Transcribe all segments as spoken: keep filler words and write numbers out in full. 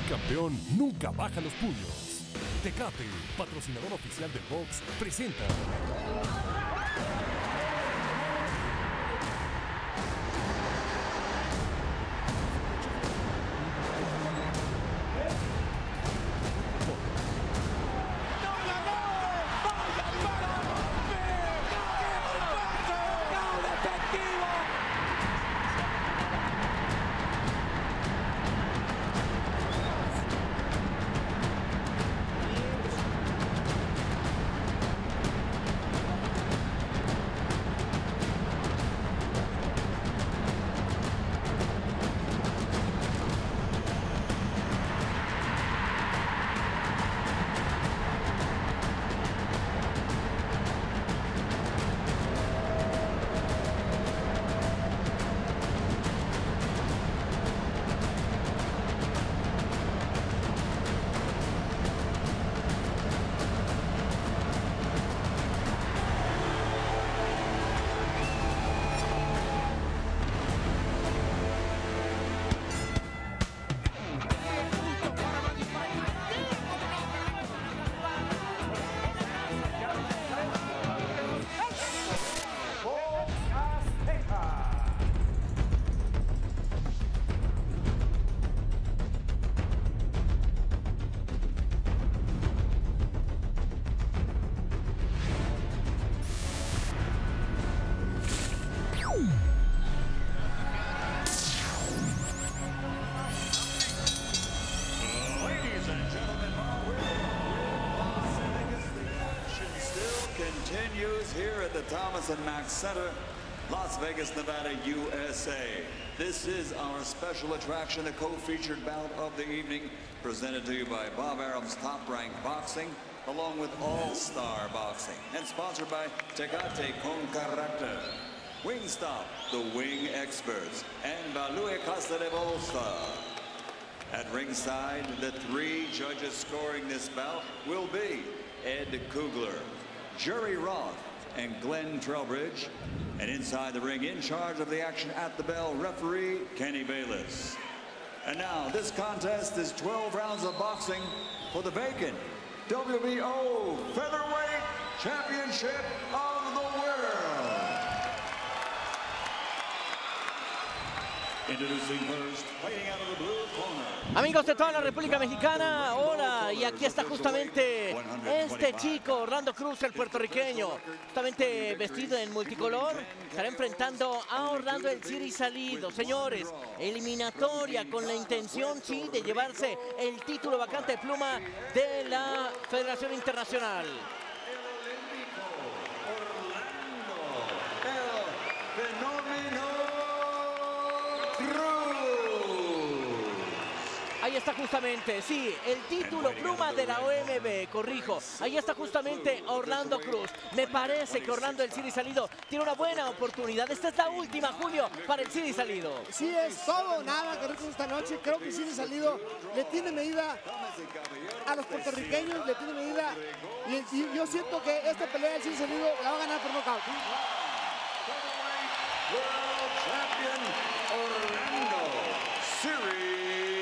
campeón nunca baja los puños. Tecate, patrocinador oficial del box, presenta... Continues here at the Thomas and Mack Center, Las Vegas, Nevada, U S A. This is our special attraction, the co-featured bout of the evening, presented to you by Bob Arum's Top Rank Boxing, along with All-Star Boxing, and sponsored by Tecate Con Carácter, Wingstop, the wing experts, and Balue Casa de Bolsa. At ringside, the three judges scoring this bout will be Ed Kugler, Jerry Roth, and Glenn Trowbridge. And inside the ring, in charge of the action at the bell, referee Kenny Bayless. And now, this contest is twelve rounds of boxing for the vacant W B O Featherweight Championship of the World. Introducing first, fighting out of the blue corner. Amigos de toda la República Mexicana, hola, y aquí está justamente este chico, Orlando Cruz, el puertorriqueño, justamente vestido en multicolor, estará enfrentando a Orlando El Ciri Salido. Señores, eliminatoria con la intención, sí, de llevarse el título vacante de pluma de la Federación Internacional. Ahí está justamente, sí, el título pluma de la O M B, corrijo. Ahí está justamente Orlando Cruz. Me parece que Orlando El Ciri Salido tiene una buena oportunidad. Esta es la última, Julio, para El Ciri Salido. Sí, es todo, nada, que esta noche. Creo que El Ciri Salido le tiene medida a los puertorriqueños, le tiene medida. Y, y yo siento que esta pelea El Ciri Salido la va a ganar por nocaut. World Champion Orlando Ciri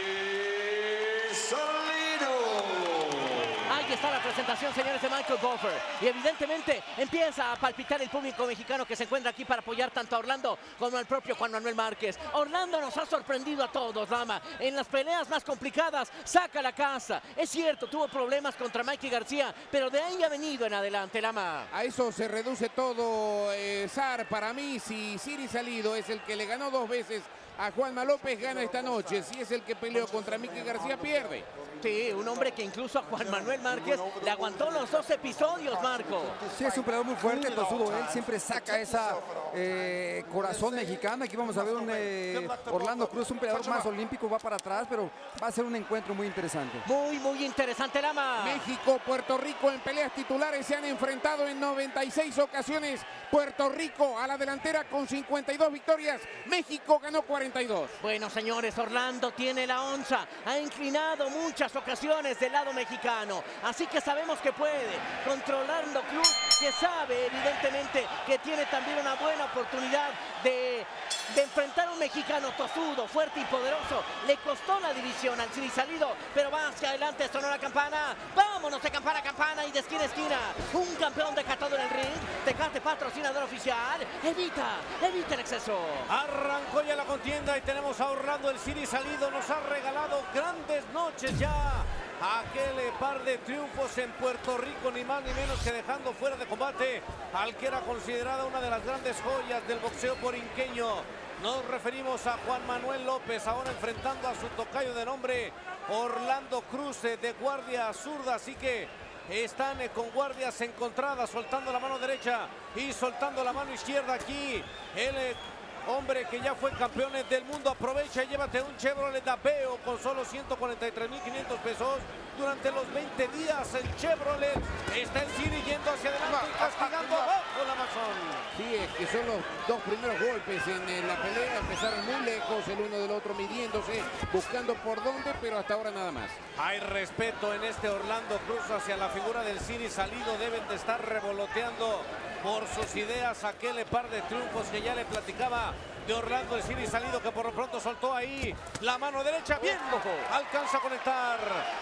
Ahí está la presentación, señores, de Michael Buffer. Y evidentemente empieza a palpitar el público mexicano que se encuentra aquí para apoyar tanto a Orlando como al propio Juan Manuel Márquez. Orlando nos ha sorprendido a todos, dama. En las peleas más complicadas saca la casa. Es cierto, tuvo problemas contra Mikey García, pero de ahí ha venido en adelante, Lama. A eso se reduce todo, eh, Zar. Para mí, si Ciri Salido es el que le ganó dos veces a Juanma López, gana esta noche. Si es el que peleó contra Mikey García, pierde. Sí, un hombre que incluso a Juan Manuel Márquez le aguantó los dos episodios, Marco. Sí, es un peleador muy fuerte, tosudo. Él siempre saca esa eh, corazón mexicano. Aquí vamos a ver un eh, Orlando Cruz, un peleador más olímpico, va para atrás, pero va a ser un encuentro muy interesante. Muy, muy interesante, Lama. México, Puerto Rico en peleas titulares se han enfrentado en noventa y seis ocasiones. Puerto Rico a la delantera con cincuenta y dos victorias. México ganó cuarenta y dos. Bueno, señores, Orlando tiene la onza. Ha inclinado muchas ocasiones del lado mexicano. Ha así que sabemos que puede. Controlando Cruz, que sabe evidentemente que tiene también una buena oportunidad de, de enfrentar a un mexicano tosudo, fuerte y poderoso. Le costó la división al Ciri Salido, pero va hacia adelante, sonó la campana. Vámonos de campana a campana y de esquina a esquina. Un campeón decatado en el ring. Tecate, patrocinador oficial. Evita, evita el exceso. Arrancó ya la contienda y tenemos a Orlando el Ciri Salido. Nos ha regalado grandes noches ya. Aquel par de triunfos en Puerto Rico, ni más ni menos que dejando fuera de combate al que era considerada una de las grandes joyas del boxeo borinqueño. Nos referimos a Juan Manuel López, ahora enfrentando a su tocayo de nombre Orlando Cruz, de guardia zurda, así que están con guardias encontradas, soltando la mano derecha y soltando la mano izquierda aquí. El hombre que ya fue campeón del mundo aprovecha y llévate un Chevrolet Aveo con solo ciento cuarenta y tres mil quinientos pesos durante los veinte días. El Chevrolet está el Ciri yendo hacia adelante y castigando abajo la Amazon. Sí, es que son los dos primeros golpes en, en la pelea. Empezaron muy lejos el uno del otro, midiéndose, buscando por dónde, pero hasta ahora nada más. Hay respeto en este Orlando Cruz hacia la figura del Ciri Salido. Deben de estar revoloteando por sus ideas aquel par de triunfos que ya le platicaba de Orlando el Ciri Salido, que por lo pronto soltó ahí la mano derecha, bien, alcanza a conectar.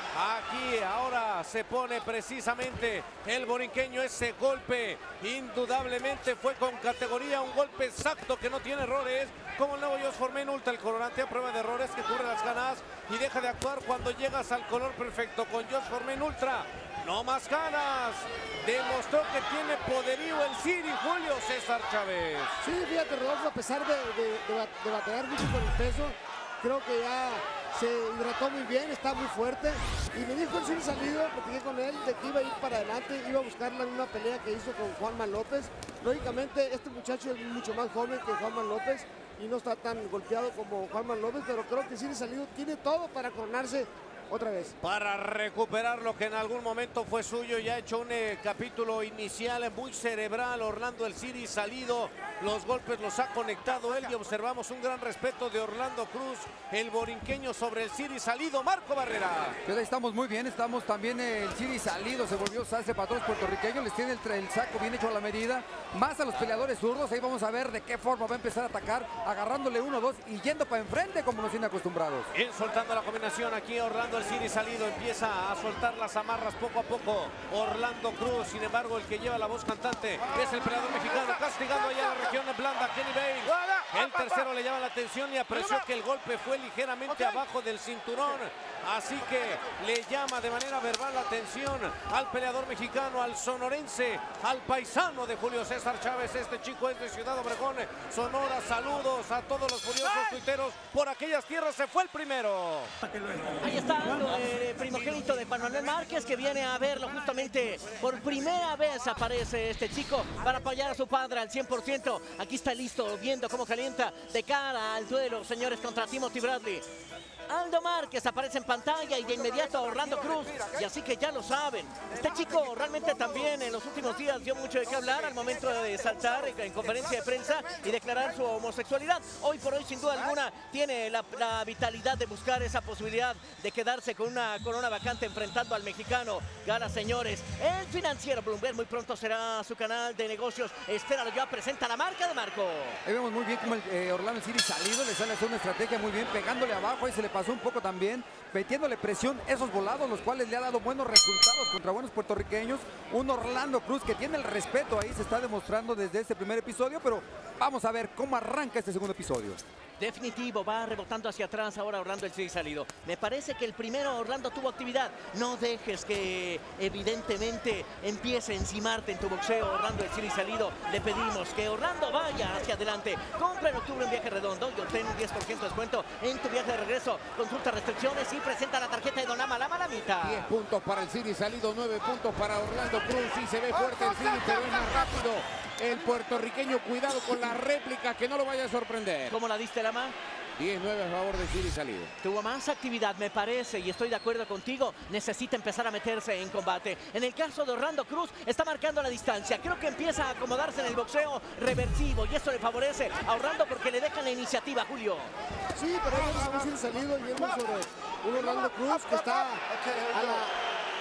Aquí ahora se pone precisamente el borinqueño. Ese golpe indudablemente fue con categoría, un golpe exacto que no tiene errores, como el nuevo Josh Foreman Ultra, el colorante a prueba de errores que cubre las ganas y deja de actuar cuando llegas al color perfecto. Con Josh Foreman Ultra, no más ganas. Demostró que tiene poderío el Ciri, Julio César Chávez. Sí, fíjate, Rodolfo, a pesar de, de, de, de batallar mucho con el peso, creo que ya se hidrató muy bien, está muy fuerte. Y me dijo el Ciri Salido, platiqué con él, de que iba a ir para adelante, iba a buscar la misma pelea que hizo con Juanma López. Lógicamente, este muchacho es mucho más joven que Juanma López y no está tan golpeado como Juanma López, pero creo que Ciri Salido tiene todo para coronarse otra vez. Para recuperar lo que en algún momento fue suyo. Ya ha hecho un eh, capítulo inicial muy cerebral Orlando el Ciri Salido. Los golpes los ha conectado él y observamos un gran respeto de Orlando Cruz, el borinqueño, sobre el Ciri Salido. Marco Barrera. Pues estamos muy bien, estamos también el Ciri Salido, se volvió salse para todos los puertorriqueños, les tiene el, el saco bien hecho a la medida, más a los peleadores zurdos. Ahí vamos a ver de qué forma va a empezar a atacar, agarrándole uno, dos y yendo para enfrente como nos tiene acostumbrados. Bien, soltando la combinación aquí Orlando el Ciri Salido, empieza a soltar las amarras poco a poco Orlando Cruz. Sin embargo, el que lleva la voz cantante es el peleador mexicano, castigando allá la región de blanda, Kenny Bates. El tercero le llama la atención y apreció que el golpe fue ligeramente abajo del cinturón, así que le llama de manera verbal la atención al peleador mexicano, al sonorense, al paisano de Julio César Chávez. Este chico es de Ciudad Obregón, Sonora. Saludos a todos los furiosos tuiteros por aquellas tierras. Se fue el primero. Ahí está el primogénito de Juan Manuel Márquez, que viene a verlo justamente por primera vez. Aparece este chico para apoyar a su padre al cien por ciento. Aquí está listo, viendo cómo calienta de cara al duelo, señores, contra Timothy Bradley. Aldo Márquez aparece en pantalla y de inmediato a Orlando Cruz, y así que ya lo saben, este chico realmente también en los últimos días dio mucho de qué hablar al momento de saltar en conferencia de prensa y declarar su homosexualidad. Hoy por hoy, sin duda alguna, tiene la, la vitalidad de buscar esa posibilidad de quedarse con una corona vacante enfrentando al mexicano. Gala, señores, el financiero Bloomberg muy pronto será su canal de negocios. Espéralo ya, presenta la marca de Marco. Ahí vemos muy bien como el, eh, Orlando Ciri Salido le sale a hacer una estrategia muy bien, pegándole abajo, ahí se le pasó un poco también, metiéndole presión, esos volados, los cuales le ha dado buenos resultados contra buenos puertorriqueños. Un Orlando Cruz que tiene el respeto, ahí se está demostrando desde este primer episodio, pero vamos a ver cómo arranca este segundo episodio. Definitivo, va rebotando hacia atrás ahora Orlando el Ciri Salido. Me parece que el primero Orlando tuvo actividad. No dejes que evidentemente empiece a encimarte en tu boxeo, Orlando el Ciri Salido. Le pedimos que Orlando vaya hacia adelante. Compra en octubre un viaje redondo y obtén un diez por ciento de descuento en tu viaje de regreso. Consulta restricciones y presenta la tarjeta de Donama la Malamita. diez puntos para el Ciri Salido, nueve puntos para Orlando Cruz. Y se ve fuerte el Ciri, pero es más rápido el puertorriqueño. Cuidado con la réplica, que no lo vaya a sorprender. ¿Cómo la diste, Lama? diez nueve a favor de Ciri Salido. Tuvo más actividad, me parece, y estoy de acuerdo contigo. Necesita empezar a meterse en combate. En el caso de Orlando Cruz, está marcando la distancia. Creo que empieza a acomodarse en el boxeo reversivo, y esto le favorece a Orlando porque le dejan la iniciativa, Julio. Sí, pero vemos a un Ciri Salido y vemos sobre un Orlando Cruz que está a la,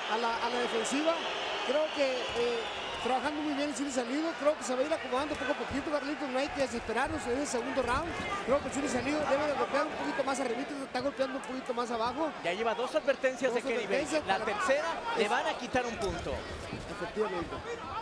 a la, a la defensiva. Creo que eh, trabajando muy bien el Ciri Salido, creo que se va a ir acomodando poco a poquito, Carlitos. No hay que desesperarnos en el segundo round. Creo que el Ciri Salido debe de golpear un poquito más arriba, se está golpeando un poquito más abajo. Ya lleva dos advertencias Dos de Kenny Bates. advertencias La para- tercera le van a quitar un punto. Efectivamente.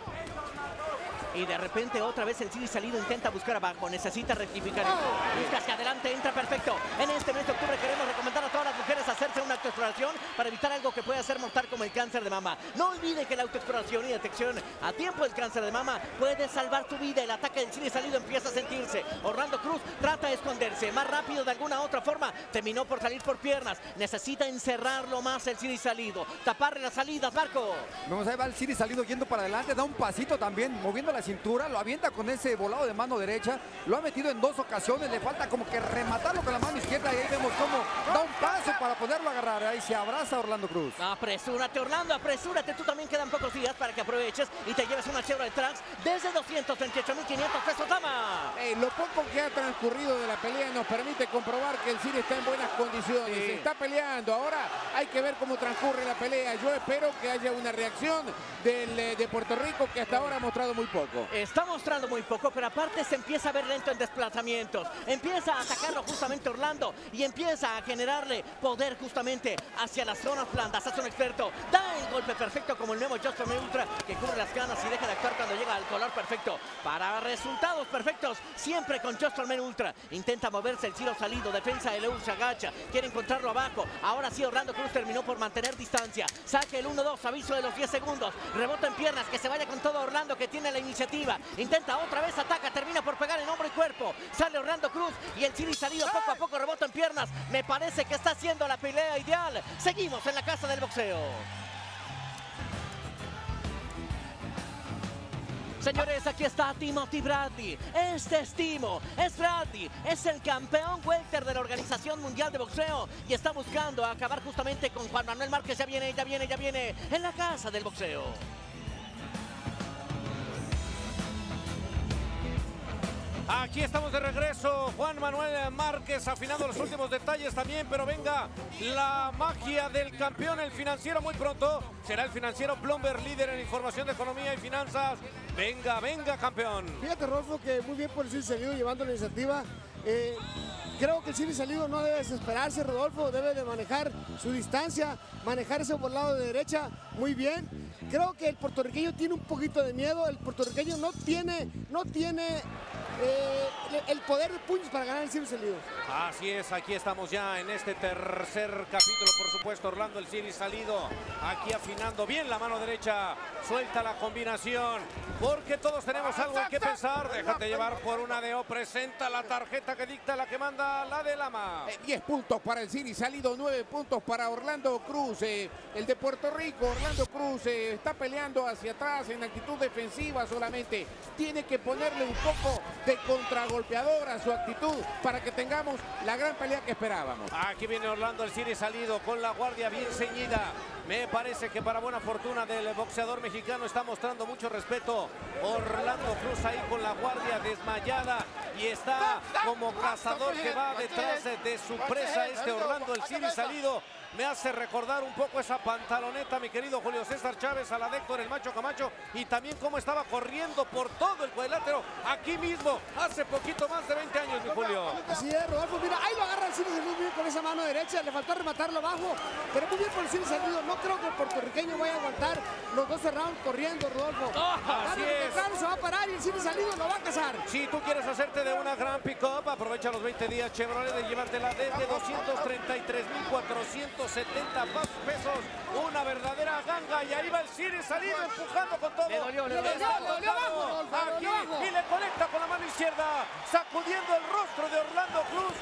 Y de repente otra vez el Ciri Salido intenta buscar abajo, necesita rectificar. Busca hacia adelante, entra perfecto. En este mes de octubre queremos recomendar a todas las mujeres hacerse una autoexploración para evitar algo que pueda ser mortal como el cáncer de mama. No olvide que la autoexploración y detección a tiempo del cáncer de mama puede salvar tu vida. El ataque del Ciri Salido empieza a sentirse. Orlando Cruz trata de esconderse más rápido de alguna otra forma. Terminó por salir por piernas. Necesita encerrarlo más el Ciri Salido. Taparle las salidas, Marco. Vamos a ver al Ciri Salido yendo para adelante, da un pasito también, moviendo la cintura, lo avienta con ese volado de mano derecha, lo ha metido en dos ocasiones, le falta como que rematarlo con la mano izquierda y ahí vemos cómo da un paso para poderlo agarrar. Ahí se abraza Orlando Cruz. Apresúrate, Orlando, apresúrate. Tú también quedan pocos días para que aproveches y te lleves una Chevrolet Trax desde doscientos treinta y ocho mil quinientos pesos, dama. Eh, lo poco que ha transcurrido de la pelea nos permite comprobar que el Ciri está en buenas condiciones. Sí. Se está peleando. Ahora hay que ver cómo transcurre la pelea. Yo espero que haya una reacción del, eh, de Puerto Rico, que hasta ahora ha mostrado muy poco. Está mostrando muy poco, pero aparte se empieza a ver lento en desplazamientos. Empieza a atacarlo justamente Orlando y empieza a generarle poder justamente hacia las zonas blandas. Hace un experto, da el golpe perfecto como el nuevo Justin Ultra, que cubre las ganas y deja de actuar cuando llega al color perfecto. Para resultados perfectos, siempre con Justin Ultra. Intenta moverse el Ciro Salido, defensa de Leu se agacha, quiere encontrarlo abajo. Ahora sí, Orlando Cruz terminó por mantener distancia. Saque el uno dos, aviso de los diez segundos. Rebota en piernas, que se vaya con todo Orlando, que tiene la iniciativa. Intenta otra vez, ataca, termina por pegar en hombro y cuerpo. Sale Orlando Cruz y el Ciri Salido poco a poco rebota en piernas. Me parece que está haciendo la pelea ideal. Seguimos en la casa del boxeo. Señores, aquí está Timothy Bradley. Este es Timo, es Bradley, es el campeón welter de la Organización Mundial de Boxeo y está buscando acabar justamente con Juan Manuel Márquez. Ya viene, ya viene, ya viene en la casa del boxeo. Aquí estamos de regreso, Juan Manuel Márquez afinando los últimos detalles también, pero venga la magia del campeón, el financiero muy pronto. Será el financiero Bloomberg, líder en información de economía y finanzas. Venga, venga, campeón. Fíjate, Rodolfo, que muy bien por el Ciri Salido llevando la iniciativa. Eh, creo que el Ciri Salido no debe desesperarse, Rodolfo, debe de manejar su distancia, manejar ese volado de derecha muy bien. Creo que el puertorriqueño tiene un poquito de miedo, el puertorriqueño no tiene, no tiene eh, el poder de puños para ganar el Ciri Salido. Así es, aquí estamos ya en este tercer capítulo, por supuesto, Orlando el Ciri Salido, aquí afinando bien la mano derecha, suelta la combinación, porque todos tenemos algo en que pensar. Déjate llevar por una D O, presenta la tarjeta que dicta la que manda la de Lama. Eh, diez puntos para el Ciri Salido, nueve puntos para Orlando Cruz. Eh, el de Puerto Rico, Orlando Cruz, eh, está peleando hacia atrás en actitud defensiva solamente. Tiene que ponerle un poco de contragolpeador a su actitud para que tengamos la gran pelea que esperábamos. Aquí viene Orlando el Ciri Salido con la guardia bien ceñida. Me parece que para buena fortuna del boxeador mexicano está mostrando mucho respeto. Orlando Cruz ahí con la guardia desmayada y está como cazador que va detrás de su presa. Este Orlando el Ciri Salido me hace recordar un poco esa pantaloneta, mi querido Julio César Chávez, a la de Héctor el Macho Camacho, y también cómo estaba corriendo por todo el cuadrilátero aquí mismo hace poquito más de veinte años, mi Julio. Así es, Rodolfo, mira, ahí lo agarra el Ciri Salido muy bien con esa mano derecha, le faltó rematarlo abajo, pero muy bien por el Ciri Salido. No creo que el puertorriqueño vaya a aguantar los doce rounds corriendo, Rodolfo. Así es. Claro, se va a parar y el Ciri Salido lo va a cazar. Si tú quieres hacerte de una gran pick-up, aprovecha los veinte días Chevrolet de llevártela desde doscientos treinta y tres mil cuatrocientos setenta pesos. Una verdadera ganga y ahí va el Ciri Salido empujando con todo. Le dolió, le dolió. Está Le dolió abajo, tocado Rodolfo, le aquí dolió abajo. y le conecta con la mano izquierda, sacudiendo el rostro de Orlando Cruz.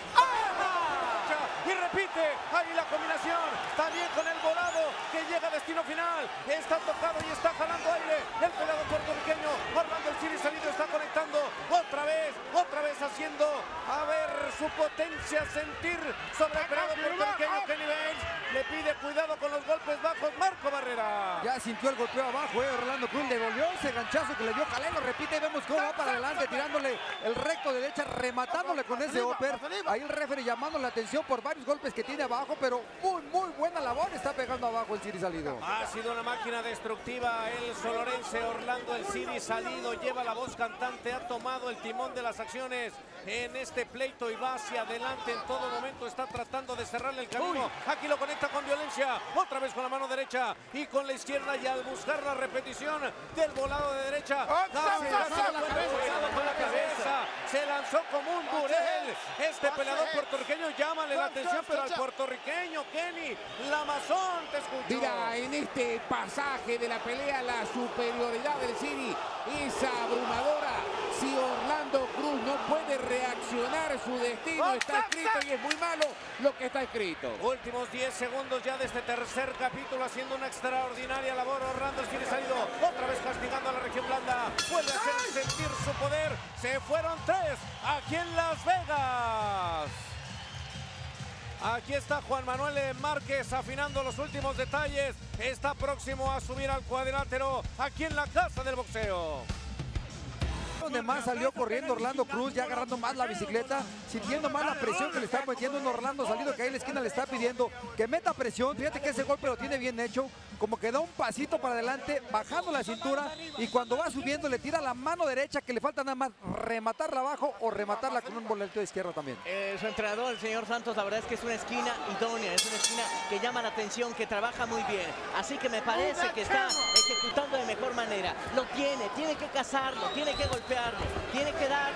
Y repite, ahí la combinación, también con el volado que llega a destino final. Está tocado y está jalando aire el peleador puertorriqueño. Orlando el Ciri Salido está conectando otra vez, otra vez haciendo, a ver su potencia sentir sobre el peleador puertorriqueño Kenny Bates. Le pide cuidado con los golpes bajos Marco Barrera. Ya sintió el golpeo abajo, eh, Orlando Cruz le dolió ese ganchazo que le dio Canelo, repite y vemos cómo va para adelante, tirándole el recto de derecha, rematándole con ese upper. Ahí el referee llamando la atención por varios golpes que tiene abajo, pero muy, muy buena labor está pegando abajo el Ciri Salido. Ha sido una máquina destructiva el sonorense Orlando el Ciri Salido, lleva la voz cantante, ha tomado el timón de las acciones en este pleito y va hacia adelante en todo momento, está tratando de cerrarle el camino. Uy. Aquí lo conecta con violencia, otra vez con la mano derecha y con la izquierda, y al buscar la repetición del volado de derecha, oh, casi, se, casi la cabeza, con la cabeza, se lanzó como un burel. Este peleador puertorriqueño, llámale la atención, pero al puertorriqueño Kenny Lamazón, te escucho. Mira, en este pasaje de la pelea, la superioridad del Ciri es abrumadora. Si Orlando Cruz no puede reaccionar, su destino está escrito y es muy malo lo que está escrito. Últimos diez segundos ya de este tercer capítulo, haciendo una extraordinaria labor Orlando el Ciri Salido, otra vez castigando a la región blanda, vuelve a hacer sentir su poder. Se fueron tres aquí en Las Vegas. Aquí está Juan Manuel Márquez afinando los últimos detalles. Está próximo a subir al cuadrilátero aquí en la Casa del Boxeo. Donde más salió corriendo Orlando Cruz, ya agarrando más la bicicleta, sintiendo más la presión que le está metiendo en Orlando Salido, que ahí en la esquina le está pidiendo que meta presión. Fíjate que ese golpe lo tiene bien hecho, como que da un pasito para adelante, bajando la cintura, y cuando va subiendo le tira la mano derecha, que le falta nada más rematarla abajo o rematarla con un boleto de izquierda también. Eh, su entrenador, el señor Santos, la verdad es que es una esquina idónea, es una esquina que llama la atención, que trabaja muy bien, así que me parece que está ejecutando de mejor manera. Lo tiene, tiene que cazarlo, tiene que golpearlo, tiene que dar,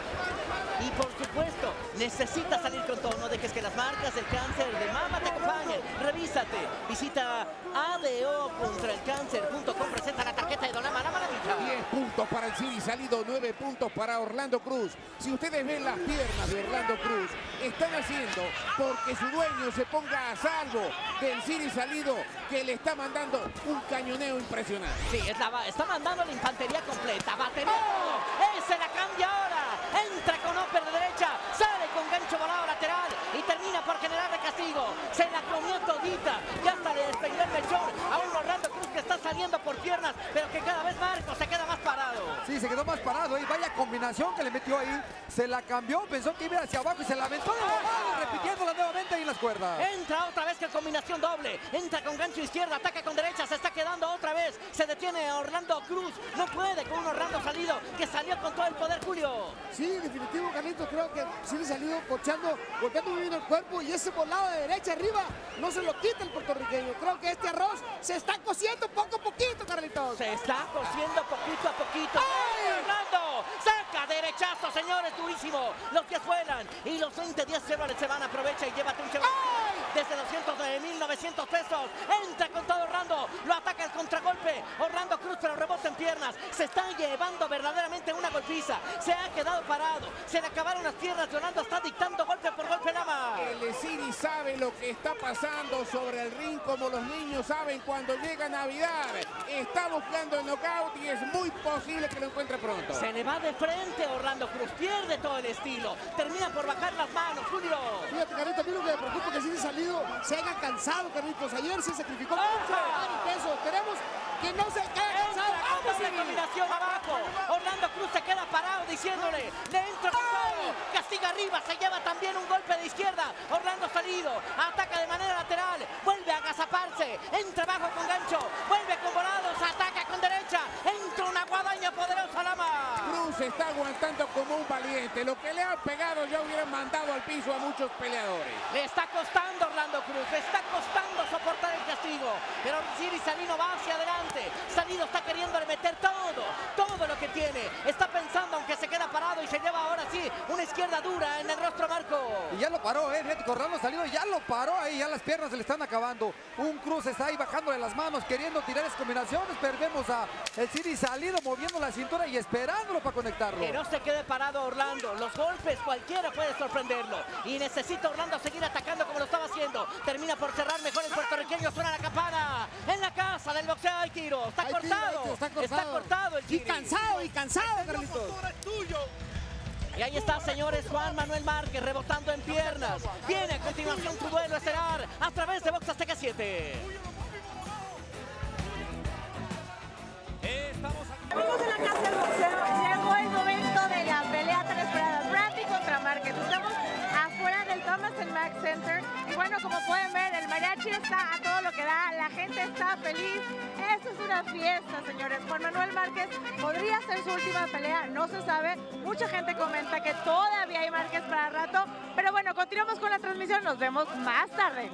y por supuesto necesita salir con todo. No dejes que las marcas del cáncer de mama te acompañen. Revísate, visita A D O contra el cáncer punto com, presenta la tarjeta de Donama la Maravilla. diez puntos para el Ciri Salido, nueve puntos para Orlando Cruz. Si ustedes ven las piernas de Orlando Cruz, están haciendo porque su dueño se ponga a salvo del Ciri Salido, que le está mandando un cañoneo impresionante. Sí, es la, está mandando la infantería completa. Batería. ¡Oh! ¡Se la cambia ahora! Entra con upper de derecha, sale con gancho volado lateral y termina por generarle castigo. Se la comió todita y hasta le despegó el mechón a un Orlando Cruz que está saliendo por piernas, pero que cada vez Marco se queda más parado. Sí, se quedó más parado y vaya combinación que le metió ahí. Se la cambió, pensó que iba hacia abajo y se la aventó de volada, repitiéndola nuevamente ahí en las cuerdas. Entra otra vez con combinación doble, entra con gancho izquierda, ataca con derecha, se está quedando otra vez. Se detiene Orlando Cruz, no puede con un Orlando Salido que salió con todo el poder, Julio. Sí, definitivo, Carlitos, creo que sí le salió cochando, golpeando muy bien el cuerpo, y ese volado de derecha arriba no se lo quita el puertorriqueño. Creo que este arroz se está cociendo poco a poquito, Carlitos. Se está cociendo poquito a poquito. ¡Ay! Orlando saca derechazo, señores, durísimo. Los que vuelan y los veinte días se van, aprovecha y llévate un Chevrolet desde doscientos nueve mil novecientos pesos. Entra con todo Orlando, lo ataca el contragolpe Orlando Cruz, pero rebota en piernas. Se está llevando verdaderamente una golpiza. Se ha quedado parado, se le acabaron las piernas. Orlando está dictando golpe por golpe Lama. El Ciri sabe lo que está pasando sobre el ring, como los niños saben cuando llega Navidad. Está buscando el knockout y es muy posible que lo encuentre pronto. Se le va de frente Orlando Cruz, pierde todo el estilo, termina por bajar las manos, Julio. Fíjate, Carlitos, a mí lo que me preocupa es que Ciri Salido se haya cansado, Carlitos. Ayer se sacrificó mucho el peso. Queremos que no se quede cansado. ¡Vamos, la combinación abajo! Orlando Cruz se queda parado diciéndole, le entra con todo, castiga arriba, se lleva también un golpe de izquierda. Orlando Salido ataca de manera lateral, vuelve a agazaparse, entra abajo con gancho, vuelve con volados, ataca con derecha, entra una guadaña poderosa Lama. Cruz se está aguantando como un valiente. Lo que le han pegado ya hubieran mandado al piso a muchos peleadores. Le está costando Orlando Cruz, le está costando soportar el castigo, pero Ciri Salido va hacia adelante. Salido está queriéndole meter todo, todo lo que tiene. Está pensando, aunque se queda parado, y se lleva ahora sí una izquierda dura en el rostro Marco. Y ya lo paró, eh, fíjate, Orlando Salido ya lo paró ahí, ya las piernas se le están acabando. Un Cruz está ahí bajándole las manos, queriendo tirar esas combinaciones, pero vemos a el Ciri Salido moviendo la cintura y esperándolo para conectarlo. Que no se quede parado Orlando, los golpes cualquiera puede sorprenderlo, y necesita Orlando seguir atacando como lo estaba haciendo. Termina por cerrar mejor el puertorriqueño, suena la campana. En la casa del boxeo hay tiro, está Hay cortado, tiro, hay tiro, está cortado. está cortado el Y Ciri. cansado, y cansado, Carlitos. Y ahí está, señores, Juan Manuel Márquez rebotando en piernas. Viene a continuación su duelo estelar a través de Box Azteca siete. Estamos aquí. Amigos de la Casa del Boxeo, llegó el momento de la pelea tan esperada, Brandy contra Márquez. Estamos afuera del Thomas and Mack Center y bueno, como pueden ver, el mariachi está a todo lo que da, la gente está feliz. Esto es una fiesta, señores. Juan Manuel Márquez podría ser su última pelea, no se sabe. Mucha gente comenta que todavía hay Márquez para rato, pero bueno, continuamos con la transmisión, nos vemos más tarde.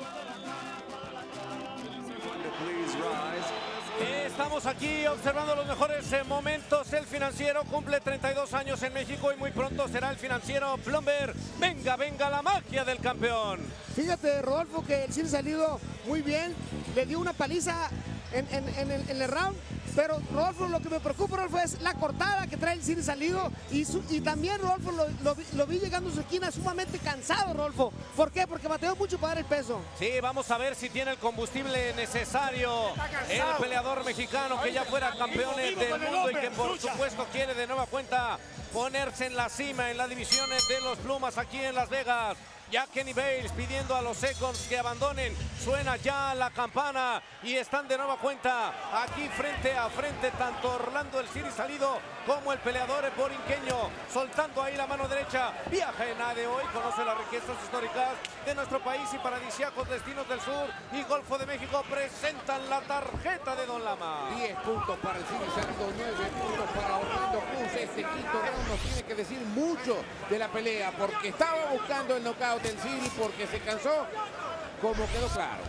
Estamos aquí observando los mejores eh, momentos. El Financiero cumple treinta y dos años en México y muy pronto será el Financiero Plumber. Venga, venga la magia del campeón. Fíjate, Rodolfo, que el Ciri Salido muy bien, le dio una paliza en, en, en, el, en el round. Pero, Rodolfo, lo que me preocupa, Rodolfo, es la cortada que trae el Ciri Salido. Y, su, y también, Rodolfo, lo, lo, lo vi llegando a su esquina sumamente cansado, Rodolfo. ¿Por qué? Porque bateó mucho para dar el peso. Sí, vamos a ver si tiene el combustible necesario el peleador mexicano que ya fuera campeón del mundo y que por supuesto quiere de nueva cuenta ponerse en la cima en las divisiones de los Plumas aquí en Las Vegas. Ya Kenny Bales pidiendo a los Seconds que abandonen. Suena ya la campana y están de nueva cuenta aquí frente a frente tanto Orlando el Ciri Salido como el peleador borinqueño. Soltando ahí la mano derecha. Viaja en A de hoy, conoce las riquezas históricas de nuestro país y paradisíacos destinos del sur y Golfo de México presentan la tarjeta de Don Lama. diez puntos para el Ciri Salido, nueve puntos para Orlando Cruz. Este quinto round nos tiene que decir mucho de la pelea porque estaba buscando el knockout del Ciri porque se cansó, como quedó claro.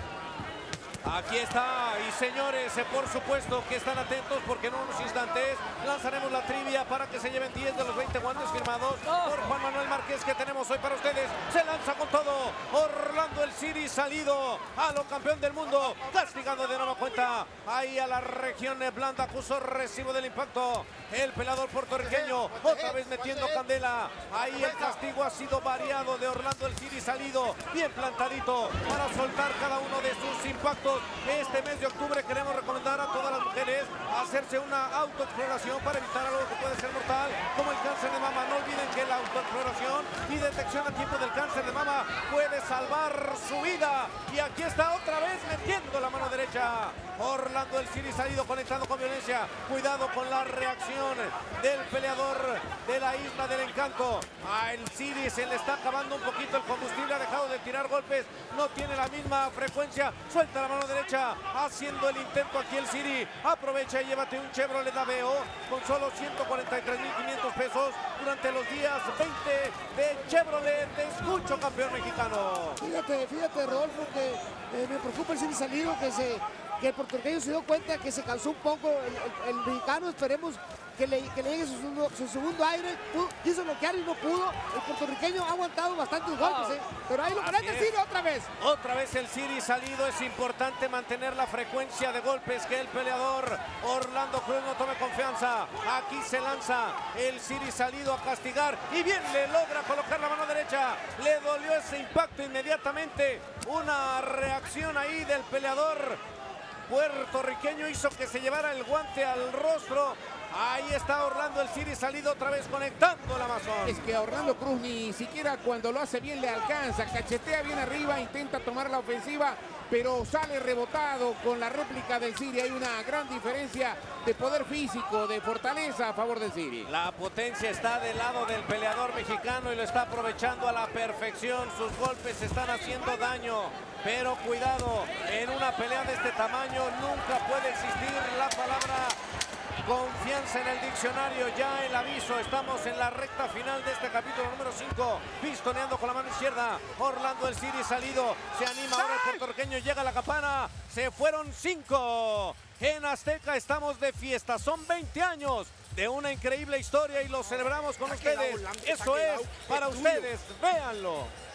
Aquí está, y señores, eh, por supuesto que están atentos porque en unos instantes lanzaremos la trivia para que se lleven diez de los veinte guantes firmados por Juan Manuel Márquez que tenemos hoy para ustedes. Se lanza con todo Orlando el Ciri Salido, a lo campeón del mundo, castigando de nueva cuenta ahí a la región blanda, acusó recibo del impacto el peleador puertorriqueño, otra vez metiendo candela. Ahí el castigo ha sido variado de Orlando el Ciri Salido, bien plantadito para soltar cada uno de sus impactos. Este mes de octubre queremos recomendar a todas las mujeres hacerse una autoexploración para evitar algo que puede ser mortal, como el cáncer de mama. No olviden que la autoexploración y detección a tiempo del cáncer de mama puede salvar su vida. Y aquí está otra vez metiendo la mano derecha Orlando el Ciri Salido, conectando con violencia. Cuidado con la reacción del peleador de la Isla del Encanto. A el Ciri se le está acabando un poquito el combustible, ha dejado de tirar golpes, no tiene la misma frecuencia. Suelta la mano derecha, haciendo el intento aquí el Ciri. Aprovecha y llévate un Chevrolet Aveo con solo ciento cuarenta y tres mil quinientos pesos durante los días veinte de Chevrolet. Te escucho, campeón mexicano. Fíjate, fíjate, Rodolfo, que eh, me preocupa el Ciri Salido, que se que el puertorriqueño se dio cuenta que se cansó un poco el, el, el mexicano. Esperemos que le, que le llegue su segundo, su segundo aire. Pudo, quiso bloquear y no pudo. El puertorriqueño ha aguantado bastantes golpes, ¿eh? Pero ahí lo prende el Ciri otra vez. Otra vez el Ciri Salido. Es importante mantener la frecuencia de golpes, que el peleador Orlando Cruz no tome confianza. Aquí se lanza el Ciri Salido a castigar y bien le logra colocar la mano derecha. Le dolió ese impacto inmediatamente. Una reacción ahí del peleador puertorriqueño hizo que se llevara el guante al rostro. Ahí está Orlando el Ciri Salido otra vez conectando el Amazon. Es que a Orlando Cruz ni siquiera cuando lo hace bien le alcanza. Cachetea bien arriba, intenta tomar la ofensiva, pero sale rebotado con la réplica del Ciri. Hay una gran diferencia de poder físico, de fortaleza a favor del Ciri. La potencia está del lado del peleador mexicano y lo está aprovechando a la perfección. Sus golpes están haciendo daño, pero cuidado, en una pelea de este tamaño nunca puede existir la palabra confianza en el diccionario. Ya el aviso, estamos en la recta final de este capítulo número cinco. Pistoneando con la mano izquierda Orlando el Ciri Salido. Se anima ahora el puertorriqueño, llega la campana. Se fueron cinco. En Azteca estamos de fiesta. Son veinte años de una increíble historia y lo celebramos con ustedes. Eso es para ustedes. Véanlo.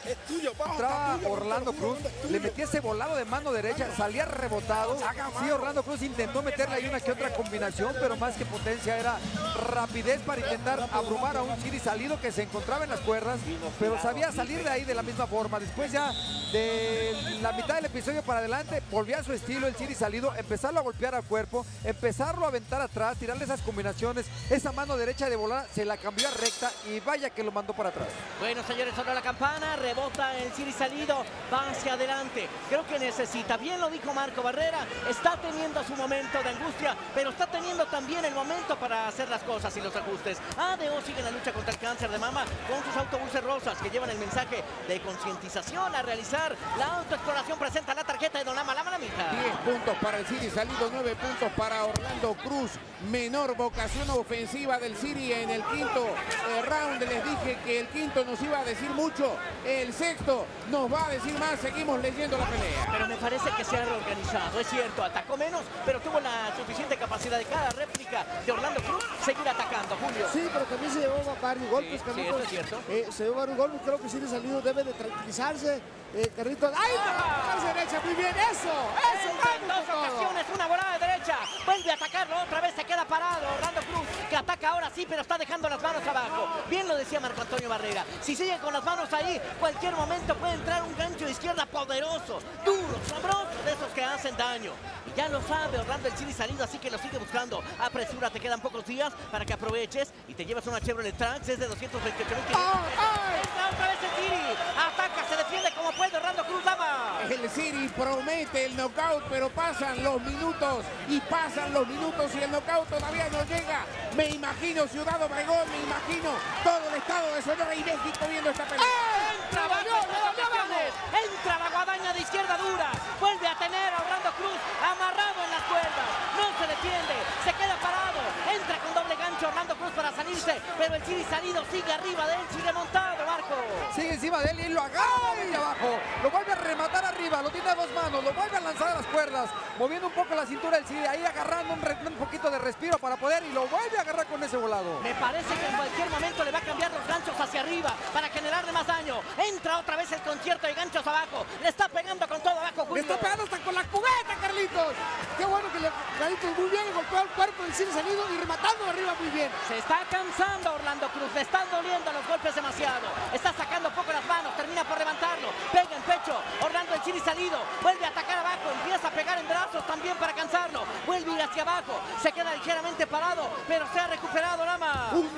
Entraba Orlando Cruz, le metía ese volado de mano derecha, salía rebotado. Sí, Orlando Cruz intentó meterle ahí una que otra combinación, pero más que potencia era rapidez para intentar abrumar a un Siri Salido que se encontraba en las cuerdas, pero sabía salir de ahí de la misma forma. Después ya de la mitad del episodio para adelante, volvía a su estilo el Siri Salido, empezarlo a golpear al cuerpo, empezarlo a aventar atrás, tirarle esas combinaciones. Esa mano derecha de volada se la cambió a recta y vaya que lo mandó para atrás. Bueno, señores, sonó la campana, rebota el Siri Salido, va hacia adelante. Creo que necesita, bien lo dijo Marco Barrera, está teniendo su momento de angustia, pero está teniendo también el momento para hacer las cosas y los ajustes. A D O sigue en la lucha contra el cáncer de mama con sus autobuses rosas que llevan el mensaje de concientización a realizar la autoexploración. Presenta la tarjeta de Donama, la malamita. diez puntos para el Siri Salido, nueve puntos para Orlando Cruz. Menor vocación ofensiva del Siri en el quinto eh, round. Les dije que el quinto nos iba a decir mucho, el sexto nos va a decir más. Seguimos leyendo la pelea. Pero me parece que se ha reorganizado, es cierto, atacó menos, pero tuvo la suficiente capacidad de cada réplica de Orlando Cruz seguir atacando, Julio. Sí, pero también se llevó varios golpes, Sí, Carlitos. sí, eso es cierto. Eh, se llevó varios golpes, creo que Siri Salido debe de tranquilizarse. Eh, Carlitos, ¡ay! ¡Ah! Derecha, muy bien, eso, eso. En dos ocasiones, una volada de derecha, vuelve a atacarlo, otra vez se queda parado Orlando Cruz, que ataca ahora sí, pero está dejando las manos abajo. Bien lo decía Marco Antonio Barrera, si sigue con las manos ahí, cualquier momento puede entrar un gancho de izquierda poderoso, duro, sabroso, de esos que hacen daño. Y ya lo sabe Orlando el Siri Salido, así que lo sigue buscando. Apresura, te quedan pocos días para que aproveches y te llevas una Chevrolet Trax, es de doscientos veintiocho mil quinientos. Entra otra vez el Siri, ataca, se defiende como puede Orlando Cruz, dama. El Siri promete el knockout, pero pasan los minutos y pasan los minutos y el knockout todavía no llega. Me imagino Ciudad Obregón, me imagino todo el estado de Sonora y México viendo esta pelea. Entra bajo, entra la guadaña de izquierda dura, vuelve a tener a Orlando Cruz amarrado en las cuerdas, no se defiende, se queda parado, entra con doble gancho Orlando Cruz para salirse, pero el Siri Salido sigue arriba de él, sigue montado, Marco. Sigue encima de él y lo agarra desde abajo, lo vuelve a rematar arriba, lo tiene a dos manos, lo vuelve a lanzar a las cuerdas, moviendo un poco la cintura del Siri, ahí agarrando un, un poquito de respiro para poder y lo vuelve a agarrar con ese volado. Me parece que en cualquier momento le va a cambiar los ganchos hacia arriba para generarle más daño. Entra otra vez el concierto de ganchos abajo, le está pegando con todo abajo, Julio. Le está pegando hasta con la cubeta, Carlitos. Qué bueno que le Carlitos muy bien, golpeó el cuerpo del Siri Salido y rematando arriba muy bien. Se está cansando Orlando Cruz, le están doliendo los golpes demasiado. Está sacando poco las manos, termina por levantarlo. Pega en pecho, Orlando el Siri Salido, vuelve a atacar abajo, empieza a pegar en brazos también para cansarlo. Vuelve a ir hacia abajo, se queda ligeramente parado, pero se ha recuperado, Lama. Un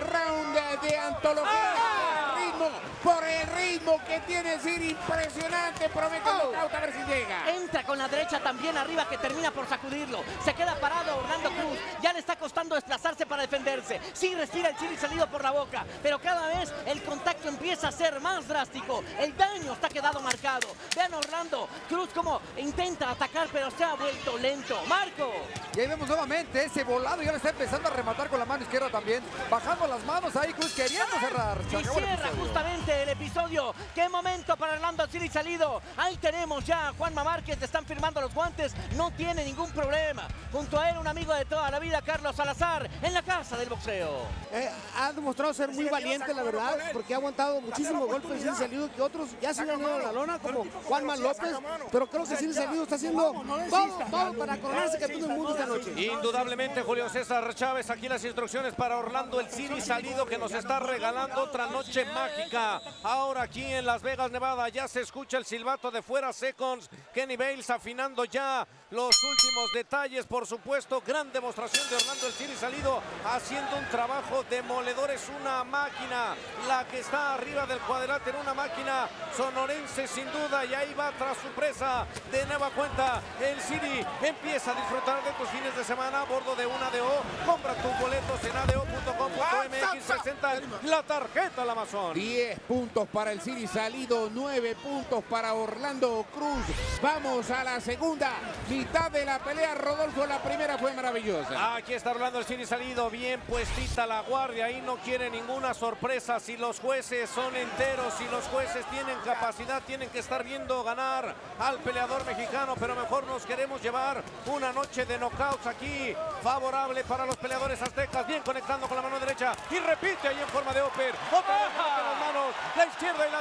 round de antología ¡Ah! por el ritmo, por el ritmo que tiene Siri, impresionante. Promete el knockout, a ver si llega. Entra con la derecha también arriba que termina por sacudirlo. Se queda parado Orlando Cruz. Ya le está costando desplazarse para defenderse. Sí respira el Siri Salido por la boca, pero cada vez el contacto empieza a ser más drástico. El daño está quedado marcado. Vean Orlando Cruz como intenta atacar, pero se ha vuelto lento. Marco. Y ahí vemos nuevamente ese volado y ahora está empezando a rematar con la mano izquierda también. Bajando las manos ahí Cruz queriendo cerrar. Se Y acabó el cierra episodio. justamente el episodio. Qué momento para Orlando Siri Salido. Ahí tenemos ya a Juanma Márquez, le están firmando los guantes, no tiene ningún problema. Junto a él un amigo de toda la vida, Carlos Salazar, en la casa del boxeo. Eh, ha demostrado ser muy valiente, la verdad, porque ha aguantado muchísimos golpes de Siri Salido que otros ya se han ido a la lona, como Juanma López, pero creo que Siri Salido está haciendo todo, todo para coronarse campeón del mundo esta noche. Indudablemente, Julio César Chávez, aquí las instrucciones para Orlando el Siri Salido, que nos está regalando otra noche mágica. Ahora aquí en Las Vegas, Nevada, ya se escucha el silbato de fuera seconds. Kenny Bales afinando ya los últimos detalles, por supuesto. Gran demostración de Orlando el Siri Salido, haciendo un trabajo demoledor. Es una máquina la que está arriba del cuadrilátero, una máquina sonorense sin duda, y ahí va tras su presa de nueva cuenta. El Siri empieza a disfrutar de tus fines de semana a bordo de una A D O. Compra tus boletos en A D O punto com punto M X. Presenta la tarjeta al Amazon. diez puntos para el Siri Salido, nueve puntos para Orlando Cruz. Vamos a la segunda mitad de la pelea, Rodolfo. La primera fue maravillosa. Aquí está Orlando el Siri Salido, bien puestita la guardia, ahí no quiere ninguna sorpresa. Si los jueces son enteros, si los jueces tienen capacidad, tienen que estar viendo ganar al peleador mexicano, pero mejor nos queremos llevar una noche de knockouts aquí, favorable para los peleadores aztecas. Bien conectando con la mano derecha y repite ahí en forma de upper. Otra vez mete las manos, la izquierda y la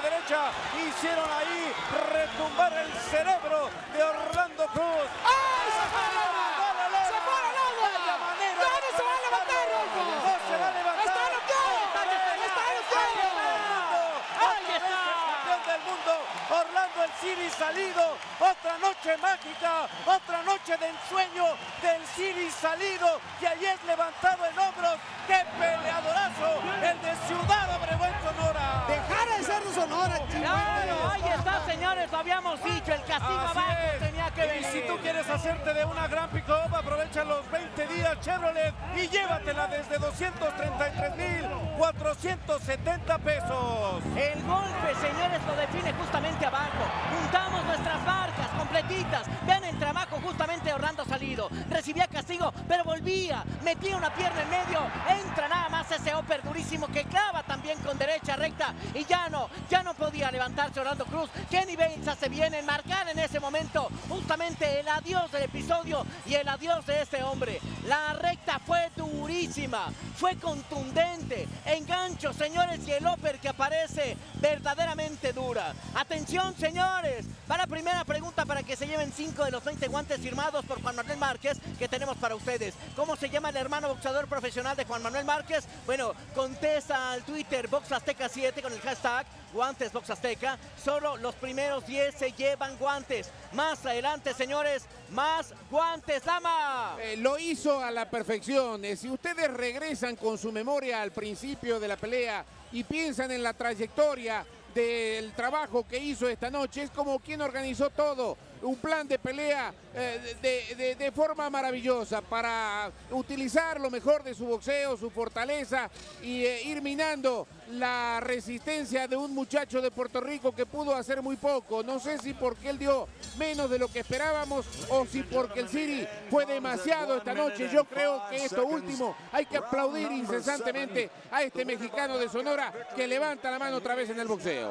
derecha. Hicieron ahí retumbar el cerebro de Orlando Cruz. ¡Ay, se fue al agua! ¡Se fue al agua! ¡Ya no se va a levantar, Rolfo! ¡No se va a levantar! ¡Está bloqueado! ¡Está bloqueado! ¡Ahí está! ¡Campeón del mundo! Orlando el Ciri Salido. Otra noche mágica. Otra noche de ensueño del Ciri Salido. Que allí es levantado en hombros. ¡Qué peleadorazo! El de Ciudad Obregón, Sonora. Dejar de ser de Sonora, Claro, ahí está, señores, lo habíamos dicho, el castigo Así abajo es. tenía que Y venir. si tú quieres hacerte de una gran pick-up, aprovecha los veinte días Chevrolet y llévatela desde doscientos treinta y tres mil cuatrocientos setenta pesos. El golpe, señores, lo define justamente abajo. Juntamos nuestras marcas completitas. Vean el trabajo justamente de Orlando Salido. Recibía castigo, pero volvía. Metía una pierna en medio. Entra nada más ese upper durísimo que clava también con derecha recta. Y ya no, ya no podía levantarse Orlando Cruz. Kenny Bates hace bien en marcar en ese momento justamente el adiós del episodio y el adiós de este hombre. La recta fue durísima, fue contundente. Engancho, señores, y el upper que aparece verdaderamente dura. Atención, señores, va la primera pregunta para que se lleven cinco de los veinte guantes firmados por Juan Manuel Márquez que tenemos para ustedes. ¿Cómo se llama el hermano boxeador profesional de Juan Manuel Márquez? Bueno, contesta al Twitter Box Azteca siete con el hashtag Guantes Box Azteca. Solo los primeros diez se llevan guantes. Más adelante, señores, más guantes, dama. Eh, lo hizo a la perfección. Eh, si ustedes regresan con su memoria al principio de la pelea y piensan en la trayectoria del trabajo que hizo esta noche, es como quien organizó todo, un plan de pelea eh, de, de, de forma maravillosa para utilizar lo mejor de su boxeo, su fortaleza y eh, ir minando la resistencia de un muchacho de Puerto Rico que pudo hacer muy poco. No sé si porque él dio menos de lo que esperábamos o si porque el Ciri fue demasiado esta noche. Yo creo que esto último hay que aplaudir incesantemente a este mexicano de Sonora que levanta la mano otra vez en el boxeo.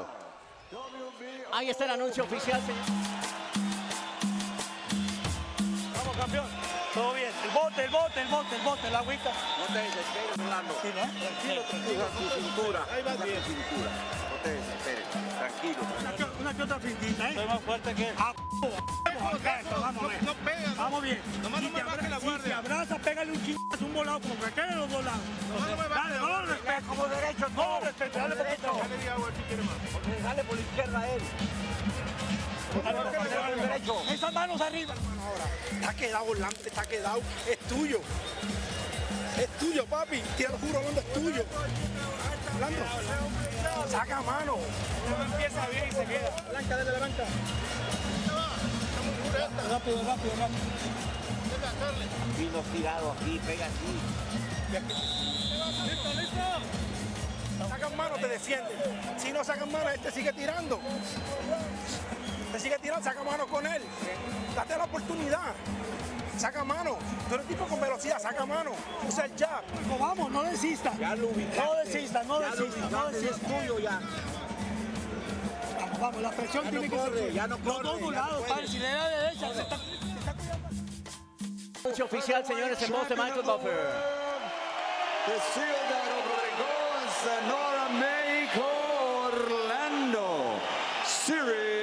Ahí está el anuncio oficial, señor. Vamos, campeón. Todo bien. El bote, el bote, el bote, el bote, la agüita. No te desesperes, Orlando. Sí, ¿no? Tranquilo, tranquilo. Tu cintura. Ahí va bien. Cintura. No te desesperes. Tranquilo. Una que, una que otra fintita, ¿eh? Soy más fuerte que él. Ah, vamos, vamos, no pega. Vamos bien. Nomás no me baje la guardia. Si te abraza, pégale un chingazo, un volado, como que quede los volados. Dale, no lo respeto. Como derecho, no lo respeto. Dale poquito. Dale por la izquierda a él. Esas manos arriba, hermano, ahora. Está quedado, Orlando, está quedado. Es tuyo. Es tuyo, papi. Te lo juro, Orlando, es tuyo. Orlando, saca mano. Empieza bien y se queda. Blanca, dale la banca. Rápido, rápido, rápido. Vino tirado aquí, pega aquí. Listo, listo. Sacan mano, te defienden. Si no sacan mano, él te sigue tirando. Te sigue tirando, saca mano con él. Date la oportunidad. Saca mano. Tú eres tipo con velocidad, saca mano. Usa el jab. No, vamos, no desistas. Ya lo ubicaste. No desistas, no desistas, no desistas. Es tuyo ya. Vamos, vamos, la presión Ya tiene no que corre, ser. ya no Los corre, dos ya no lados, puede. padre. Si le da derecha, se está, se está cuidando. Anuncio oficial, señores, en voz de Michael Buffer. The Ciudad Obregón, Sonora, México, Orlando, Ciri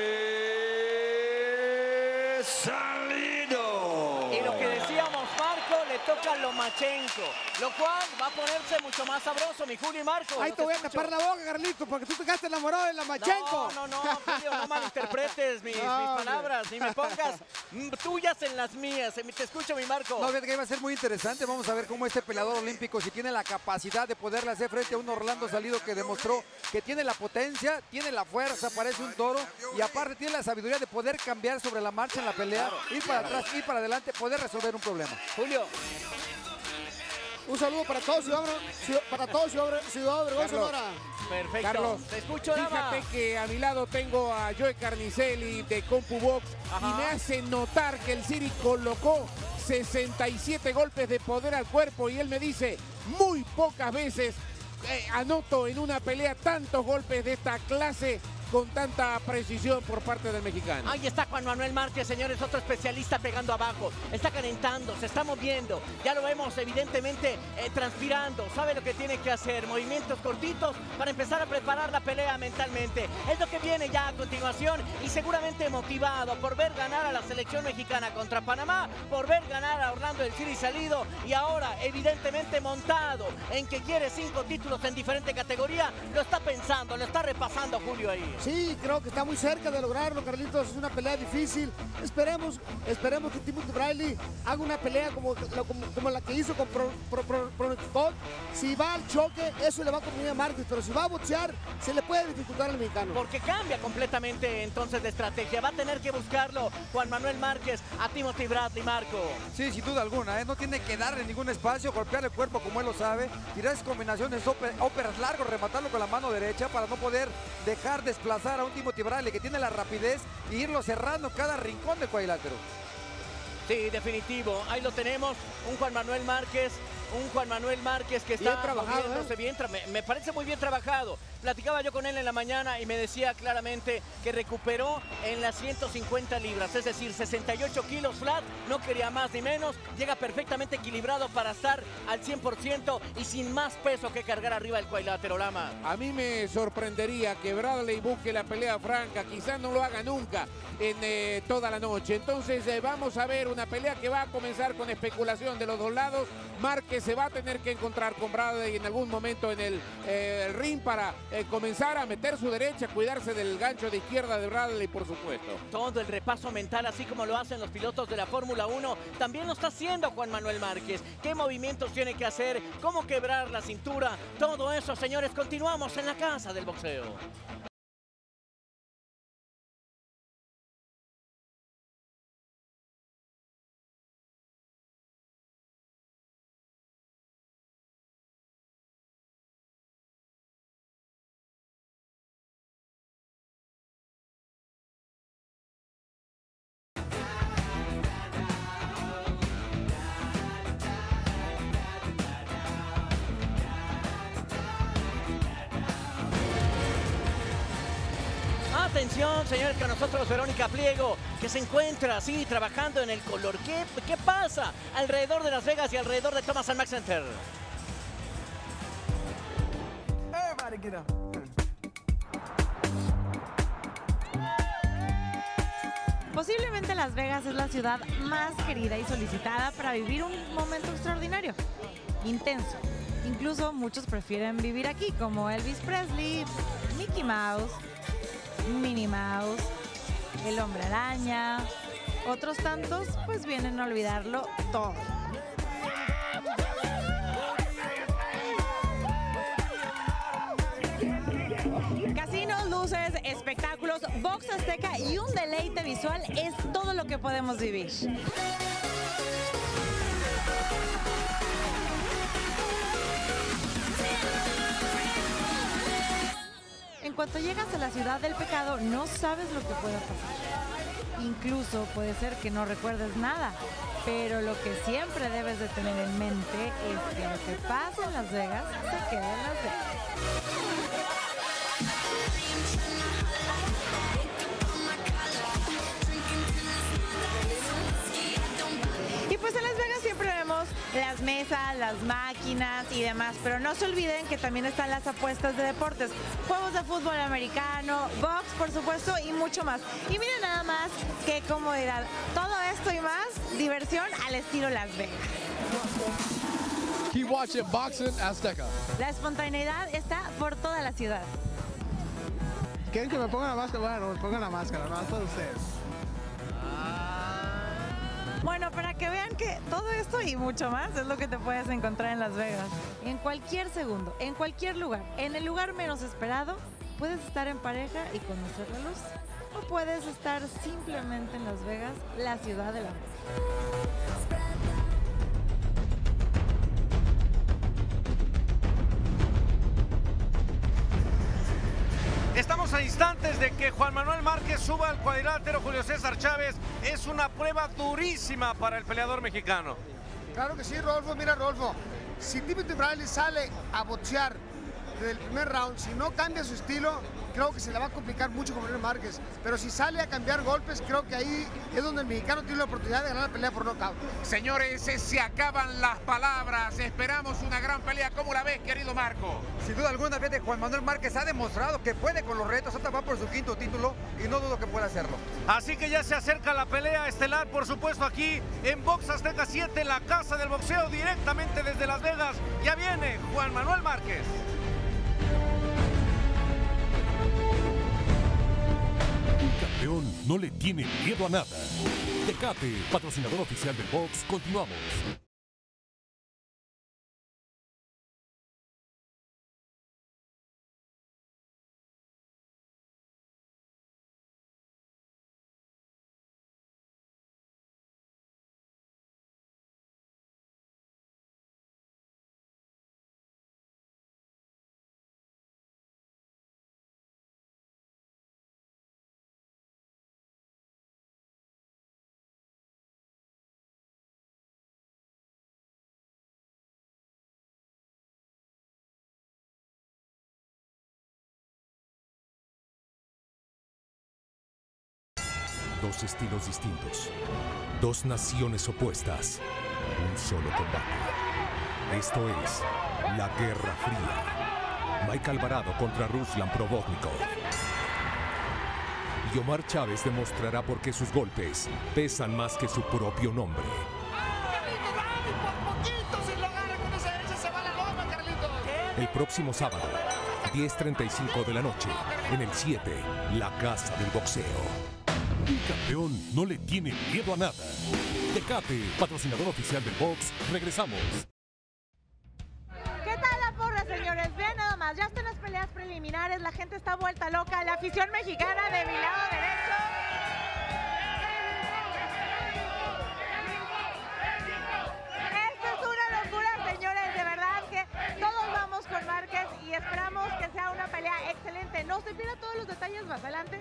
Salido. Y lo que decíamos, Marco, le toca a Lomachenko, lo cual va a ponerse mucho más sabroso, mi Julio y Marco. Ahí Los te voy a escucho. tapar la boca, Carlitos, porque tú te quedaste enamorado de la Lomachenko. No, no, no, Julio, no malinterpretes mis, No, mis hombre. palabras, ni me pongas mm, tuyas en las mías. Eh, Te escucho, mi Marco. No, fíjate que va a ser muy interesante. Vamos a ver cómo este peleador olímpico, si tiene la capacidad de poderle hacer frente a un Orlando Salido que demostró que tiene la potencia, tiene la fuerza, parece un toro y aparte tiene la sabiduría de poder cambiar sobre la marcha en la pelea, ir para atrás, ir para adelante, poder resolver un problema. Julio. Un saludo para todos, Ciudad, Ciudad- para todos Ciudad, Ciudad Obregón, Carlos. Sonora. Perfecto. Carlos, Te escucho, dama. fíjate que a mi lado tengo a Joe Carnicelli de Compu Box Ajá. y me hace notar que el Ciri colocó sesenta y siete golpes de poder al cuerpo y él me dice muy pocas veces eh, anoto en una pelea tantos golpes de esta clase con tanta precisión por parte del mexicano. Ahí está Juan Manuel Márquez, señores, otro especialista pegando abajo. Está calentando, se está moviendo. Ya lo vemos evidentemente eh, transpirando. Sabe lo que tiene que hacer. Movimientos cortitos para empezar a preparar la pelea mentalmente. Es lo que viene ya a continuación y seguramente motivado por ver ganar a la selección mexicana contra Panamá, por ver ganar a Orlando El Siri Salido y ahora evidentemente montado en que quiere cinco títulos en diferente categoría. Lo está pensando, lo está repasando Julio ahí. Sí, creo que está muy cerca de lograrlo, Carlitos. Es una pelea difícil. Esperemos, esperemos que Timothy Bradley haga una pelea como, como, como la que hizo con Pro, Pro, Pro, Pro, Pro. Si va al choque, eso le va a convenir a Márquez, pero si va a boxear, se le puede dificultar al mexicano. Porque cambia completamente entonces de estrategia. Va a tener que buscarlo Juan Manuel Márquez a Timothy Bradley, Marco. Sí, sin duda alguna, ¿eh? No tiene que darle ningún espacio, golpear el cuerpo como él lo sabe, tirar esas combinaciones óperas largos, rematarlo con la mano derecha para no poder dejar desplazar a un Timothy Bradley que tiene la rapidez e irlo cerrando cada rincón del cuadrilátero. Sí, definitivo. Ahí lo tenemos, un Juan Manuel Márquez, un Juan Manuel Márquez que está bien trabajado, moviéndose ¿eh? bien, me, me parece muy bien trabajado. Platicaba yo con él en la mañana y me decía claramente que recuperó en las ciento cincuenta libras, es decir, sesenta y ocho kilos flat, no quería más ni menos, llega perfectamente equilibrado para estar al cien por ciento y sin más peso que cargar arriba del cuadrilátero, Lama. A mí me sorprendería que Bradley busque la pelea franca, quizás no lo haga nunca en eh, toda la noche. Entonces eh, vamos a ver una pelea que va a comenzar con especulación de los dos lados. Márquez se va a tener que encontrar con Bradley en algún momento en el eh, ring para eh, comenzar a meter su derecha, cuidarse del gancho de izquierda de Bradley, por supuesto. Todo el repaso mental, así como lo hacen los pilotos de la Fórmula uno, también lo está haciendo Juan Manuel Márquez. ¿Qué movimientos tiene que hacer? ¿Cómo quebrar la cintura? Todo eso, señores, continuamos en la casa del boxeo. Atención, señores, con nosotros Verónica Pliego, que se encuentra así trabajando en el color. ¿Qué, qué pasa alrededor de Las Vegas y alrededor de Thomas and Mack Center? Everybody get up. Posiblemente Las Vegas es la ciudad más querida y solicitada para vivir un momento extraordinario, intenso. Incluso muchos prefieren vivir aquí, como Elvis Presley, Mickey Mouse, Minnie Mouse, el Hombre Araña. Otros tantos pues vienen a olvidarlo todo. Casinos, luces, espectáculos, box azteca y un deleite visual es todo lo que podemos vivir. En cuanto llegas a la ciudad del pecado, no sabes lo que pueda pasar. Incluso puede ser que no recuerdes nada, pero lo que siempre debes de tener en mente es que lo que pasa en Las Vegas se queda en Las Vegas. Y pues en Las Vegas siempre vemos las mesas, las máquinas y demás, pero no se olviden que también están las apuestas de deportes, juegos de fútbol americano, box, por supuesto, y mucho más. Y miren nada más qué comodidad. Todo esto y más, diversión al estilo Las Vegas. Keep watching Boxing Azteca. La espontaneidad está por toda la ciudad. ¿Quieren que me ponga la máscara? Bueno, me pongan la máscara, no para ustedes. Bueno, para que vean que todo esto y mucho más es lo que te puedes encontrar en Las Vegas. En cualquier segundo, en cualquier lugar, en el lugar menos esperado, puedes estar en pareja y conocer la luz. O puedes estar simplemente en Las Vegas, la ciudad del amor. Estamos a instantes de que Juan Manuel Márquez suba al cuadrilátero. Julio César Chávez, es una prueba durísima para el peleador mexicano. Claro que sí, Rodolfo. Mira, Rodolfo, si Timothy Bradley sale a boxear desde el primer round, si no cambia su estilo, creo que se le va a complicar mucho con Manuel Márquez. Pero si sale a cambiar golpes, creo que ahí es donde el mexicano tiene la oportunidad de ganar la pelea por nocaut. Señores, se acaban las palabras. Esperamos una gran pelea. ¿Cómo la ves, querido Marco? Sin duda alguna, fíjate, Juan Manuel Márquez ha demostrado que puede con los retos. Hasta va por su quinto título y no dudo que pueda hacerlo. Así que ya se acerca la pelea estelar, por supuesto, aquí en Box Azteca siete, la casa del boxeo, directamente desde Las Vegas. Ya viene Juan Manuel Márquez. Un campeón no le tiene miedo a nada. Tecate, patrocinador oficial del box, continuamos. Dos estilos distintos, dos naciones opuestas, un solo combate. Esto es la Guerra Fría. Mike Alvarado contra Ruslan Provodnikov. Y Omar Chávez demostrará por qué sus golpes pesan más que su propio nombre. El próximo sábado, diez treinta y cinco de la noche, en el siete, la casa del boxeo. Un campeón no le tiene miedo a nada. Tecate, patrocinador oficial del box, regresamos. ¿Qué tal la porra, señores? Vean nada más, ya están las peleas preliminares, la gente está vuelta loca, la afición mexicana de mi lado derecho. Esto es una locura, señores, de verdad que todos vamos con Márquez y esperamos que sea una pelea excelente. No se pierdan todos los detalles más adelante.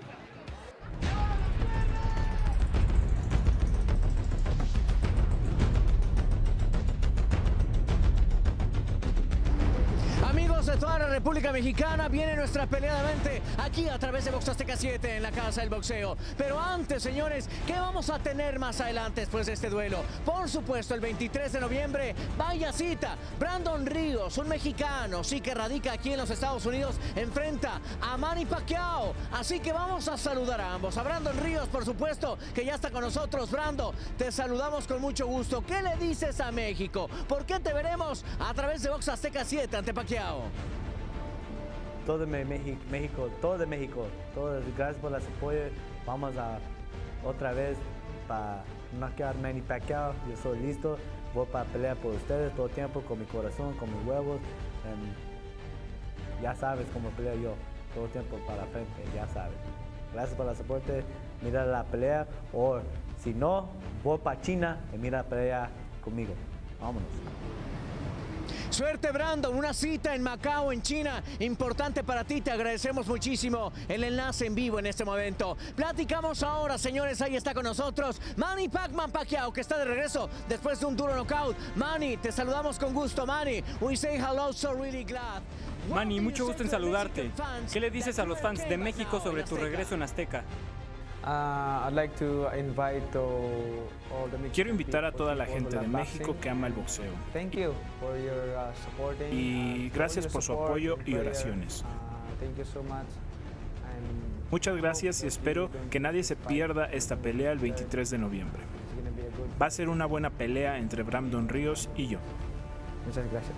Amigos de toda la República Mexicana, viene nuestra pelea de mente aquí a través de Box Azteca siete en la casa del boxeo. Pero antes, señores, ¿qué vamos a tener más adelante después de este duelo? Por supuesto, el veintitrés de noviembre, vaya cita, Brandon Ríos, un mexicano, sí que radica aquí en los Estados Unidos, enfrenta a Manny Pacquiao. Así que vamos a saludar a ambos. A Brandon Ríos, por supuesto, que ya está con nosotros. Brando, te saludamos con mucho gusto. ¿Qué le dices a México? ¿Por qué te veremos a través de Box Azteca siete ante Pacquiao? Todo de México, México, todo de México, todo, gracias por el apoyo. Vamos a otra vez para knockout Manny Pacquiao. Yo soy listo, voy para pelear por ustedes todo el tiempo, con mi corazón, con mis huevos. Um, ya sabes cómo peleo yo, todo el tiempo para frente, ya sabes. Gracias por el soporte, mira la pelea, o si no, voy para China y mira la pelea conmigo. Vámonos. Suerte, Brandon, una cita en Macao, en China, importante para ti. Te agradecemos muchísimo el enlace en vivo en este momento. Platicamos ahora, señores, ahí está con nosotros Manny Pacman Pacquiao, que está de regreso después de un duro knockout. Manny, te saludamos con gusto. Manny, we say hello, so really glad. Manny, mucho gusto en saludarte. ¿Qué le dices a los fans de México sobre tu regreso en Azteca? Uh, I'd like to invite all the Quiero invitar a toda la gente de México que ama el boxeo. Thank you for your uh, supporting, y gracias por su apoyo y oraciones. Uh, thank you so much. Muchas gracias y espero que nadie se pierda esta pelea el veintitrés de noviembre. Va a ser una buena pelea entre Brandon Ríos y yo. Muchas gracias.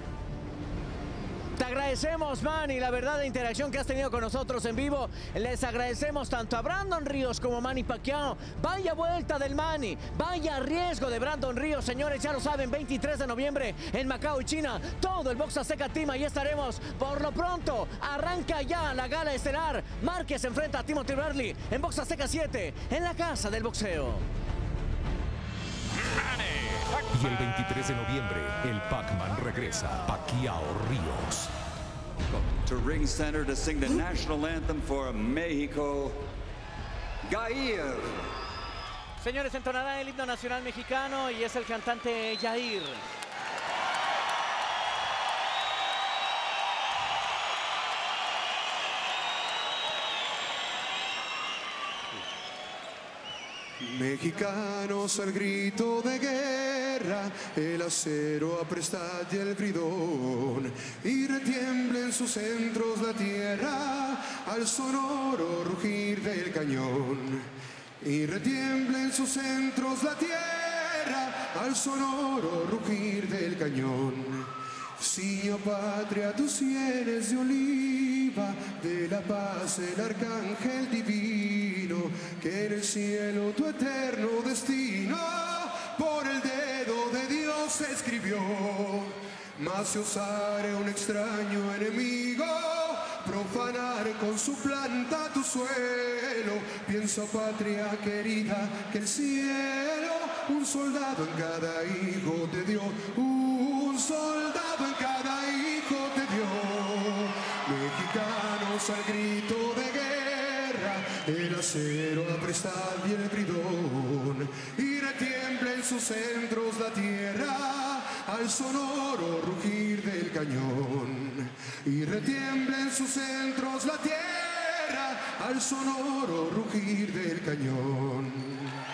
Te agradecemos, Manny, la verdad, la interacción que has tenido con nosotros en vivo. Les agradecemos tanto a Brandon Ríos como a Manny Pacquiao. Vaya vuelta del Manny, vaya riesgo de Brandon Ríos, señores, ya lo saben, veintitrés de noviembre en Macao, China. Todo el Box Azteca Team, ahí estaremos. Por lo pronto, arranca ya la gala estelar. Márquez enfrenta a Timothy Bradley en Box Azteca siete, en la casa del boxeo. Y el veintitrés de noviembre, el Pac-Man regresa. Pacquiao Ríos. To ring center to sing the national anthem for Mexico, Jair. Señores, entonará el himno nacional mexicano y es el cantante Jair. Mexicanos al grito de guerra, el acero aprestad y el bridón, y retiembla en sus centros la tierra al sonoro rugir del cañón. Y retiembla en sus centros la tierra al sonoro rugir del cañón. Ciño patria, tus sienes de oliva, de la paz el arcángel divino, que en el cielo tu eterno destino por el dedo de Dios escribió. Mas si osare un extraño enemigo profanar con su planta tu suelo, piensa patria querida que el cielo un soldado en cada hijo te dio, un soldado en cada hijo te dio. Mexicanos al grito de guerra, el acero aprestad y el bridón, y retiembla en sus centros la tierra al sonoro rugir del cañón. Y retiembla en sus centros la tierra al sonoro rugir del cañón.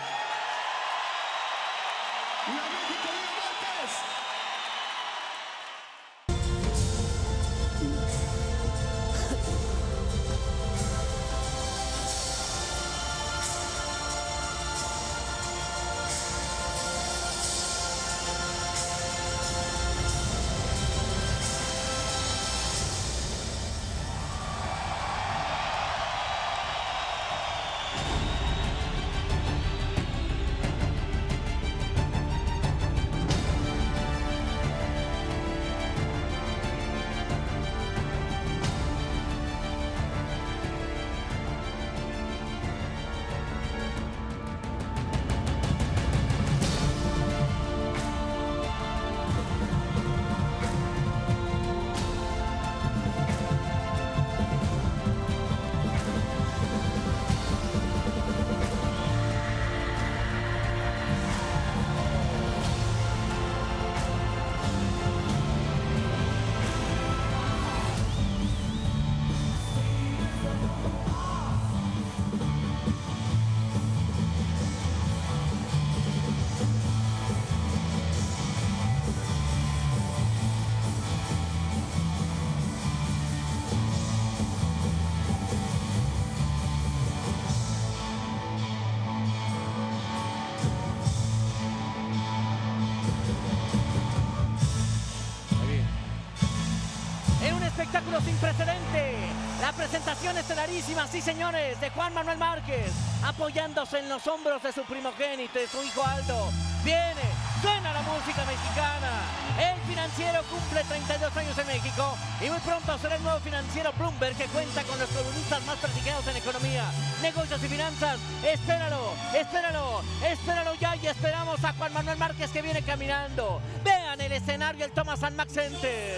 Espectáculo sin precedente, la presentación estelarísima, sí señores, de Juan Manuel Márquez, apoyándose en los hombros de su primogénito, de su hijo Aldo. Viene, suena la música mexicana. El financiero cumple treinta y dos años en México y muy pronto será el nuevo financiero Bloomberg, que cuenta con los columnistas más prestigiados en economía, negocios y finanzas. Espéralo, espéralo, espéralo ya, y esperamos a Juan Manuel Márquez, que viene caminando. Vean el escenario, el Thomas and Mack Center.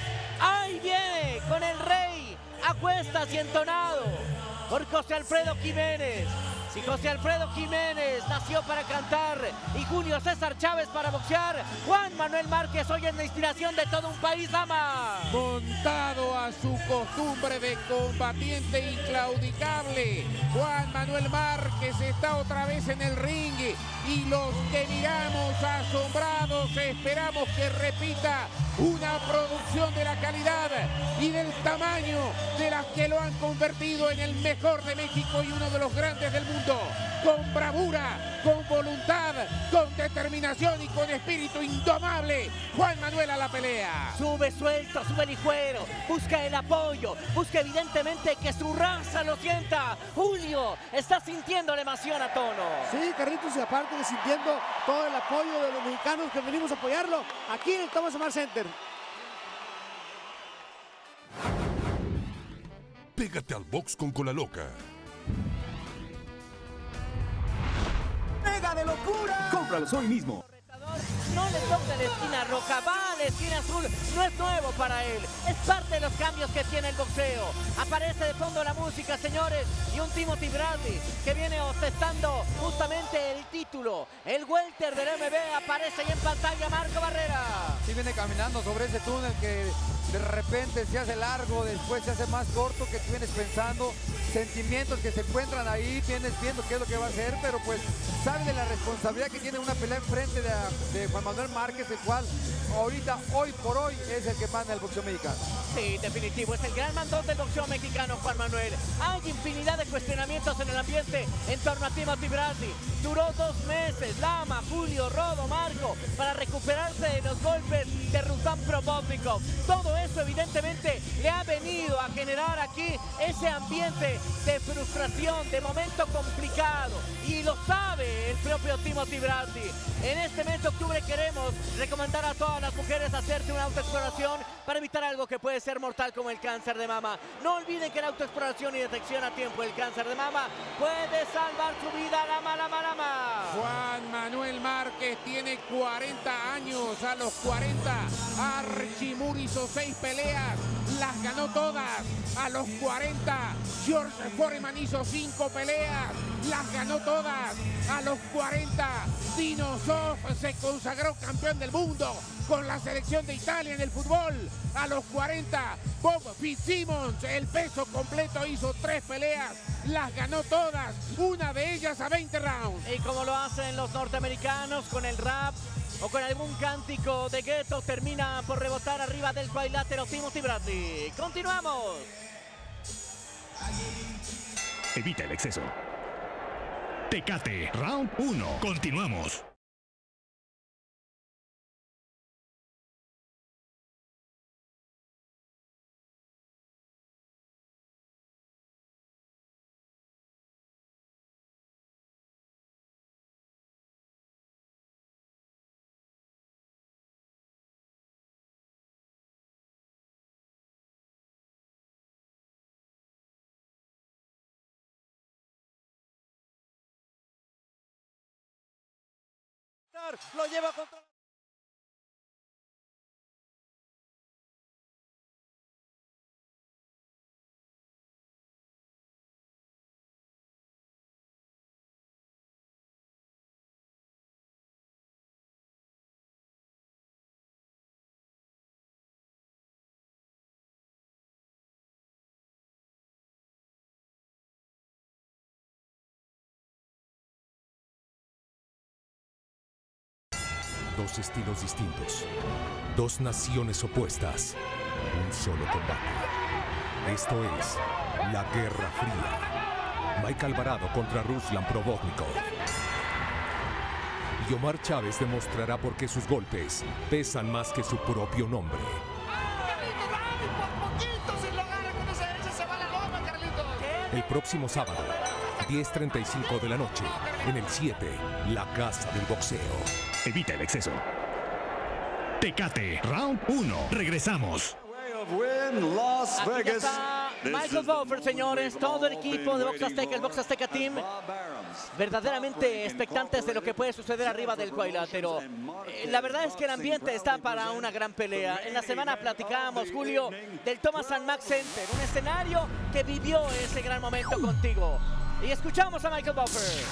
Ahí viene con el rey a cuestas y entonado por José Alfredo Jiménez. Si José Alfredo Jiménez nació para cantar y Julio César Chávez para boxear, Juan Manuel Márquez hoy es la inspiración de todo un país, ama. Montado a su costumbre de combatiente inclaudicable, Juan Manuel Márquez está otra vez en el ring, y los que miramos asombrados esperamos que repita una producción de la calidad y del tamaño de las que lo han convertido en el mejor de México y uno de los grandes del mundo. Con bravura, con voluntad, con determinación y con espíritu indomable, Juan Manuel a la pelea. Sube suelto, sube lijuero, busca el apoyo, busca evidentemente que su raza lo sienta. Julio está sintiendo la emoción a tono. Sí, Carlitos, y aparte de sintiendo todo el apoyo de los mexicanos que venimos a apoyarlo aquí en el Thomas and Mack Center. Pégate al box con Cola Loca. ¡Pega de locura! ¡Cómpralos hoy mismo! No le toca la esquina roja, va a la esquina azul. No es nuevo para él, es parte de los cambios que tiene el boxeo. Aparece de fondo la música, señores, y un Timothy Bradley que viene ostentando justamente el título. El welter del M B aparece ahí en pantalla, Marco Barrera. Sí, viene caminando sobre ese túnel que de repente se hace largo, después se hace más corto, que tú vienes pensando, sentimientos que se encuentran ahí, vienes viendo qué es lo que va a hacer, pero pues sabe de la responsabilidad que tiene una pelea enfrente de, de Juan Manuel Márquez, el cual ahorita, hoy por hoy, es el que manda el boxeo mexicano. Sí, definitivo, es el gran mandón del boxeo mexicano, Juan Manuel. Hay infinidad de cuestionamientos en el ambiente en torno a Timothy Bradley. Duró dos meses, Lama, Julio, Rodo, Marco, para recuperarse de los golpes de Ruslan Provodnikov. Todo eso evidentemente le ha venido a generar aquí ese ambiente de frustración, de momento complicado. Y lo sabe el propio Timothy Bradley. En este mes de octubre queremos recomendar a todas las mujeres hacerte una autoexploración para evitar algo que puede ser mortal como el cáncer de mama. No olviden que la autoexploración y detección a tiempo del cáncer de mama puede salvar su vida. Lama, lama, lama. Juan Manuel Márquez tiene cuarenta años. A los cuarenta, Archimur hizo seis peleas, las ganó todas. A los cuarenta, George Foreman hizo cinco peleas, las ganó todas. A los cuarenta, Dino Zoff se consagró campeón del mundo con la selección de Italia en el fútbol. A los cuarenta, Bob Fitzsimmons, el peso completo, hizo tres peleas, las ganó todas, una de ellas a veinte rounds. Y como lo hacen los norteamericanos con el rap o con algún cántico de gueto, termina por rebotar arriba del cuadrilátero Timothy Bradley. Continuamos. Evita el exceso. Tecate, round uno. Continuamos. Lo lleva contra... Dos estilos distintos, dos naciones opuestas, un solo combate. Esto es la Guerra Fría. Mike Alvarado contra Ruslan Provodnikov. Y Omar Chávez demostrará por qué sus golpes pesan más que su propio nombre. El próximo sábado, diez treinta y cinco de la noche, en el siete, la Casa del Boxeo. Evita el exceso. Tecate, round uno. Regresamos. Aquí está Michael Buffer, señores, todo el equipo de Box Azteca, el Box Azteca Team, verdaderamente expectantes de lo que puede suceder arriba del cuadrilátero. Eh, la verdad es que el ambiente está para una gran pelea. En la semana platicábamos, Julio, del Thomas and Mack Center, un escenario que vivió ese gran momento contigo. Y escuchamos a Michael Buffer.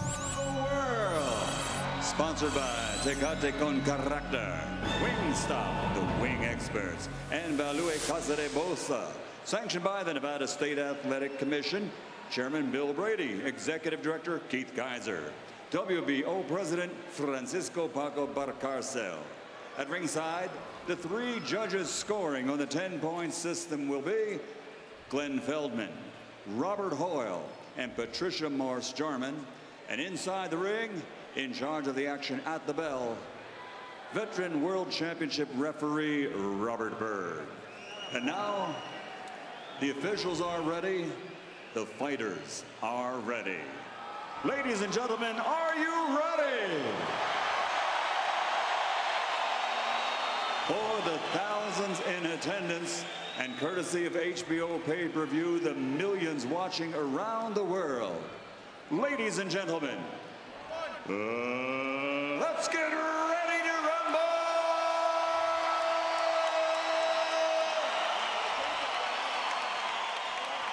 Sponsored by Tecate con Carácter, Wingstop, the Wing Experts, and Balue Casa de Bosa. Sanctioned by the Nevada State Athletic Commission, Chairman Bill Brady, Executive Director Keith Geiser, W B O President Francisco Paco Barcarcel. At ringside, the three judges scoring on the ten-point system will be Glenn Feldman, Robert Hoyle, and Patricia Morse-Jarman. And inside the ring, in charge of the action at the bell, veteran World Championship referee Robert Byrd. And now, the officials are ready, the fighters are ready. Ladies and gentlemen, are you ready? For the thousands in attendance and courtesy of H B O pay-per-view, the millions watching around the world. Ladies and gentlemen, uh, let's get ready to rumble!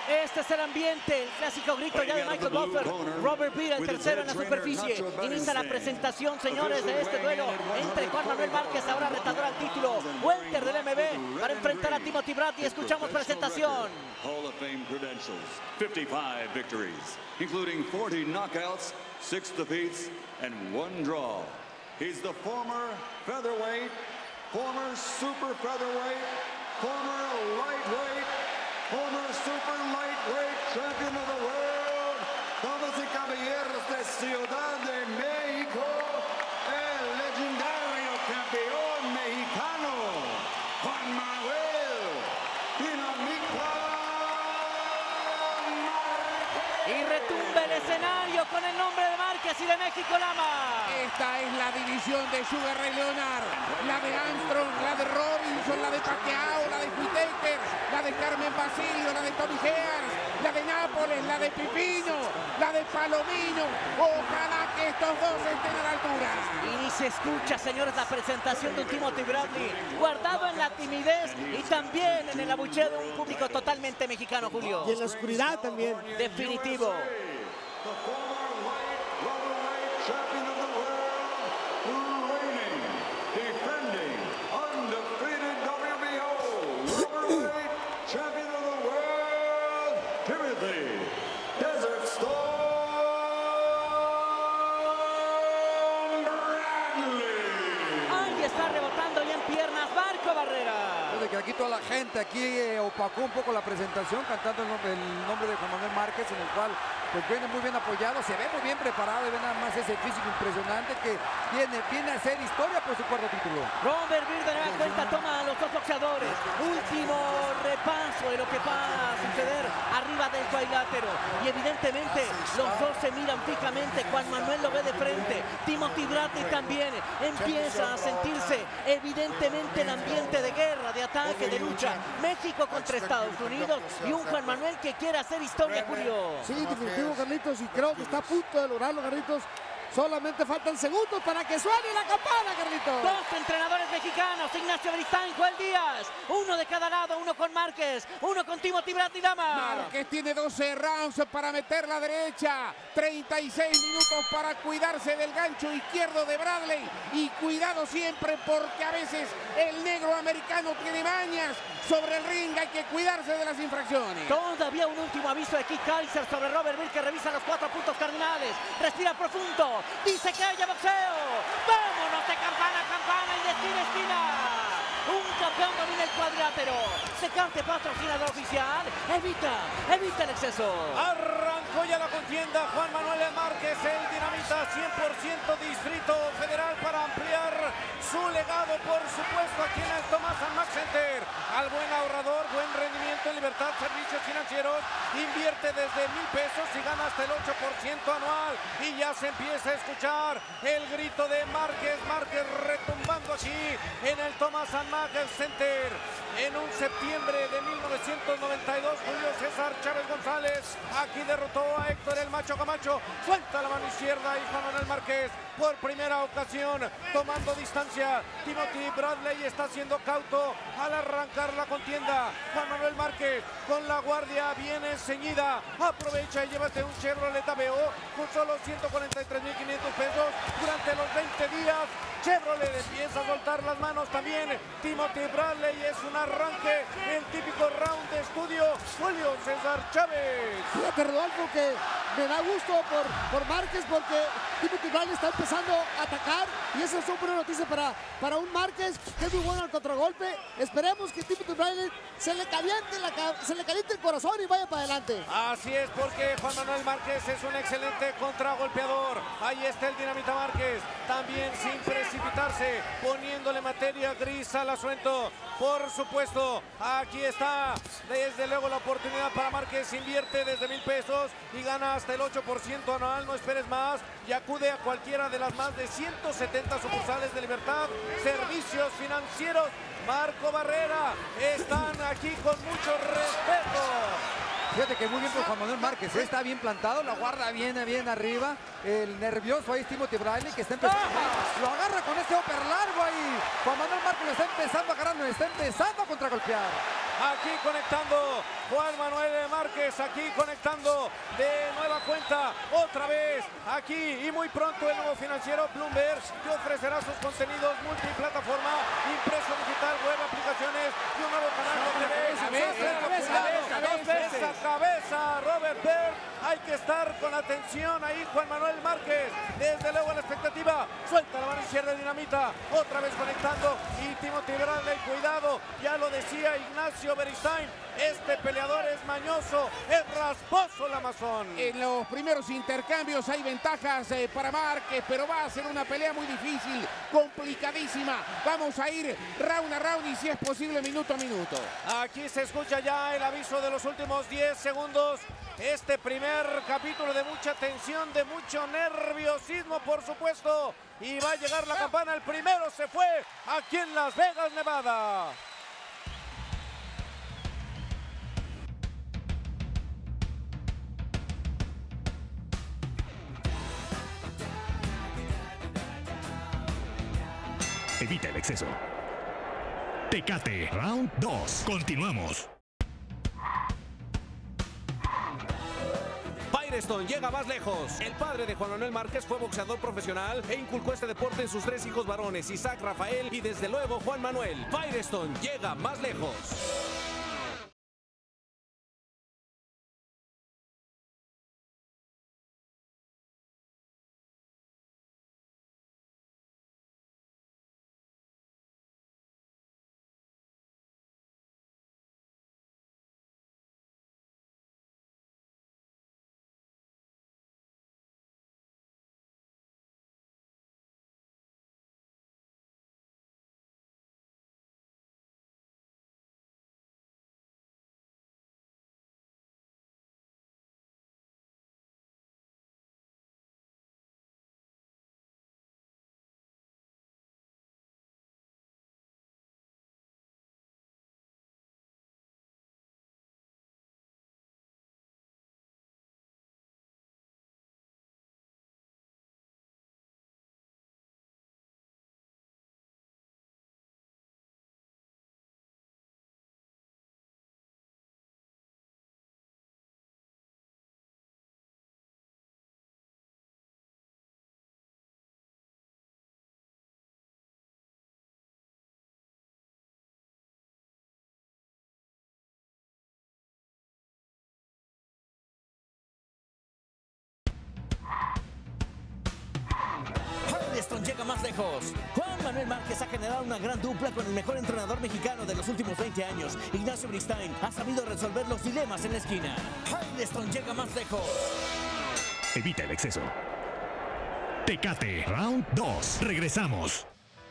Este es el ambiente, el clásico grito ya de Michael Buffer. Robert Beer, el tercero en la superficie. Inicia la presentación, señores, de este duelo entre Juan Manuel Márquez, ahora retador al título welter del M B, para enfrentar a Timothy Bradley. Escuchamos presentación. Hall of Fame credentials, fifty-five victories, including forty knockouts, six defeats, and one draw. He's the former featherweight, former super featherweight, former lightweight, former super lightweight champion of the world, damas y caballeros de Ciudad de México, el legendario campeón mexicano, Juan Manuel Dinamita Márquez. Y retumba el escenario con el nombre de Márquez y de México Lama. Esta es la división de Sugar Ray Leonard, la de Armstrong, la de Robinson, la de Pacquiao, la de Whittaker, la de Carmen Basilio, la de Tommy Hearns, la de Nápoles, la de Pipino, la de Palomino. Ojalá que estos dos estén a la altura. Y se escucha, señores, la presentación de un Timothy Bradley guardado en la timidez y también en el abucheo de un público totalmente mexicano, Julio. Y en la oscuridad también. Definitivo. Está rebotando ya en piernas Marco Barrera. De que aquí toda la gente aquí eh, opacó un poco la presentación cantando el nombre, el nombre de Juan Manuel Márquez, en el cual pues viene muy bien apoyado, se ve muy bien preparado y ve nada más ese físico impresionante que viene, viene a hacer historia por su cuarto título. Robert Beer de nueva cuenta toma a los dos boxeadores. Último repaso de lo que va a suceder arriba del cuadrilátero. Y evidentemente los dos se miran fijamente. Juan Manuel lo ve de frente. Timothy Bradley también empieza a sentirse evidentemente el ambiente de guerra, de ataque, de lucha. México contra Estados Unidos y un Juan Manuel que quiere hacer historia, Julio. Sí, definitivo, Carlitos, y creo que está a punto de lograrlo, Carlitos. Solamente faltan segundos para que suene la campana, Carlitos. Dos entrenadores mexicanos, Ignacio Beristain, Joel Díaz. Uno de cada lado, uno con Márquez, uno con Timothy Bradley Lama. Márquez tiene doce rounds para meter la derecha. treinta y seis minutos para cuidarse del gancho izquierdo de Bradley. Y cuidado siempre porque a veces el negro americano tiene mañas sobre el ring. Hay que cuidarse de las infracciones. Todavía un último aviso de Keith Kaiser sobre Robert Beer, que revisa los cuatro puntos cardinales. Respira profundo. Dice que haya boxeo. Vámonos de campana a campana y de esquina a esquina. Un campeón domina el cuadrilátero. Secante, patrocinador oficial. Evita, evita el exceso. Arrancó ya la contienda Juan Manuel Márquez, el dinamita cien por ciento Distrito Federal, para ampliar su legado, por supuesto, aquí en el Thomas and Mack Center. Al buen ahorrador, buen rendimiento en Libertad Servicios Financieros. Invierte desde mil pesos y gana hasta el ocho por ciento anual. Y ya se empieza a escuchar el grito de Márquez. Márquez retumbando aquí en el Thomas and Mack Center. En un septiembre de mil novecientos noventa y dos, Julio César Chávez González aquí derrotó a Héctor el Macho Camacho. Suelta la mano izquierda y Juan Manuel Márquez por primera ocasión tomando distancia. Timothy Bradley está siendo cauto al arrancar la contienda. Juan Manuel Márquez con la guardia bien ceñida. Aprovecha y llévate un Chevrolet A B O con solo ciento cuarenta y tres mil quinientos pesos durante los veinte días. Chevrolet empieza a soltar las manos también. Timothy Bradley, es un arranque, el típico round de estudio. Julio César Chávez. Fíjate, Rodolfo, que me da gusto por, por Márquez, porque Timothy Bradley está empezando a atacar y esa es una buena noticia para, para un Márquez que es muy bueno al contragolpe. Esperemos que Timothy Bradley se le caliente, la, se le caliente el corazón y vaya para adelante. Así es, porque Juan Manuel Márquez es un excelente contragolpeador. Ahí está el dinamita Márquez, también sin precipitarse, poniéndole materia gris al asuento. Por supuesto, aquí está desde luego la oportunidad para Márquez. Invierte desde mil pesos y gana hasta el ocho por ciento anual. No esperes más y acude a cualquiera de las más de ciento setenta sucursales de Libertad Servicios Financieros. Marco Barrera, están aquí con mucho respeto. Fíjate que muy bien por Juan Manuel Márquez, ¿eh? Está bien plantado, la guarda bien, bien arriba. El nervioso ahí es Timothy Bradley, que está empezando. Lo agarra con ese upper largo ahí. Juan Manuel Márquez lo está empezando a agarrar, lo está empezando a contragolpear. Aquí conectando Juan Manuel Márquez, aquí conectando de nueva cuenta, otra vez aquí y muy pronto el nuevo financiero Bloomberg, que ofrecerá sus contenidos multiplataforma, impreso digital, web, aplicaciones y un nuevo canal de T V. Cabeza, cabeza, cabeza, Esa cabeza, Robert Berg, hay que estar con atención ahí, Juan Manuel Márquez, desde luego la expectativa, suelta la mano izquierda de Dinamita, otra vez conectando, y Timothy Bradley, cuidado, ya lo decía Ignacio Beristain, este peleador es mañoso, es rasposo el Amazon. En los primeros intercambios hay ventajas eh, para Márquez, pero va a ser una pelea muy difícil, complicadísima. Vamos a ir round a round y si es posible minuto a minuto. Aquí se escucha ya el aviso de los últimos diez segundos. Este primer capítulo de mucha tensión, de mucho nerviosismo, por supuesto. Y va a llegar la campana, el primero se fue aquí en Las Vegas, Nevada. Evita el exceso. Tecate, round dos. Continuamos. Firestone llega más lejos. El padre de Juan Manuel Márquez fue boxeador profesional e inculcó este deporte en sus tres hijos varones, Isaac, Rafael y desde luego Juan Manuel. Firestone llega más lejos. Firestone llega más lejos. Juan Manuel Márquez ha generado una gran dupla con el mejor entrenador mexicano de los últimos veinte años. Ignacio Beristain ha sabido resolver los dilemas en la esquina. Firestone llega más lejos. Evita el exceso. Tecate, round dos. Regresamos.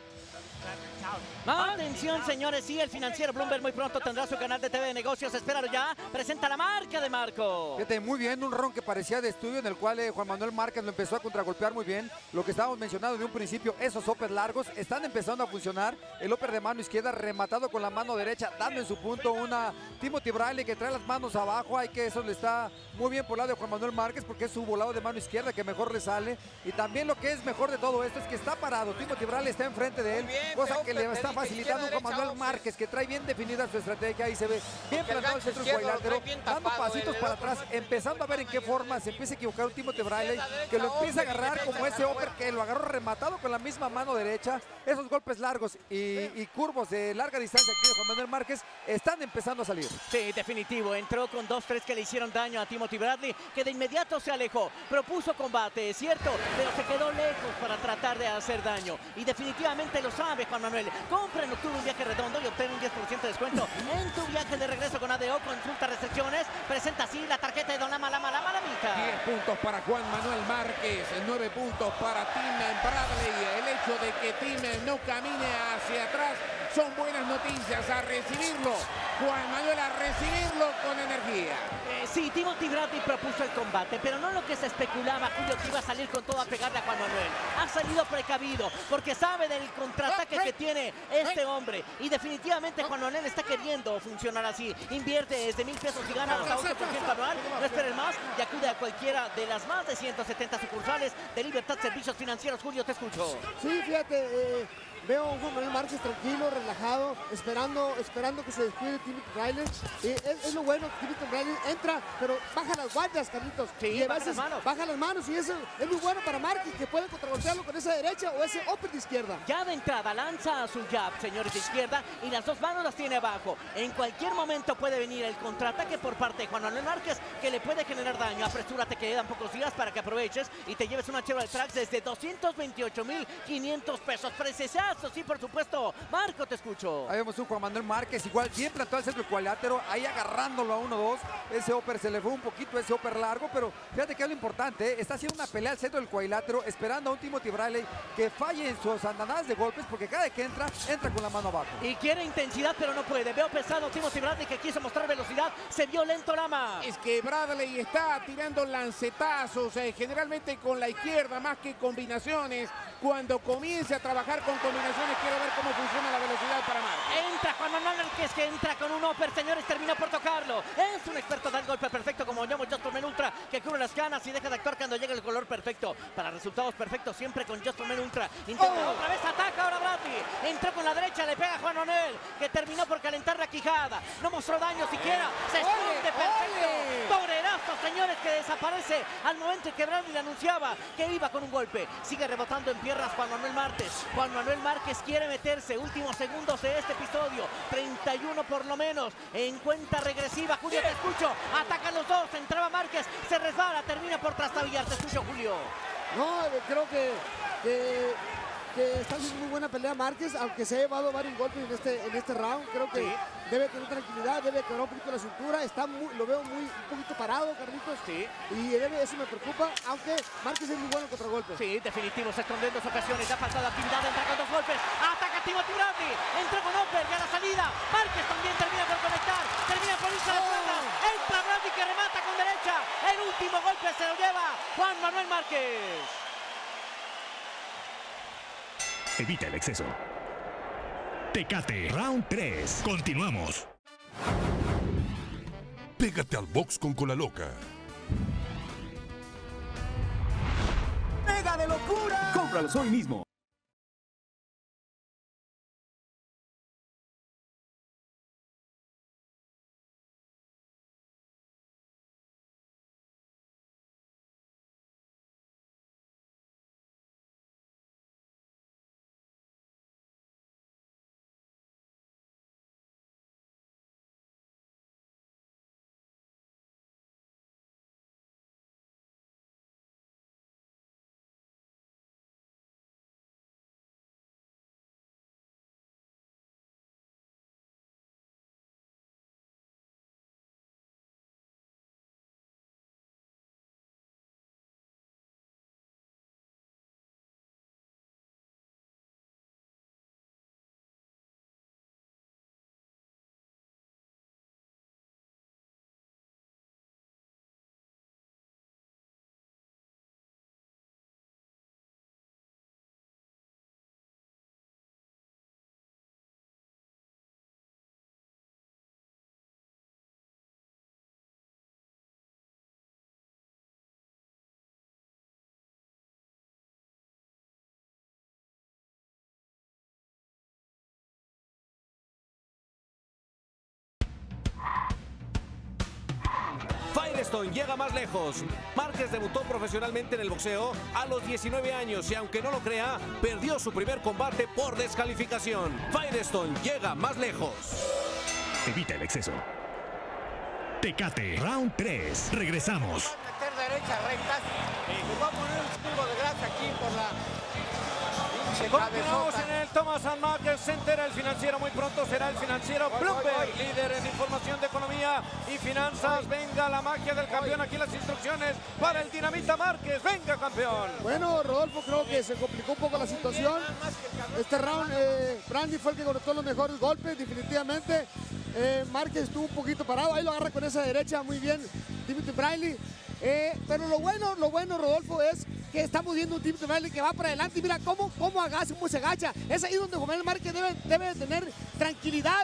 Atención, señores, sí, el financiero Bloomberg muy pronto tendrá su canal de T V de negocios. Espéralo ya. Presenta la marca de Marco. Fíjate, muy bien, un ron que parecía de estudio en el cual eh, Juan Manuel Márquez lo empezó a contragolpear muy bien. Lo que estábamos mencionando de un principio, esos uppers largos están empezando a funcionar. El upper de mano izquierda rematado con la mano derecha, dando en su punto una Timothy Bradley que trae las manos abajo. Hay que eso le está muy bien por el lado de Juan Manuel Márquez porque es su volado de mano izquierda que mejor le sale. Y también lo que es mejor de todo esto es que está parado. Timothy Bradley está enfrente de él, bien, cosa que le está facilitando a Juan Manuel Márquez, que trae bien definida su estrategia. Ahí se ve bien plantado el centro cuadrilátero, dando pasitos para atrás, empezando a ver en qué forma se empieza a equivocar un Timothy Bradley, que lo empieza a agarrar como ese upper que lo agarró rematado con la misma mano derecha. Esos golpes largos y, y curvos de larga distancia aquí de Juan Manuel Márquez están empezando a salir. Sí, definitivo. Entró con dos, tres que le hicieron daño a Timothy Bradley, que de inmediato se alejó. Propuso combate, es cierto, pero se quedó lejos para tratar de hacer daño. Y definitivamente lo sabe Juan Manuel. Compra en octubre un viaje redondo y obtén un diez por ciento de descuento en tu viaje de regreso con A D O. Consulta restricciones. Presenta así la tarjeta de Don Lama Lama Lama Lamita. diez puntos para Juan Manuel Márquez, nueve puntos para Tim Bradley. El hecho de que Tim no camine hacia atrás son buenas noticias. A recibirlo, Juan Manuel, a recibirlo con energía. Eh, sí, Timothy Bradley propuso el combate, pero no lo que se especulaba, Julio, que iba a salir con todo a pegarle a Juan Manuel. Ha salido precavido porque sabe del contraataque que tiene este hombre. Y definitivamente Juan Manuel está queriendo funcionar así. Invierte desde mil pesos y gana hasta once por ciento anual. No esperes más y acude a cualquiera de las más de ciento setenta sucursales de Libertad Servicios Financieros. Julio, te escucho. Sí, fíjate, eh, veo a un Juan Manuel Márquez tranquilo, relajado, esperando, esperando que se descuide Timothy Bradley. Y es, es lo bueno, Timothy Bradley entra, pero baja las guardias, Carlitos. Sí, y a baja veces las manos. baja las manos y eso es muy bueno para Márquez, que puede contragolpearlo con esa derecha o ese upper de izquierda. Ya de entrada lanza su jab, señores, de izquierda, y las dos manos las tiene abajo. En cualquier momento puede venir el contraataque por parte de Juan Manuel Márquez, que le puede generar daño. Apresúrate, que quedan pocos días para que aproveches y te lleves una Chevrolet Trax desde doscientos veintiocho mil quinientos pesos. Precioso, sí, por supuesto. Marco, te escucho. Ahí vemos un Juan Manuel Márquez, igual bien plantado al centro cuadrilátero, ahí agarrándolo a uno dos. Ese upper se le fue un poquito, ese upper largo, pero fíjate que es lo importante, ¿eh? Está haciendo una pelea al centro del cuadrilátero, esperando a un Timothy Bradley que falle en sus andanadas de golpes, porque cada vez que entra, entra con la mano abajo. Y quiere intensidad, pero no puede. Veo pesado Timothy Bradley, que quiso mostrar velocidad, se vio lento Lama. Es que Bradley está tirando lancetazos, eh, generalmente con la izquierda, más que combinaciones. Cuando comience a trabajar con combinaciones, quiero ver cómo funciona la velocidad para Márquez. Entra Juan Manuel Márquez, que entra con un upper, señores, termina por tocarlo. Es un experto del golpe perfecto, como llamo Just Ultra, que cubre las canas y deja de actuar cuando llega el color perfecto. Para resultados perfectos, siempre con Just Ultra. Intenta oh. otra vez, ataca ahora Bradley. Entró con la derecha, le pega a Juan Manuel, que terminó por calentar la quijada. No mostró daño siquiera, se esconde perfecto. Torerazo, señores, que desaparece al momento en que Bradley le anunciaba que iba con un golpe. Sigue rebotando en piernas Juan Manuel Márquez. Juan Manuel Márquez quiere meterse. Últimos segundos de este episodio. treinta y uno por lo menos en cuenta regresiva. Julio, te escucho. Atacan los dos. Entraba Márquez. Se resbala. Termina por trastabillar. Te escucho, Julio. No, creo que... que... que está haciendo muy buena pelea Márquez, aunque se ha llevado varios golpes en este, en este round. Creo que sí. debe tener tranquilidad, debe quebrar un poquito la cintura. Está muy, lo veo muy un poquito parado, Carlitos. Sí. Y debe, eso me preocupa, aunque Márquez es muy bueno contra golpes. Sí, definitivo, se esconde en dos ocasiones. Ha faltado actividad, entra con dos golpes. Ataca Timothy Bradley, entra con upper, ya la salida. Márquez también termina por conectar, termina por irse a la espalda. Entra Bradley, que remata con derecha. El último golpe se lo lleva Juan Manuel Márquez. Evita el exceso. Tecate, round tres. Continuamos. Pégate al box con Cola Loca. ¡Pega de locura! Cómpralos hoy mismo. Firestone llega más lejos. Márquez debutó profesionalmente en el boxeo a los diecinueve años y, aunque no lo crea, perdió su primer combate por descalificación. Firestone llega más lejos. Evita el exceso. Tecate, round tres. Regresamos. Meter derecha, rectas. Le voy a poner un chingo de grasa aquí por la... Continuamos en el Thomas and Markets Center. El financiero muy pronto será el financiero Bloomberg, líder en información de economía y finanzas. Venga la magia del campeón. Aquí las instrucciones para el Dinamita Márquez. Venga, campeón. Bueno, Rodolfo, creo que se complicó un poco la situación. Este round, eh, Brandy fue el que conectó los mejores golpes, definitivamente. Eh, Márquez estuvo un poquito parado. Ahí lo agarra con esa derecha muy bien Timothy Bradley. Eh, pero lo bueno, lo bueno, Rodolfo, es que estamos viendo un Timothy Bradley que va para adelante y mira cómo, cómo agacha, cómo se agacha. Es ahí donde Juan Manuel Márquez debe, debe tener tranquilidad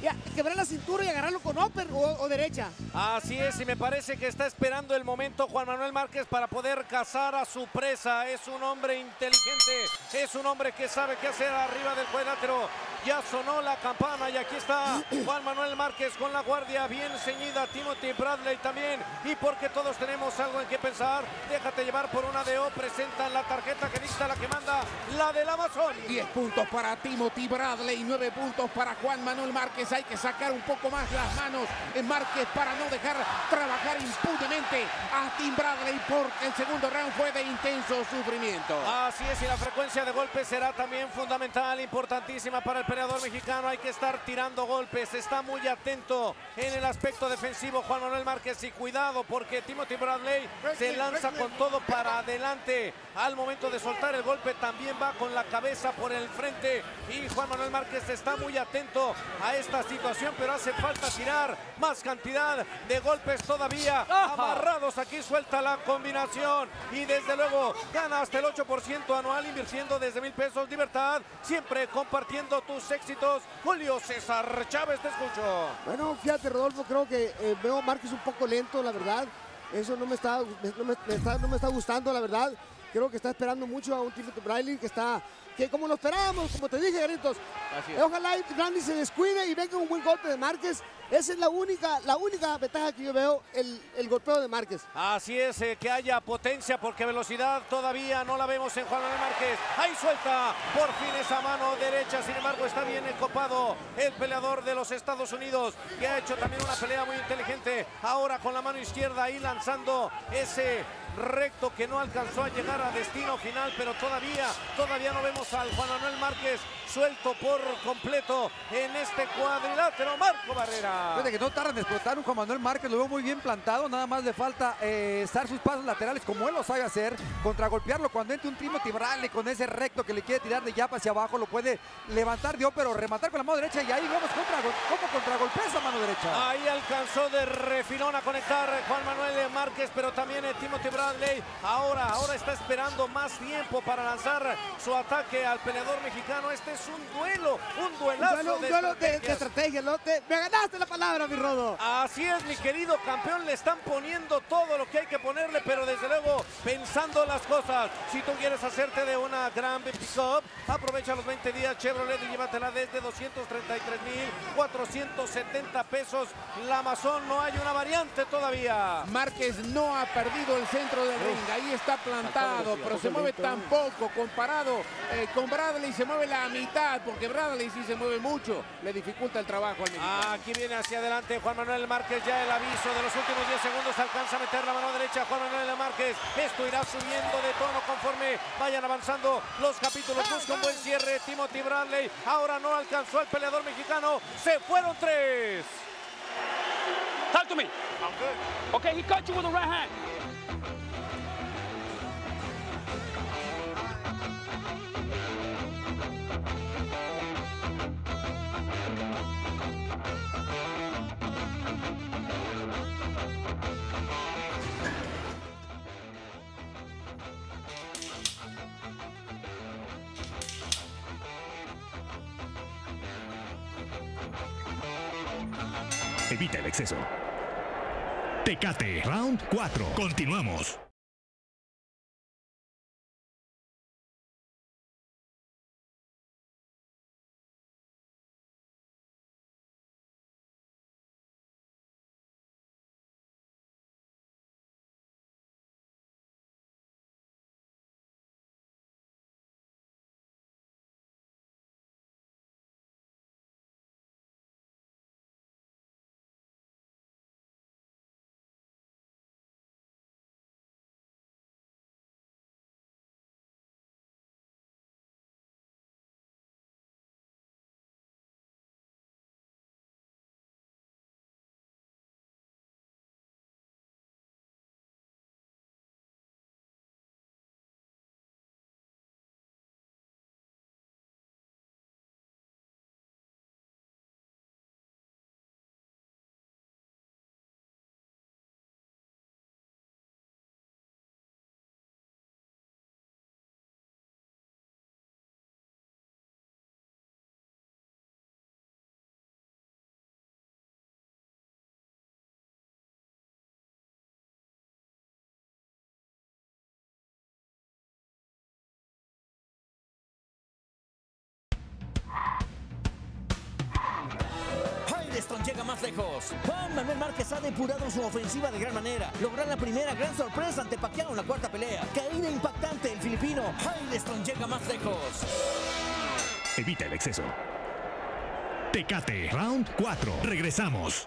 y a- quebrar la cintura y agarrarlo con upper o, o derecha. Así es, y me parece que está esperando el momento Juan Manuel Márquez para poder cazar a su presa. Es un hombre inteligente, es un hombre que sabe qué hacer arriba del cuadrilátero. Ya sonó la campana y aquí está Juan Manuel Márquez con la guardia bien ceñida, Timothy Bradley también. Y porque todos tenemos algo en qué pensar, déjate llevar por una D O. Presentan la tarjeta que dicta la que manda, la del Amazon. diez puntos para Timothy Bradley, nueve puntos para Juan Manuel Márquez. Hay que sacar un poco más las manos en Márquez para no dejar trabajar impunemente a Tim Bradley, porque el segundo round fue de intenso sufrimiento. Así es, y la frecuencia de golpes será también fundamental, importantísima para el peleador mexicano. Hay que estar tirando golpes, está muy atento en el aspecto defensivo Juan Manuel Márquez, y cuidado porque Timothy Bradley se lanza con todo para adelante. Al momento de soltar el golpe también va con la cabeza por el frente, y Juan Manuel Márquez está muy atento a esta situación, pero hace falta tirar más cantidad de golpes todavía. Amarrados, aquí suelta la combinación y desde luego gana hasta el ocho por ciento anual invirtiendo desde mil pesos. Libertad, siempre compartiendo tus éxitos. Julio César Chávez, te escucho. Bueno, fíjate, Rodolfo, creo que eh, veo a Márquez un poco lento, la verdad. Eso no me está, no me, me está, no me está gustando, la verdad. Creo que está esperando mucho a un Timothy Bradley que está, que como lo esperábamos, como te dije, Garitos. Así Eh, es. ojalá y Bradley se descuide y venga un buen golpe de Márquez. Esa es la única, la única ventaja que yo veo, el, el golpeo de Márquez. Así es, eh, que haya potencia, porque velocidad todavía no la vemos en Juan Manuel Márquez. Ahí suelta por fin esa mano derecha, sin embargo está bien encopado el peleador de los Estados Unidos, que ha hecho también una pelea muy inteligente. Ahora con la mano izquierda ahí lanzando ese recto que no alcanzó a llegar a destino final, pero todavía, todavía no vemos al Juan Manuel Márquez suelto por completo en este cuadrilátero. Marco Barrera. Fíjate que no tardan en explotar un Juan Manuel Márquez, lo veo muy bien plantado, nada más le falta eh, estar sus pasos laterales como él lo sabe hacer, contragolpearlo cuando entre un Timothy Bradley con ese recto que le quiere tirar de yapa hacia abajo, lo puede levantar de pero rematar con la mano derecha, y ahí vemos contra, cómo contragolpea esa mano derecha. Ahí alcanzó de refilón a conectar Juan Manuel Márquez, pero también eh, Timothy Bradley ahora, ahora está esperando más tiempo para lanzar su ataque al peleador mexicano. Este es un duelo, un duelazo Un duelo, un de duelo de, de estrategias. estrategia, ¿no? Te- me ganaste la palabra, mi Rodo. Así es, mi querido campeón, le están poniendo todo lo que hay que ponerle, pero desde luego pensando las cosas. Si tú quieres hacerte de una gran pick-up, aprovecha los veinte días Chevrolet y llévatela desde doscientos treinta y tres mil cuatrocientos setenta pesos. La Amazon, no hay una variante todavía. Márquez no ha perdido el centro del ring, ahí está plantado, pero se mueve tan poco comparado eh, con Bradley, se mueve la mitad, porque Bradley sí se mueve mucho, le dificulta el trabajo al mexicano. Aquí viene hacia adelante Juan Manuel Márquez, ya el aviso de los últimos diez segundos, alcanza a meter la mano derecha Juan Manuel Márquez. Esto irá subiendo de tono conforme vayan avanzando los capítulos. Busca un buen cierre Timothy Bradley, ahora no alcanzó al peleador mexicano, se fueron tres. Talk to me. Okay, he cut you with a right hand. Evita el exceso. Tecate, round cuatro. Continuamos. Firestone llega más lejos. Juan Manuel Márquez ha depurado su ofensiva de gran manera. Lograr la primera gran sorpresa ante Pacquiao en la cuarta pelea. Caída impactante el filipino. Firestone llega más lejos. Evita el exceso. Tecate, round cuatro. Regresamos.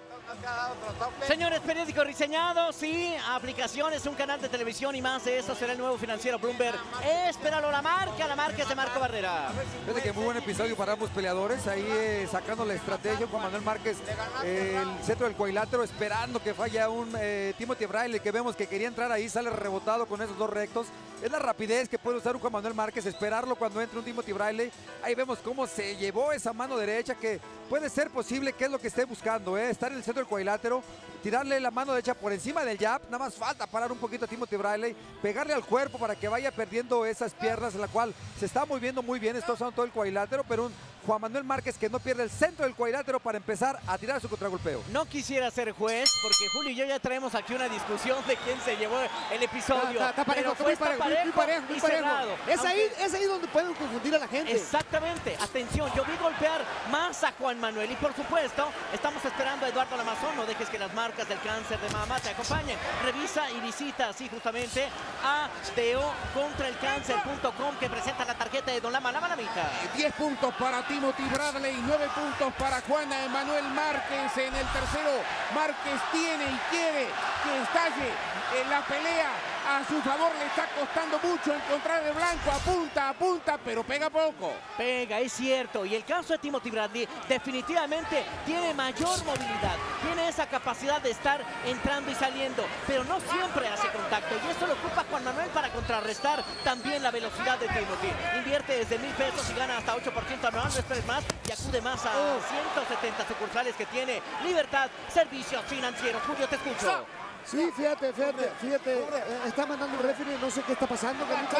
Señores, periódicos reseñados y aplicaciones, un canal de televisión y más de eso será el nuevo financiero Bloomberg. Espéralo, la marca, la marca es de Marco Barrera. Fíjate que muy buen episodio para ambos peleadores, ahí eh, sacando la estrategia. Juan Manuel Márquez, eh, el centro del cuadrilátero, esperando que falla un eh, Timothy Bradley, que vemos que quería entrar ahí, sale rebotado con esos dos rectos. Es la rapidez que puede usar un Juan Manuel Márquez, esperarlo cuando entre un Timothy Bradley. Ahí vemos cómo se llevó esa mano derecha, que puede ser posible que es lo que esté buscando, ¿eh? Estar en el centro del cuadrilátero, tirarle la mano derecha por encima del jab, nada más falta parar un poquito a Timothy Bradley, pegarle al cuerpo para que vaya perdiendo esas piernas, en la cual se está moviendo muy bien, está usando todo el cuadrilátero, pero un Juan Manuel Márquez que no pierde el centro del cuadrilátero para empezar a tirar su contragolpeo. No quisiera ser juez, porque Julio y yo ya traemos aquí una discusión de quién se llevó el episodio. Está, está parejo, pero fue está parejo, parejo, muy parejo, muy y parejo. cerrado. Es, Aunque... ahí, es ahí donde pueden confundir a la gente. Exactamente. Atención, yo vi golpear más a Juan Manuel y por supuesto estamos esperando a Eduardo Lamazón. No dejes que las marcas del cáncer de mama te acompañen. Revisa y visita así justamente a teo contra el cáncer punto com, que presenta la tarjeta de Don Lama, la malamita. diez puntos para Timothy Bradley, nueve puntos para Juan Manuel Márquez en el tercero. Márquez tiene y quiere que estalle en la pelea. A su favor, le está costando mucho encontrar el blanco. Apunta, apunta, pero pega poco. Pega, es cierto. Y el caso de Timothy Bradley definitivamente tiene mayor movilidad. Tiene esa capacidad de estar entrando y saliendo, pero no siempre hace contacto. Y esto lo ocupa Juan Manuel para contrarrestar también la velocidad de Timothy. Invierte desde mil pesos y gana hasta ocho por ciento anual. No esperes más y acude más a ciento setenta sucursales que tiene Libertad Servicios Financieros. Julio, te escucho. Sí, fíjate, fíjate, fíjate, eh, está mandando un referee, no sé qué está pasando, Carlitos.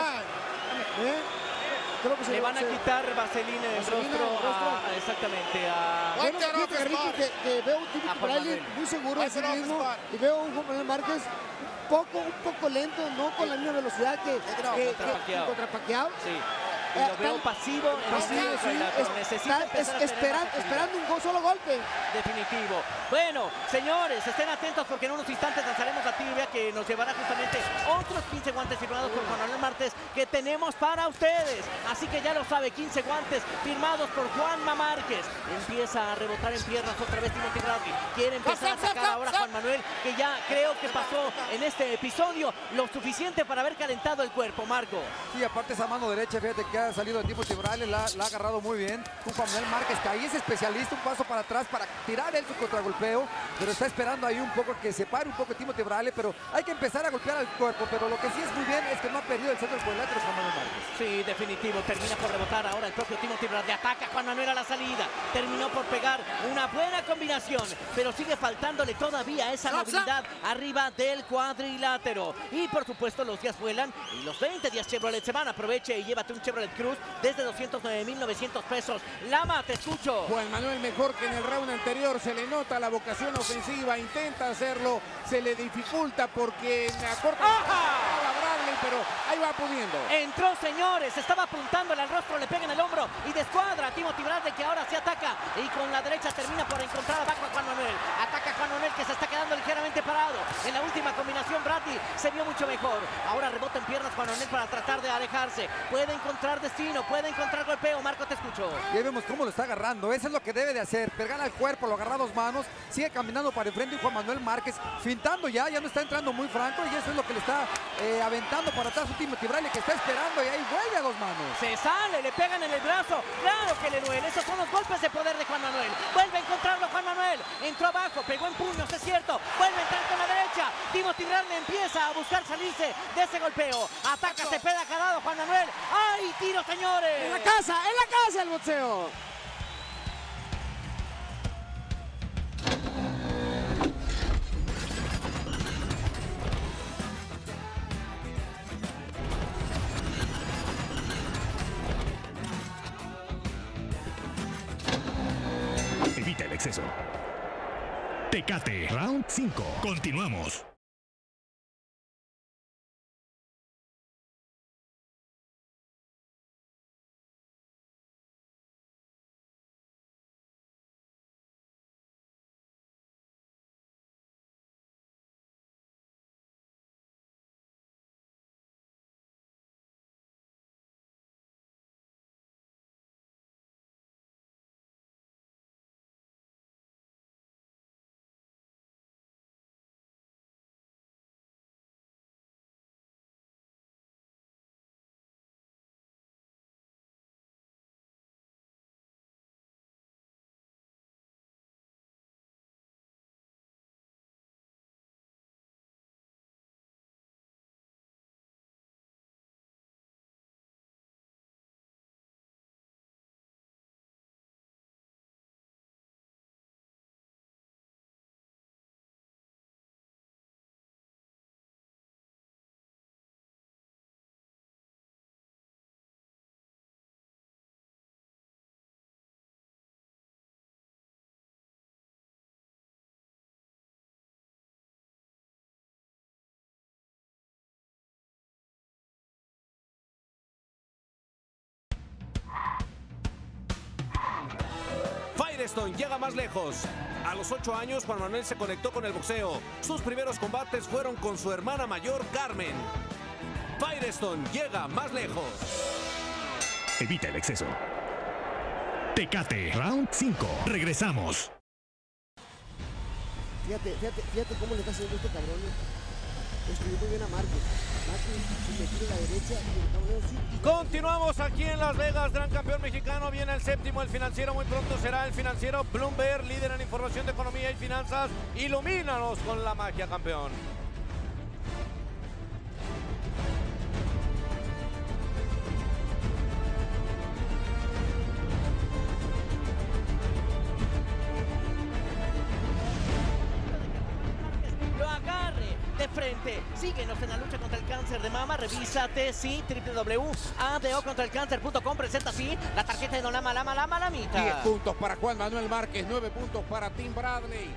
¿Eh? Creo que se le van a se... quitar vaselina en el rostro, en el rostro. A, exactamente a... Bueno, fíjate, Carlitos, que, que veo un Timothy Bradley muy seguro de sí mismo y veo un Juan Manuel Márquez un poco, un poco lento, no con la misma velocidad que, que, que, que contra Pacquiao. Sí. Y lo veo pasivo en pasivo, el sí, es, necesita es, esperan, esperando un solo golpe. Definitivo. Bueno, señores, estén atentos porque en unos instantes lanzaremos la tibia que nos llevará justamente otros quince guantes firmados por Juan Manuel Márquez que tenemos para ustedes. Así que ya lo sabe, quince guantes firmados por Juanma Márquez. Empieza a rebotar en piernas otra vez Timothy Bradley. Quiere empezar a sacar ahora a Juan Manuel, que ya creo que pasó en este episodio lo suficiente para haber calentado el cuerpo, Marco. Sí, aparte esa mano derecha, fíjate que ha salido de Timothy Bradley, la, la ha agarrado muy bien. Un Juan Manuel Márquez que ahí es especialista, un paso para atrás para tirar él su contragolpeo, pero está esperando ahí un poco que se pare un poco Timothy Bradley, pero hay que empezar a golpear al cuerpo, pero lo que sí es muy bien es que no ha perdido el centro del cuadrilátero Juan Manuel Márquez. Sí, definitivo, termina por rebotar ahora el propio Timothy Bradley, ataca a Juan Manuel a la salida, terminó por pegar una buena combinación, pero sigue faltándole todavía esa movilidad arriba del cuadrilátero. Y por supuesto los días vuelan y los veinte días Chevrolet se van. Aproveche y llévate un Chevrolet Cruz desde doscientos nueve mil novecientos pesos. Lama, te escucho. Juan Manuel mejor que en el round anterior, se le nota la vocación ofensiva, intenta hacerlo, se le dificulta porque a corta a Bradley, pero ahí va pudiendo. Entró, señores, estaba apuntándole al rostro, le pega en el hombro y descuadra a Timothy Bradley, que ahora se ataca y con la derecha termina por encontrar abajo a Juan Manuel. Ataca a Juan Manuel, que se está quedando ligeramente parado. En la última combinación Bradley se vio mucho mejor. Ahora rebota en piernas Juan Manuel para tratar de alejarse. Puede encontrar destino, puede encontrar golpeo. Marco, te escucho. Y ahí vemos cómo lo está agarrando. Eso es lo que debe de hacer. Pegar al cuerpo, lo agarra a dos manos. Sigue caminando para enfrente y Juan Manuel Márquez fintando ya. Ya no está entrando muy franco y eso es lo que le está eh, aventando para atrás a Timothy Bradley, que está esperando y ahí vuelve a dos manos. Se sale, le pegan en el brazo. Claro que le duele. Esos son los golpes de poder de Juan Manuel. Vuelve a encontrarlo Juan Manuel. Entró abajo, pegó en puños, es cierto. Vuelve a entrar con la derecha. Timothy Bradley empieza a buscar salirse de ese golpeo. Ataca, se pega calado Juan Manuel. ¡Ay, tiro, señores! En la casa, en la casa el boxeo. Evita el exceso. Tecate, round cinco. Continuamos. Firestone llega más lejos. A los ocho años, Juan Manuel se conectó con el boxeo. Sus primeros combates fueron con su hermana mayor, Carmen. Firestone llega más lejos. Evita el exceso. Tecate, round cinco. Regresamos. Fíjate, fíjate, fíjate cómo le está haciendo este cabrón. Escribió muy bien a Márquez. Márquez se tira a la derecha y el cabrón sí. Continuamos aquí en Las Vegas, gran campeón mexicano. Viene el séptimo, el financiero. Muy pronto será el financiero Bloomberg, líder en información de economía y finanzas. Ilumínanos con la magia, campeón. De frente, síguenos en la lucha contra el cáncer de mama. Revísate, sí, w w w punto a d o contra el cáncer punto com presenta, sí, la tarjeta de Nolama Lama Lama Lamita. diez puntos para Juan Manuel Márquez, nueve puntos para Tim Bradley.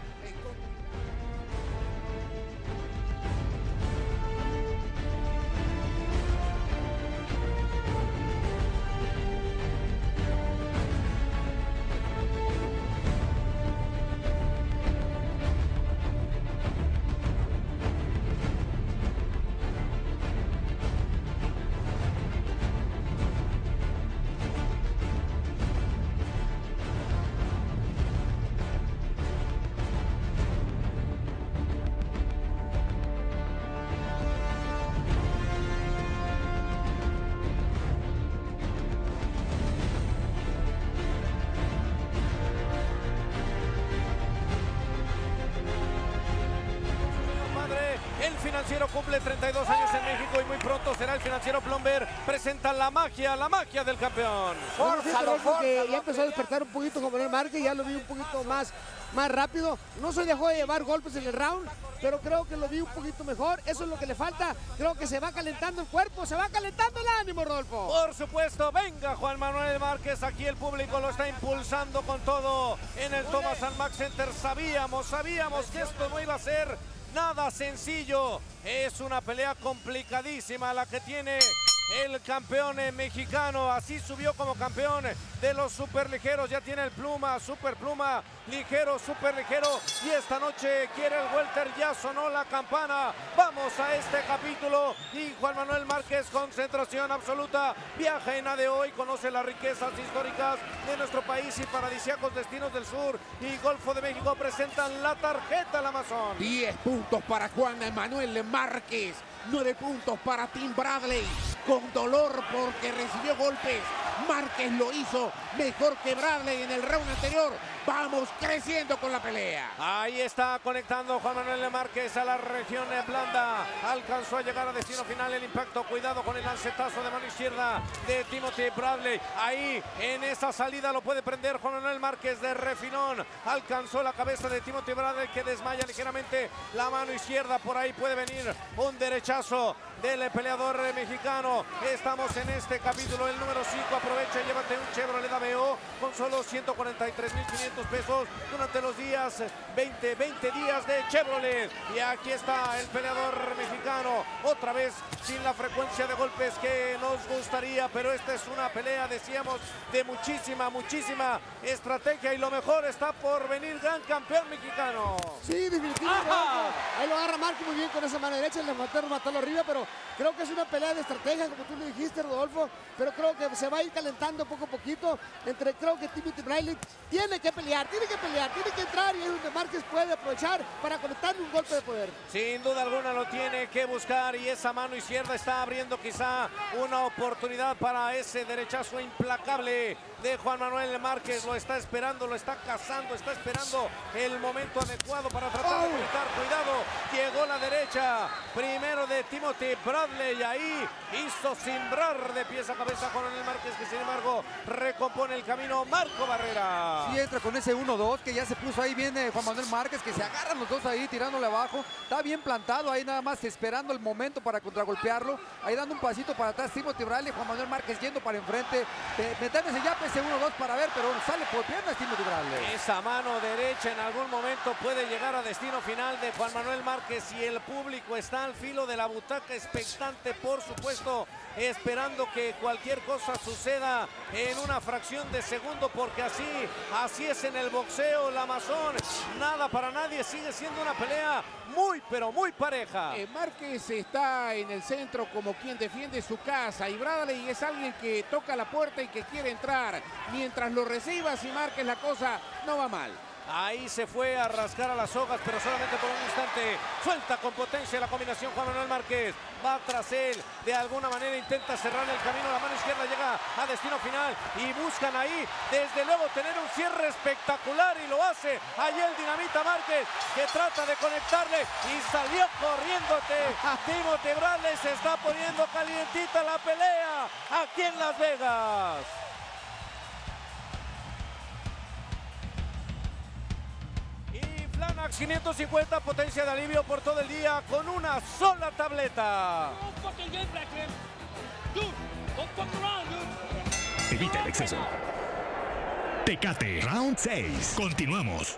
El financiero cumple treinta y dos años en México y muy pronto será el financiero Plomber. Presenta la magia, la magia del campeón. Fórzalo, porque ya empezó a despertar un poquito como el Márquez, ya lo vi un poquito más, más rápido. No se dejó de llevar golpes en el round, pero creo que lo vi un poquito mejor. Eso es lo que le falta. Creo que se va calentando el cuerpo, se va calentando el ánimo, Rodolfo. Por supuesto, venga Juan Manuel Márquez. Aquí el público lo está impulsando con todo en el Thomas and Mack Center. Sabíamos, sabíamos que esto no iba a ser nada sencillo. Es una pelea complicadísima la que tiene el campeón mexicano. Así subió como campeón de los superligeros. Ya tiene el pluma, super pluma, ligero, super ligero. Y esta noche quiere el welter. Ya sonó la campana. Vamos a este capítulo. Y Juan Manuel Márquez, concentración absoluta. Viaja en A D O y conoce las riquezas históricas de nuestro país y paradisíacos destinos del sur y Golfo de México. Presentan la tarjeta al Amazon. diez puntos para Juan Manuel Márquez. nueve puntos para Tim Bradley. Con dolor porque recibió golpes. Márquez lo hizo mejor que Bradley en el round anterior. Vamos creciendo con la pelea. Ahí está conectando Juan Manuel Márquez a la región blanda. Alcanzó a llegar a destino final el impacto. Cuidado con el lancetazo de mano izquierda de Timothy Bradley. Ahí en esa salida lo puede prender Juan Manuel Márquez de refilón. Alcanzó la cabeza de Timothy Bradley que desmaya ligeramente la mano izquierda. Por ahí puede venir un derechazo del peleador mexicano. Estamos en este capítulo, el número cinco. Aprovecha y llévate un Chevrolet A B O con solo ciento cuarenta y tres mil quinientos pesos durante los días veinte, veinte días de Chevrolet. Y aquí está el peleador mexicano, otra vez sin la frecuencia de golpes que nos gustaría, pero esta es una pelea, decíamos, de muchísima, muchísima estrategia y lo mejor está por venir, gran campeón mexicano. Sí, definitivamente. Ahí lo agarra Márquez muy bien con esa mano derecha, le mataron, matarlo arriba, pero creo que es una pelea de estrategia, como tú le dijiste, Rodolfo, pero creo que se va a ir calentando poco a poquito. Entre, creo que Timothy Bradley tiene que pelear, tiene que pelear, tiene que entrar y es donde Márquez puede aprovechar para conectarle un golpe de poder. Sin duda alguna lo tiene que buscar y esa mano izquierda está abriendo quizá una oportunidad para ese derechazo implacable de Juan Manuel Márquez. Lo está esperando, lo está cazando, está esperando el momento adecuado para tratar de conectar. Cuidado, llegó la derecha primero de Timothy Bradley, ahí hizo cimbrar de pies a cabeza Juan Manuel Márquez, que sin embargo recompone el camino Marco Barrera. Sí, entra con ese uno dos que ya se puso ahí, viene Juan Manuel Márquez, que se agarran los dos ahí tirándole abajo. Está bien plantado ahí, nada más esperando el momento para contragolpearlo. Ahí dando un pasito para atrás Timothy Bradley, Juan Manuel Márquez yendo para enfrente, metiéndose ya ese uno dos para ver, pero sale por piernas Timothy Bradley. Esa mano derecha en algún momento puede llegar a destino final de Juan Manuel Márquez y el público está al filo de la butaca expectante, por supuesto, esperando que cualquier cosa suceda en una fracción de segundo, porque así, así es en el boxeo, el Amazon. Nada para nadie, sigue siendo una pelea muy, pero muy pareja. Eh, Márquez está en el centro como quien defiende su casa y Bradley es alguien que toca la puerta y que quiere entrar. Mientras lo recibas y Márquez, la cosa no va mal. Ahí se fue a rascar a las sogas, pero solamente por un instante. Suelta con potencia la combinación Juan Manuel Márquez. Va tras él, de alguna manera intenta cerrar el camino. La mano izquierda llega a destino final y buscan ahí, desde luego, tener un cierre espectacular, y lo hace allí el Dinamita Márquez, que trata de conectarle y salió corriéndote. Timothy Bradley, se está poniendo calientita la pelea aquí en Las Vegas. Flanax quinientos cincuenta, potencia de alivio por todo el día con una sola tableta. Evita el exceso. Tecate, round seis. Continuamos.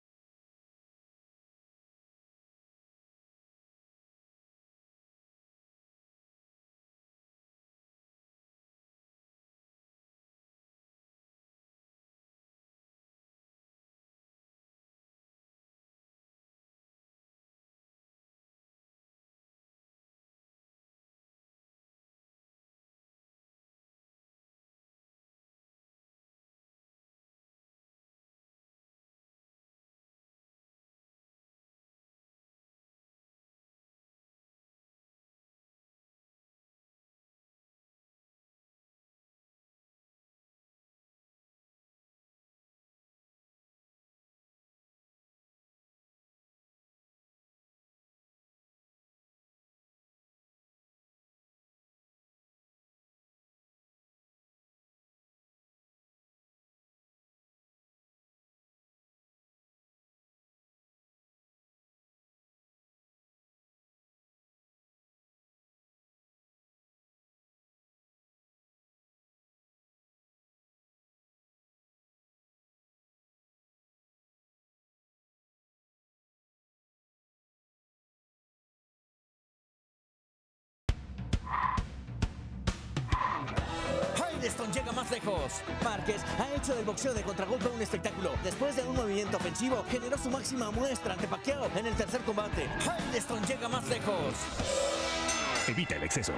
Firestone llega más lejos. Márquez ha hecho del boxeo de contragolpe un espectáculo. Después de un movimiento ofensivo, generó su máxima muestra ante Pacquiao en el tercer combate. Firestone llega más lejos. Evita el exceso.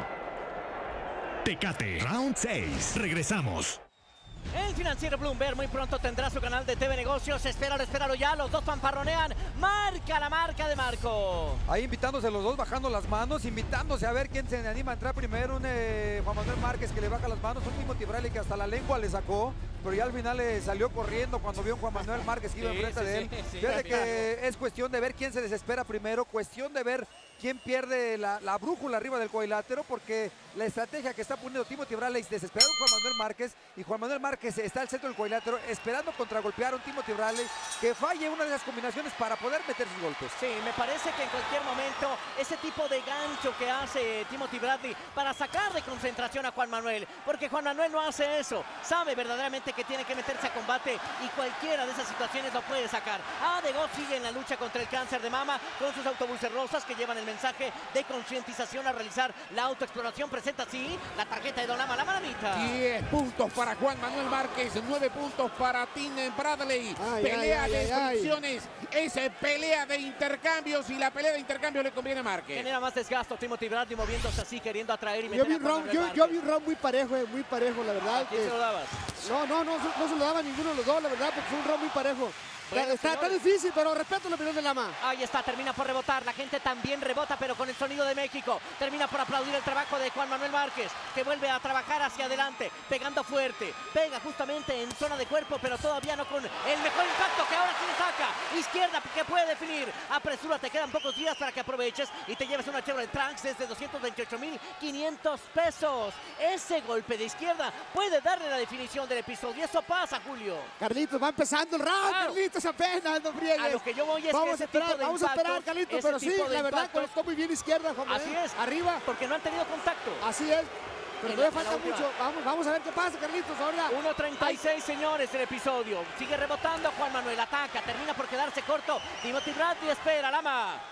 Tecate, round seis. Regresamos. El financiero Bloomberg muy pronto tendrá su canal de T V Negocios. Espéralo, espéralo ya. Los dos fanfarronean. Marca la marca de Marco. Ahí invitándose los dos, bajando las manos, invitándose a ver quién se anima a entrar primero. Un eh, Juan Manuel Márquez que le baja las manos. Un Timothy Bradley que hasta la lengua le sacó, pero ya al final le salió corriendo cuando vio a Juan Manuel Márquez que iba Sí, enfrente sí, de él. sí, sí, Fíjate sí. que es cuestión de ver quién se desespera primero, cuestión de ver quién pierde la, la brújula arriba del cuadrilátero, porque la estrategia que está poniendo Timothy Bradley es desesperar a Juan Manuel Márquez, y Juan Manuel Márquez está al centro del cuadrilátero esperando contragolpear a un Timothy Bradley que falle una de las combinaciones para poder meter sus golpes. Sí, me parece que en cualquier momento ese tipo de gancho que hace Timothy Bradley para sacar de concentración a Juan Manuel, porque Juan Manuel no hace eso, sabe verdaderamente que tiene que meterse a combate y cualquiera de esas situaciones lo puede sacar. Adego sigue en la lucha contra el cáncer de mama con sus autobuses rosas que llevan el mensaje de concientización a realizar la autoexploración. Presenta así la tarjeta de Donama, la maravita. diez puntos para Juan Manuel Márquez, nueve puntos para Tim Bradley. Ay, pelea ay, de ay, ay. fricciones, es pelea de intercambios y la pelea de intercambios le conviene a Márquez. Genera más desgasto Timothy Bradley moviéndose así, queriendo atraer y Yo meter vi, a un Juan round, Manuel yo, Márquez. yo vi un round muy parejo, eh, muy parejo, la verdad. ¿A quién que- se lo dabas? No, no, no, no se lo daba ninguno de los dos, la verdad, porque fue un round muy parejo. Bueno, está, está señores. difícil, pero respeto la opinión de Lama. Ahí está, termina por rebotar. La gente también rebota, pero con el sonido de México. Termina por aplaudir el trabajo de Juan Manuel Márquez, que vuelve a trabajar hacia adelante, pegando fuerte. Pega justamente en zona de cuerpo, pero todavía no con el mejor impacto, que ahora sí le saca. Izquierda, que puede definir. Apresúrate, quedan pocos días para que aproveches y te lleves una Chevrolet Trax desde doscientos veintiocho mil quinientos pesos. Ese golpe de izquierda puede darle la definición del episodio. Eso pasa, Julio. Carlitos, va empezando el round, Claro. Carlitos, apenas, no friegues. A lo que yo voy es vamos que a ese esperar, tipo de vamos a esperar, impactos, Carlitos, ese pero sí, tipo de la verdad, impactos- conectó muy bien izquierda, Juan Manuel. Así es. Arriba. Porque no han tenido contacto. Así es. Pero En todavía la- en falta la última. mucho. Vamos, vamos a ver qué pasa, Carlitos, ahora. uno treinta y seis, señores, el episodio. Sigue rebotando Juan Manuel, ataca, termina por quedarse corto. Timothy Bradley espera, Lama.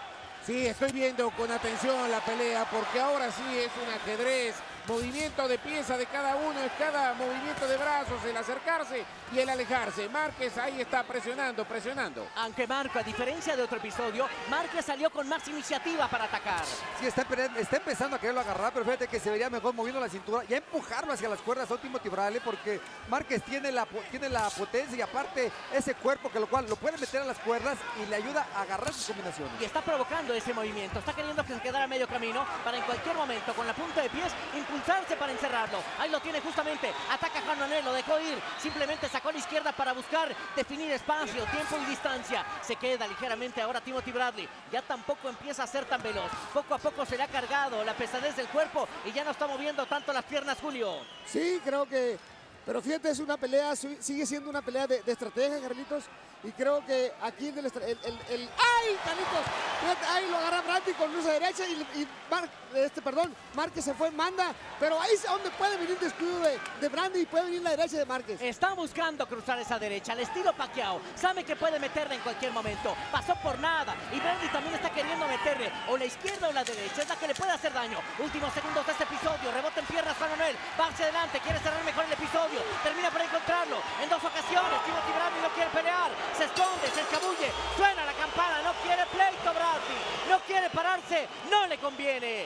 Sí, estoy viendo con atención la pelea porque ahora sí es un ajedrez. Movimiento de pieza de cada uno, es cada movimiento de brazos, el acercarse y el alejarse. Márquez ahí está presionando, presionando. Aunque Marco, a diferencia de otro episodio, Márquez salió con más iniciativa para atacar. Sí, está, está empezando a quererlo agarrar, pero fíjate que se vería mejor moviendo la cintura y a empujarlo hacia las cuerdas a Timothy Bradley, porque Márquez tiene la, tiene la potencia y aparte ese cuerpo que lo cual lo puede meter a las cuerdas y le ayuda a agarrar sus combinaciones. Y está provocando ese movimiento, está queriendo que se quedara a medio camino para en cualquier momento con la punta de pies impulsarse para encerrarlo. Ahí lo tiene justamente, ataca a Juan Manuel, lo dejó ir, simplemente sacó a la izquierda para buscar definir espacio, tiempo y distancia. Se queda ligeramente ahora Timothy Bradley, ya tampoco empieza a ser tan veloz, poco a poco se le ha cargado la pesadez del cuerpo y ya no está moviendo tanto las piernas, Julio. Sí, creo que, pero fíjate, es una pelea, sigue siendo una pelea de, de estrategia, Carlitos. Y creo que aquí el, el, el, el ¡ay, Carlitos! Fíjate, ahí lo agarra Bradley con esa derecha y, y Mar, este, perdón, Márquez se fue, manda, pero ahí es donde puede venir el descuido de, de Bradley y puede venir la derecha de Márquez. Está buscando cruzar esa derecha, al estilo Pacquiao, sabe que puede meterla en cualquier momento, pasó por nada y Bradley también está queriendo meterle o la izquierda o la derecha, es la que le puede hacer daño. Últimos segundos de este episodio, rebota en piernas Juan Manuel, va hacia adelante, quiere cerrar mejor el episodio, termina por encontrarlo en dos ocasiones, Timothy Bradley no quiere pelear, se esconde, se escabulle, suena la campana, no quiere pleito Bradley, no quiere pararse, no le conviene.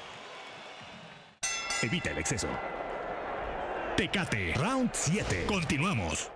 Evita el exceso. Tecate, round siete. Continuamos.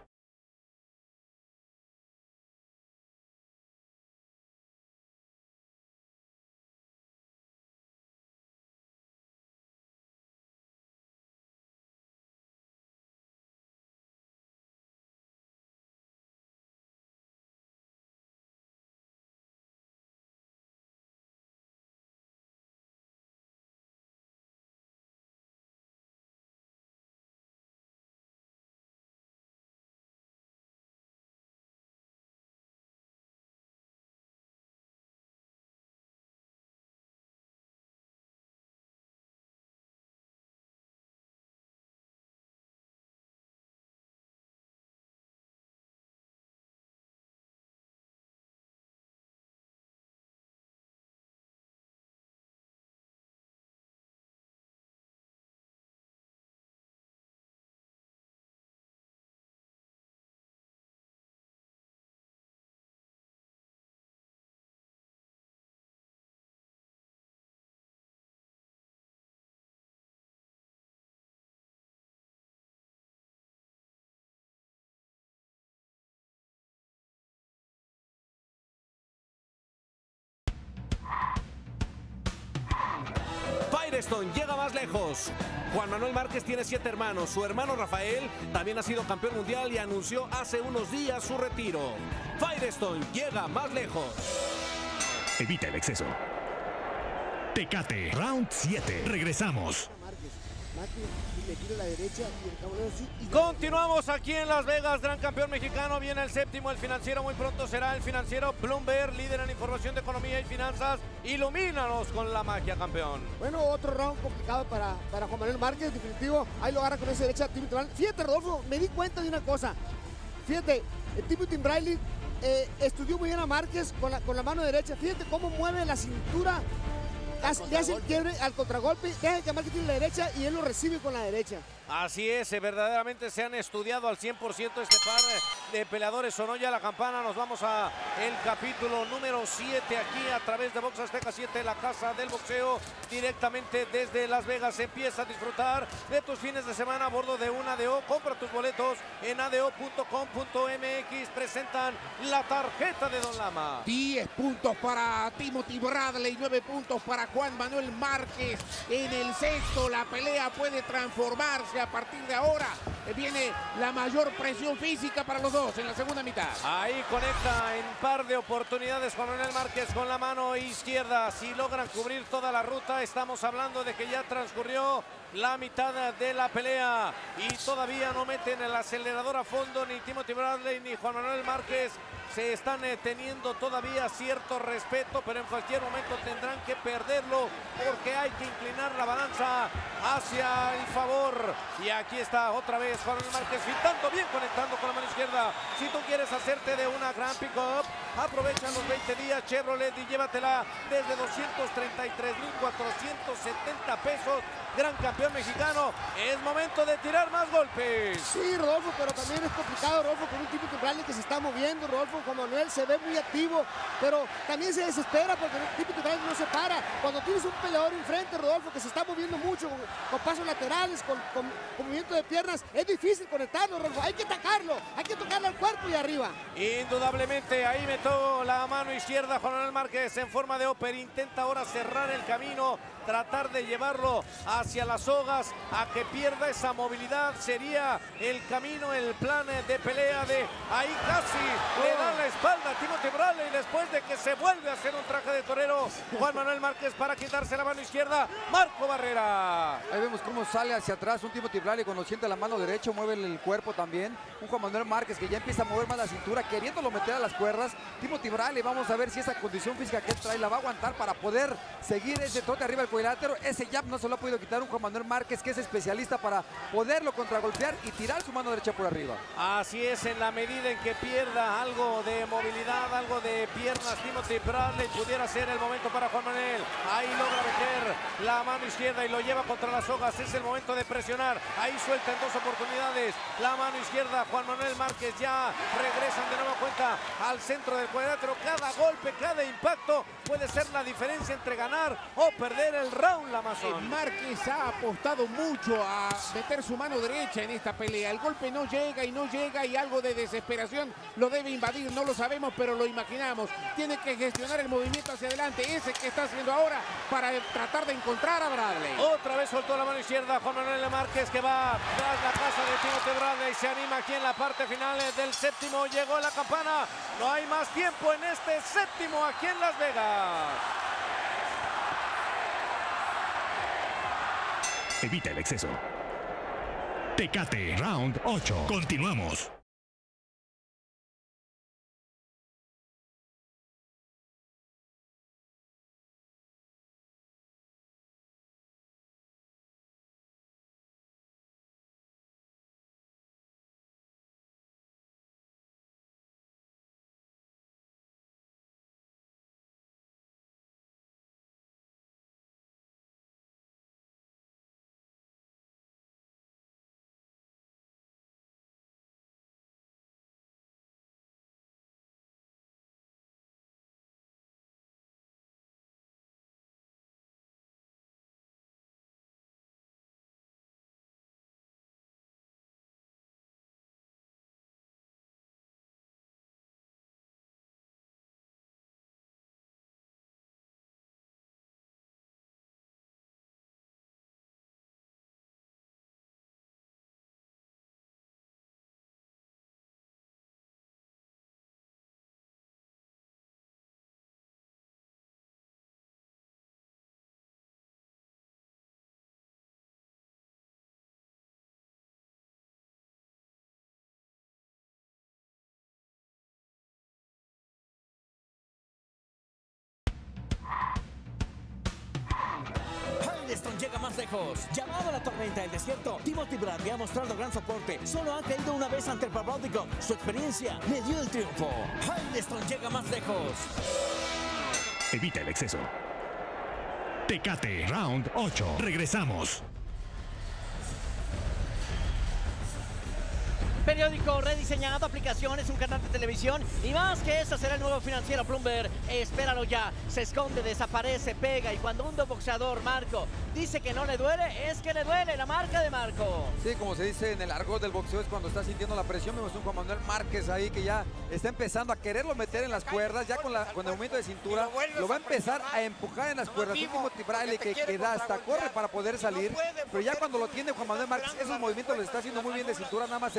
Firestone llega más lejos. Juan Manuel Márquez tiene siete hermanos. Su hermano Rafael también ha sido campeón mundial y anunció hace unos días su retiro. Firestone llega más lejos. Evita el exceso. Tecate, round siete. Regresamos. Continuamos aquí en Las Vegas, gran campeón mexicano, viene el séptimo, el financiero, muy pronto será el financiero Bloomberg, líder en información de economía y finanzas. Ilumínanos con la magia, campeón. Bueno, otro round complicado para, para Juan Manuel Márquez, definitivo, ahí lo agarra con esa derecha Timothy Bradley. Fíjate, Rodolfo, me di cuenta de una cosa, fíjate, el Timothy Bradley eh, estudió muy bien a Márquez con la, con la mano derecha, fíjate cómo mueve la cintura. Le hace el quiebre al contragolpe, deja que Márquez tiene la derecha y él lo recibe con la derecha. Así es, verdaderamente se han estudiado al cien por ciento este par de peleadores. Sonó ya la campana, nos vamos a el capítulo número siete aquí a través de Box Azteca siete, la casa del boxeo, directamente desde Las Vegas. Empieza a disfrutar de tus fines de semana a bordo de una A D O. Compra tus boletos en A D O punto com punto M X. Presentan la tarjeta de Don Lama. diez puntos para Timothy Bradley, nueve puntos para Juan Manuel Márquez. En el sexto, la pelea puede transformarse a partir de ahora. Viene la mayor presión física para los dos en la segunda mitad. Ahí conecta en par de oportunidades Juan Manuel Márquez con la mano izquierda. Si logran cubrir toda la ruta, estamos hablando de que ya transcurrió la mitad de la pelea y todavía no meten el acelerador a fondo ni Timothy Bradley ni Juan Manuel Márquez. Se están eh, teniendo todavía cierto respeto, pero en cualquier momento tendrán que perderlo porque hay que inclinar la balanza hacia el favor. Y aquí está otra vez Juan Manuel Márquez filtrando bien, conectando con la mano izquierda. Si tú quieres hacerte de una gran pick-up, aprovecha los veinte días Chevrolet y llévatela desde doscientos treinta y tres mil cuatrocientos setenta pesos. Gran campeón mexicano, es momento de tirar más golpes. Sí, Rodolfo, pero también es complicado, Rodolfo, con un tipo Bradley que se está moviendo. Rodolfo, Juan Manuel se ve muy activo, pero también se desespera porque el tipo Bradley no se para. Cuando tienes un peleador enfrente, Rodolfo, que se está moviendo mucho, con, con pasos laterales, con, con, con movimiento de piernas, es difícil conectarlo, Rodolfo. Hay que atacarlo, hay que tocarle al cuerpo y arriba. Indudablemente, ahí metió la mano izquierda Juan Manuel Márquez en forma de upper. Intenta ahora cerrar el camino, tratar de llevarlo hacia las sogas, a que pierda esa movilidad. Sería el camino, el plan de pelea de ahí casi le dan la espalda a Timothy Bradley después de que se vuelve a hacer un traje de torero Juan Manuel Márquez para quitarse la mano izquierda. Marco Barrera. Ahí vemos cómo sale hacia atrás un Timothy Bradley cuando siente la mano derecha, mueve el cuerpo también. Un Juan Manuel Márquez que ya empieza a mover más la cintura, queriéndolo meter a las cuerdas. Timothy Bradley, vamos a ver si esa condición física que él trae la va a aguantar para poder seguir ese trote arriba del cuadrilátero. Ese jab no se lo ha podido quitar un Juan Manuel Márquez, que es especialista para poderlo contragolpear y tirar su mano derecha por arriba. Así es, en la medida en que pierda algo de movilidad, algo de piernas, Timothy Bradley, pudiera ser el momento para Juan Manuel. Ahí logra meter la mano izquierda y lo lleva contra las sogas. Es el momento de presionar. Ahí suelta en dos oportunidades la mano izquierda. Juan Manuel Márquez ya regresan de nueva cuenta al centro del cuadrilátero. Cada golpe, cada impacto puede ser la diferencia entre ganar o perder el round, la Amazon. Márquez ha apostado mucho a meter su mano derecha en esta pelea. El golpe no llega y no llega y algo de desesperación lo debe invadir. No lo sabemos, pero lo imaginamos. Tiene que gestionar el movimiento hacia adelante, ese que está haciendo ahora, para tratar de encontrar a Bradley. Otra vez soltó la mano izquierda Juan Manuel Márquez, que va tras la casa de Timothy Bradley. Se anima aquí en la parte final del séptimo. Llegó la campana. No hay más tiempo en este séptimo aquí en Las Vegas. Evita el exceso. Tecate, round ocho. Continuamos. Firestone llega más lejos. Llamado a la tormenta del desierto, Timothy Bradley ha mostrado gran soporte. Solo ha caído una vez ante el Pavlódico. Su experiencia le dio el triunfo. Firestone llega más lejos. Evita el exceso. Tecate, round ocho. Regresamos. Periódico rediseñado, aplicaciones, un canal de televisión y más que eso será el nuevo financiero Bloomberg. Espéralo ya. Se esconde, desaparece, pega y cuando un boxeador, Marco, dice que no le duele, es que le duele. La marca de Marco. Sí, como se dice en el argot del boxeo, es cuando está sintiendo la presión. Vemos un Juan Manuel Márquez ahí que ya está empezando a quererlo meter en las cuerdas. Ya con, la, con el movimiento de cintura lo va a empezar a empujar en las cuerdas. Un Timothy Bradley que, que da hasta corre para poder salir. Pero ya cuando lo tiene Juan Manuel Márquez, esos movimientos los está haciendo muy bien de cintura. Nada más sería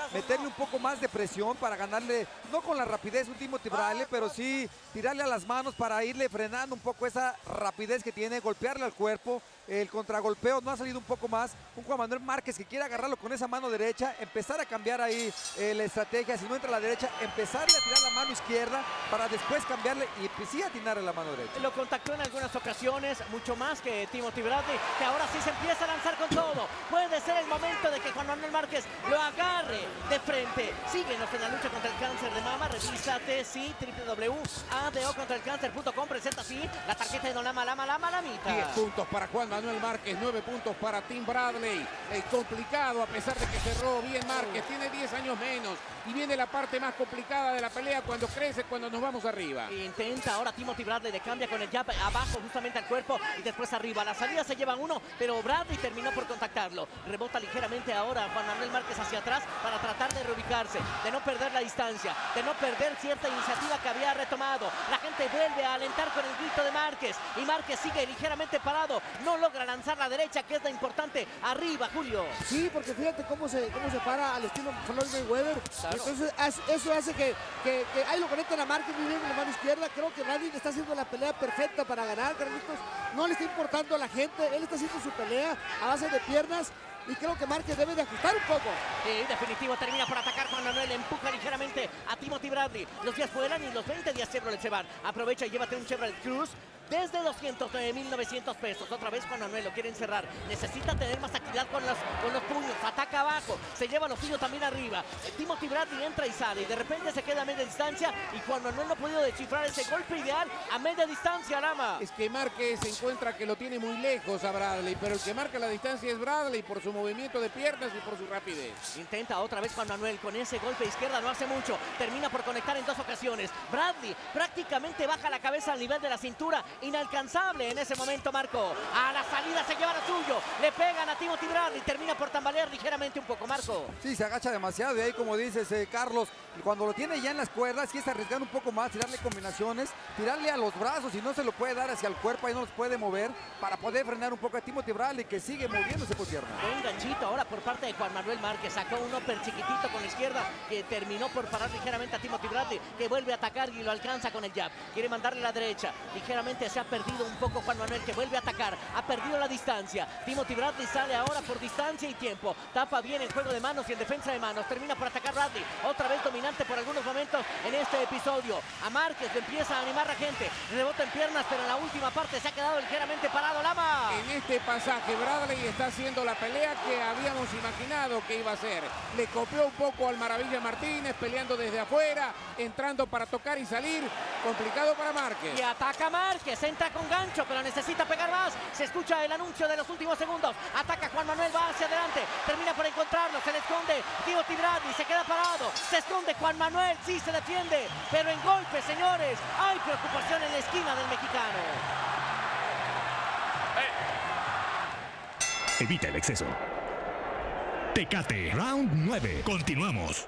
meterle un poco más de presión para ganarle, no con la rapidez un Timothy Bradley, pero sí tirarle a las manos para irle frenando un poco esa rapidez que tiene, golpearle al cuerpo. El contragolpeo no ha salido un poco más. Un Juan Manuel Márquez que quiere agarrarlo con esa mano derecha, empezar a cambiar ahí eh, la estrategia. Si no entra a la derecha, empezarle a tirar la mano izquierda para después cambiarle y pues, sí atinarle la mano derecha. Lo contactó en algunas ocasiones, mucho más que Timothy Bradley, que ahora sí se empieza a lanzar con todo. Puede ser el momento de que Juan Manuel Márquez lo agarre de frente. Síguenos en la lucha contra el cáncer de mama. Revísate, sí, w w w punto a d o contra el cáncer punto com presenta así la tarjeta de Don Lama Lama Lama Lamita. diez puntos para Juan Manuel Márquez, nueve puntos para Tim Bradley. Es complicado a pesar de que cerró bien Márquez, tiene diez años menos y viene la parte más complicada de la pelea cuando crece, cuando nos vamos arriba. Intenta ahora Timothy Bradley, le cambia con el jab abajo justamente al cuerpo y después arriba. La salida se lleva uno, pero Bradley terminó por contactarlo. Rebota ligeramente ahora Juan Manuel Márquez hacia atrás para tratar de reubicarse, de no perder la distancia, de no perder cierta iniciativa que había retomado. La gente vuelve a alentar con el grito de Márquez y Márquez sigue ligeramente parado, no logra lanzar la derecha, que es la importante. Arriba, Julio. Sí, porque fíjate cómo se, cómo se para al estilo Floyd Mayweather. Claro. Entonces eso hace que, que, que ahí lo conectan a Márquez muy bien con la mano izquierda. Creo que Bradley está haciendo la pelea perfecta para ganar, Carlitos. No le está importando a la gente, él está haciendo su pelea a base de piernas. Y creo que Márquez debe de ajustar un poco. Sí, definitivo, termina por atacar Juan Manuel, empuja ligeramente a Timothy Bradley. Los días vuelan y los veinte días Chevrolet se van. Aprovecha y llévate un Chevrolet Cruze desde doscientos nueve mil novecientos pesos. Otra vez Juan Manuel lo quiere encerrar. Necesita tener más actividad con los, con los puños. Ataca abajo, se lleva los puños también arriba. Timothy Bradley entra y sale y de repente se queda a media distancia y Juan Manuel no ha podido descifrar ese golpe ideal a media distancia, Lama. Es que Márquez se encuentra que lo tiene muy lejos a Bradley, pero el que marca la distancia es Bradley por su movimiento de piernas y por su rapidez. Intenta otra vez Juan Manuel con ese golpe de izquierda, no hace mucho. Termina por conectar en dos ocasiones. Bradley prácticamente baja la cabeza al nivel de la cintura. Inalcanzable en ese momento, Marco. A la salida se lleva lo suyo. Le pegan a Timothy Bradley. Termina por tambalear ligeramente un poco, Marco. Sí, se agacha demasiado. Y ahí, como dices, eh, Carlos, cuando lo tiene ya en las cuerdas, sí es arriesgar un poco más, tirarle combinaciones, tirarle a los brazos y no se lo puede dar hacia el cuerpo, ahí no los puede mover para poder frenar un poco a Timothy Bradley, que sigue moviéndose por tierra. Un ganchito ahora por parte de Juan Manuel Márquez. Sacó un upper chiquitito con la izquierda que terminó por parar ligeramente a Timothy Bradley, que vuelve a atacar y lo alcanza con el jab. Quiere mandarle la derecha. Ligeramente se ha perdido un poco Juan Manuel, que vuelve a atacar. Ha perdido la distancia. Timothy Bradley sale ahora por distancia y tiempo. Tapa bien el juego de manos y en defensa de manos. Termina por atacar Bradley. Otra vez dominante por algunos momentos en este episodio. A Márquez le empieza a animar la gente. Rebota en piernas, pero en la última parte se ha quedado ligeramente parado, Lama. En este pasaje Bradley está haciendo la pelea que habíamos imaginado que iba a hacer. Le copió un poco al Maravilla Martínez, peleando desde afuera, entrando para tocar y salir. Complicado para Márquez. Y ataca Márquez, entra con gancho, pero necesita pegar más. Se escucha el anuncio de los últimos segundos. Ataca Juan Manuel, va hacia adelante. Termina por encontrarlo, se le esconde Timothy Bradley, se queda parado. Se esconde Juan Manuel, sí se defiende, pero en golpe, señores. Hay preocupación en la esquina del mexicano. Evita el exceso. Tecate, round nueve. Continuamos.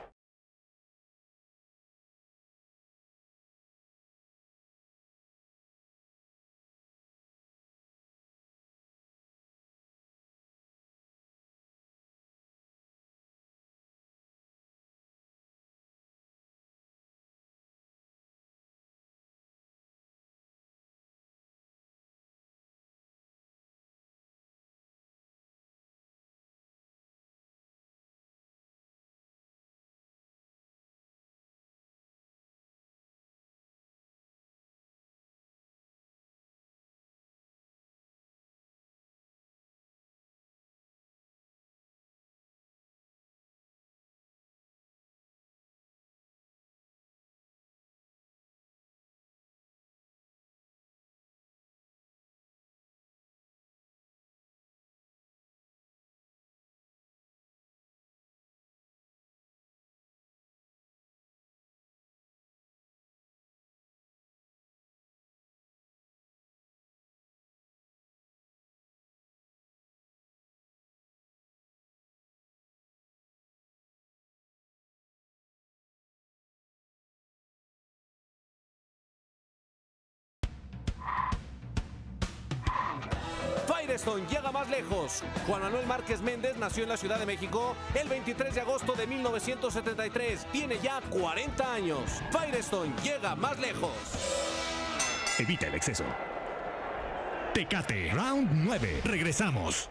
Firestone llega más lejos. Juan Manuel Márquez Méndez nació en la Ciudad de México el veintitrés de agosto de mil novecientos setenta y tres. Tiene ya cuarenta años. Firestone llega más lejos. Evita el exceso. Tecate, round nueve. Regresamos.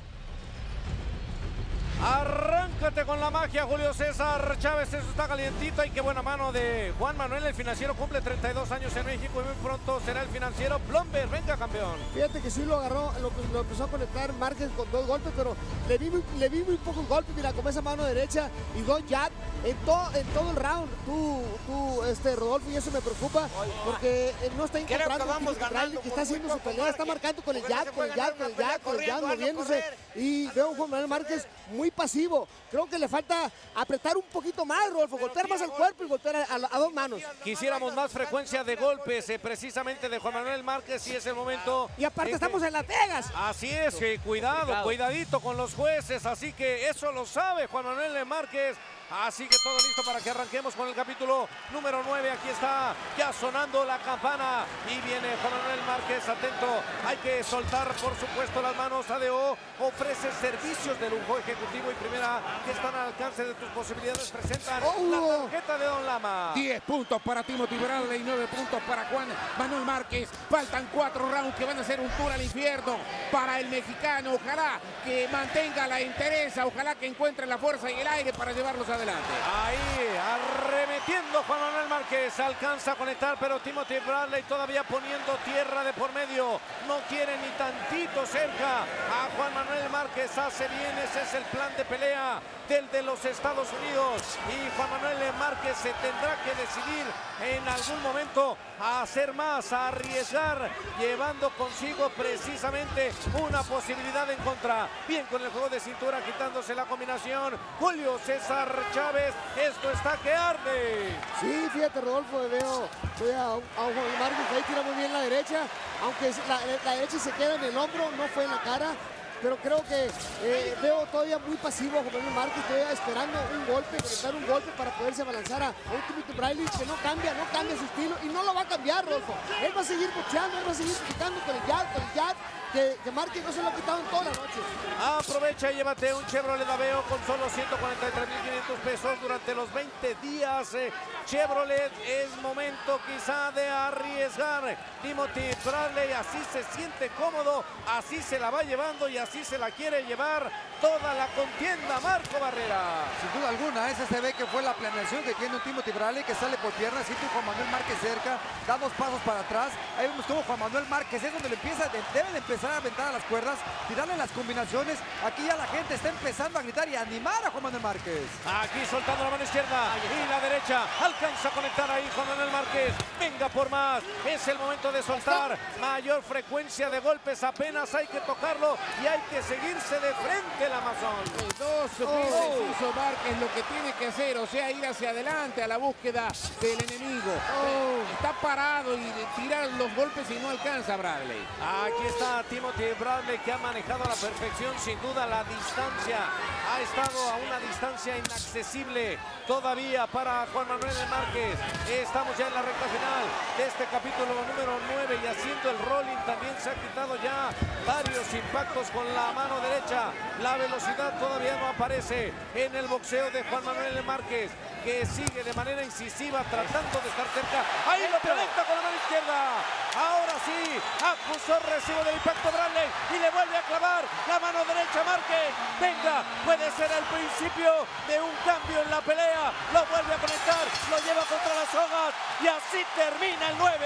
Arráncate con la magia, Julio César Chávez. Eso está calientito y qué buena mano de Juan Manuel. El financiero cumple treinta y dos años en México y muy pronto será el financiero Blomberg. Venga, campeón. Fíjate que sí lo agarró, lo, lo empezó a conectar Márquez con dos golpes, pero le vi, le vi muy pocos golpes. Mira, con esa mano derecha y dos jab en, to, en todo el round. Tú, tú, este, Rodolfo, y eso me preocupa porque no está encontrando un Riley que está haciendo su pelea. Está marcando con el jab, con el jab, con el jab, con el jab, moviéndose. Y veo a Juan Manuel Márquez muy pasivo. Creo que le falta apretar un poquito más, Rodolfo, golpear más el cuerpo y golpear a, a, a dos manos. Quisiéramos más frecuencia de golpes, eh, precisamente de Juan Manuel Márquez, y es el momento. Y aparte en estamos que... en Las Vegas. Así es, que cuidado, Complicado. cuidadito con los jueces, así que eso lo sabe Juan Manuel Márquez. Así que todo listo para que arranquemos con el capítulo número nueve. Aquí está ya sonando la campana y viene Juan Manuel Márquez, atento. Hay que soltar, por supuesto, las manos. A D O ofrece servicios de lujo ejecutivo y primera que están al alcance de tus posibilidades. Presentan oh, la tarjeta de Don Lama. diez puntos para Timothy Bradley y nueve puntos para Juan Manuel Márquez. Faltan cuatro rounds que van a ser un tour al infierno para el mexicano. Ojalá que mantenga la entereza, ojalá que encuentre la fuerza y el aire para llevarlos adelante. Ahí, arremetiendo Juan Manuel Márquez, alcanza a conectar, pero Timothy Bradley todavía poniendo tierra de por medio, no quiere ni tantito cerca a Juan Manuel Márquez. Hace bien, ese es el plan de pelea del de los Estados Unidos, y Juan Manuel Márquez se tendrá que decidir en algún momento a hacer más, a arriesgar, llevando consigo precisamente una posibilidad en contra. Bien con el juego de cintura, quitándose la combinación Julio César Chávez. Esto está que arde. Sí, fíjate, Rodolfo, veo, veo a, a Juan Márquez, ahí tira muy bien la derecha, aunque la, la derecha se queda en el hombro, no fue en la cara. Pero creo que eh, veo todavía muy pasivo a Juan Manuel Márquez, estoy esperando un golpe, conectar un golpe para poderse abalanzar a Timothy Bradley, que no cambia, no cambia su estilo y no lo va a cambiar, Rodolfo. Él va a seguir boxeando, él va a seguir quitando con el jab, con el jab, que, que Márquez no se lo ha quitado en toda la noche. Aprovecha y llévate un Chevrolet Aveo con solo ciento cuarenta y tres mil quinientos pesos durante los veinte días. Eh, Chevrolet, es momento quizá de arriesgar. Timothy Bradley así se siente cómodo, así se la va llevando y así se la quiere llevar toda la contienda, Marco Barrera. Sin duda alguna, esa se ve que fue la planeación que tiene un Timothy Bradley, que sale por piernas, siente Juan Manuel Márquez cerca, da dos pasos para atrás. Ahí vemos como Juan Manuel Márquez es donde le empieza, debe de empezar a aventar a las cuerdas, tirarle las combinaciones. Aquí ya la gente está empezando a gritar y a animar a Juan Manuel Márquez. Aquí soltando la mano izquierda y la derecha, alcanza a conectar ahí Juan Manuel Márquez. Venga por más, es el momento de soltar. Mayor frecuencia de golpes, apenas hay que tocarlo y hay que seguirse de frente el Amazon. Dos oh. hizo Márquez lo que tiene que hacer, o sea, ir hacia adelante a la búsqueda del enemigo. Oh. Está parado y tira los golpes y no alcanza a Bradley. Aquí está Timothy Bradley, que ha manejado a la perfección sin duda la distancia. Ha estado a una distancia inaccesible todavía para Juan Manuel Márquez. Estamos ya en la recta final de este capítulo número nueve y haciendo el rolling también se ha quitado ya varios impactos con la mano derecha. La velocidad todavía no aparece en el boxeo de Juan Manuel Márquez, que sigue de manera incisiva tratando de estar cerca. Ahí lo conecta con la mano izquierda. Ahora sí, acusó recibo del impacto Bradley y le vuelve a clavar la mano derecha Márquez. Venga, puede ser el principio de un cambio en la pelea. Lo vuelve a conectar, lo lleva contra las sogas y así termina el nueve.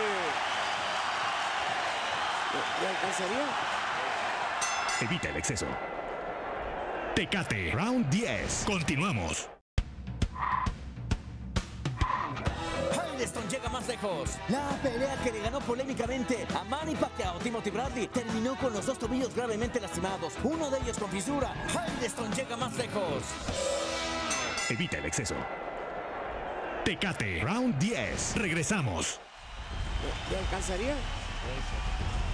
¿Ya alcanzaría? Evita el exceso. Tecate, round diez. Continuamos. Firestone llega más lejos. La pelea que le ganó polémicamente a Manny Pacquiao, Timothy Bradley, terminó con los dos tobillos gravemente lastimados, uno de ellos con fisura. Firestone llega más lejos. Evita el exceso. Tecate, round diez. Regresamos. ¿Ya alcanzaría?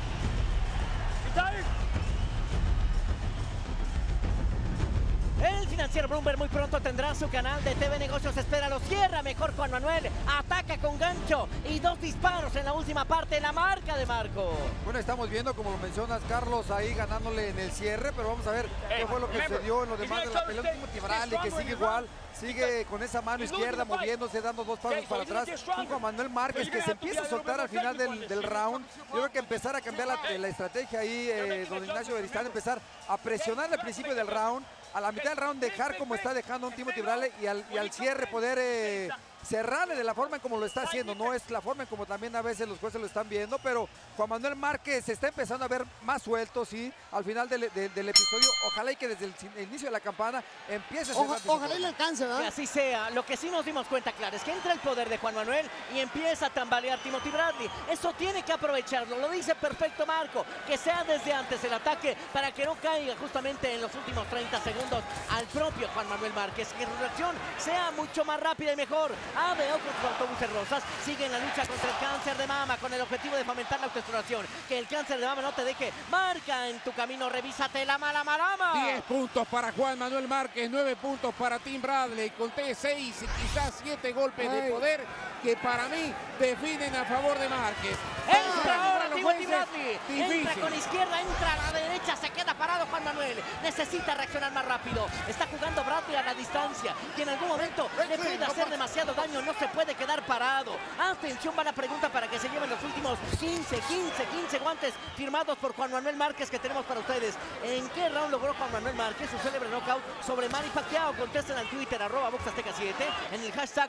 El final Financiero Bloomberg muy pronto tendrá su canal de T V Negocios. Espera, lo cierra mejor Juan Manuel. Ataca con gancho y dos disparos en la última parte, la marca de Marco. Bueno, estamos viendo, como lo mencionas, Carlos, ahí ganándole en el cierre, pero vamos a ver qué fue lo que sucedió en lo demás de la pelea. Un Timothy Bradley que sigue igual, sigue con esa mano izquierda moviéndose, dando dos pasos para atrás. Un Juan Manuel Márquez que se empieza a soltar al final del, del round. Yo creo que empezar a cambiar la, la estrategia ahí, eh, don Ignacio Beristain, empezar a presionar al principio del round, a la mitad del round dejar como está dejando un Timothy Bradley y al, y al cierre poder eh, cerrarle de la forma en como lo está haciendo. No es la forma en como también a veces los jueces lo están viendo, pero Juan Manuel Márquez se está empezando a ver más suelto, sí, al final del, del, del episodio. Ojalá y que desde el, el inicio de la campana empiece a cerrar. Oja, ojalá y le alcance, ¿verdad? Que así sea. Lo que sí nos dimos cuenta, claro, es que entra el poder de Juan Manuel y empieza a tambalear Timothy Bradley. Eso tiene que aprovecharlo, lo dice perfecto Marco, que sea desde antes el ataque para que no caiga justamente en los últimos treinta segundos al propio Juan Manuel Márquez, que su reacción sea mucho más rápida y mejor. A B O con sus autobuses rosas sigue en la lucha contra el cáncer de mama con el objetivo de fomentar la autoexploración. Que el cáncer de mama no te deje marca en tu camino. Revísate la mala malama. diez puntos para Juan Manuel Márquez, nueve puntos para Tim Bradley. Conté seis y quizás siete golpes Ay. de poder que para mí definen a favor de Márquez. Entra ah, ahora Timothy Bradley. Entra con izquierda, entra a la derecha, se queda parado Juan Manuel. Necesita reaccionar más rápido. Está jugando Bradley a la distancia y en algún momento le puede hacer demasiado daño. No se puede quedar parado. Atención, va la pregunta para que se lleven los últimos quince, quince, quince guantes firmados por Juan Manuel Márquez que tenemos para ustedes. ¿En qué round logró Juan Manuel Márquez su célebre knockout sobre Manny Pacquiao? Contesten al Twitter, arroba Box Azteca siete, en el hashtag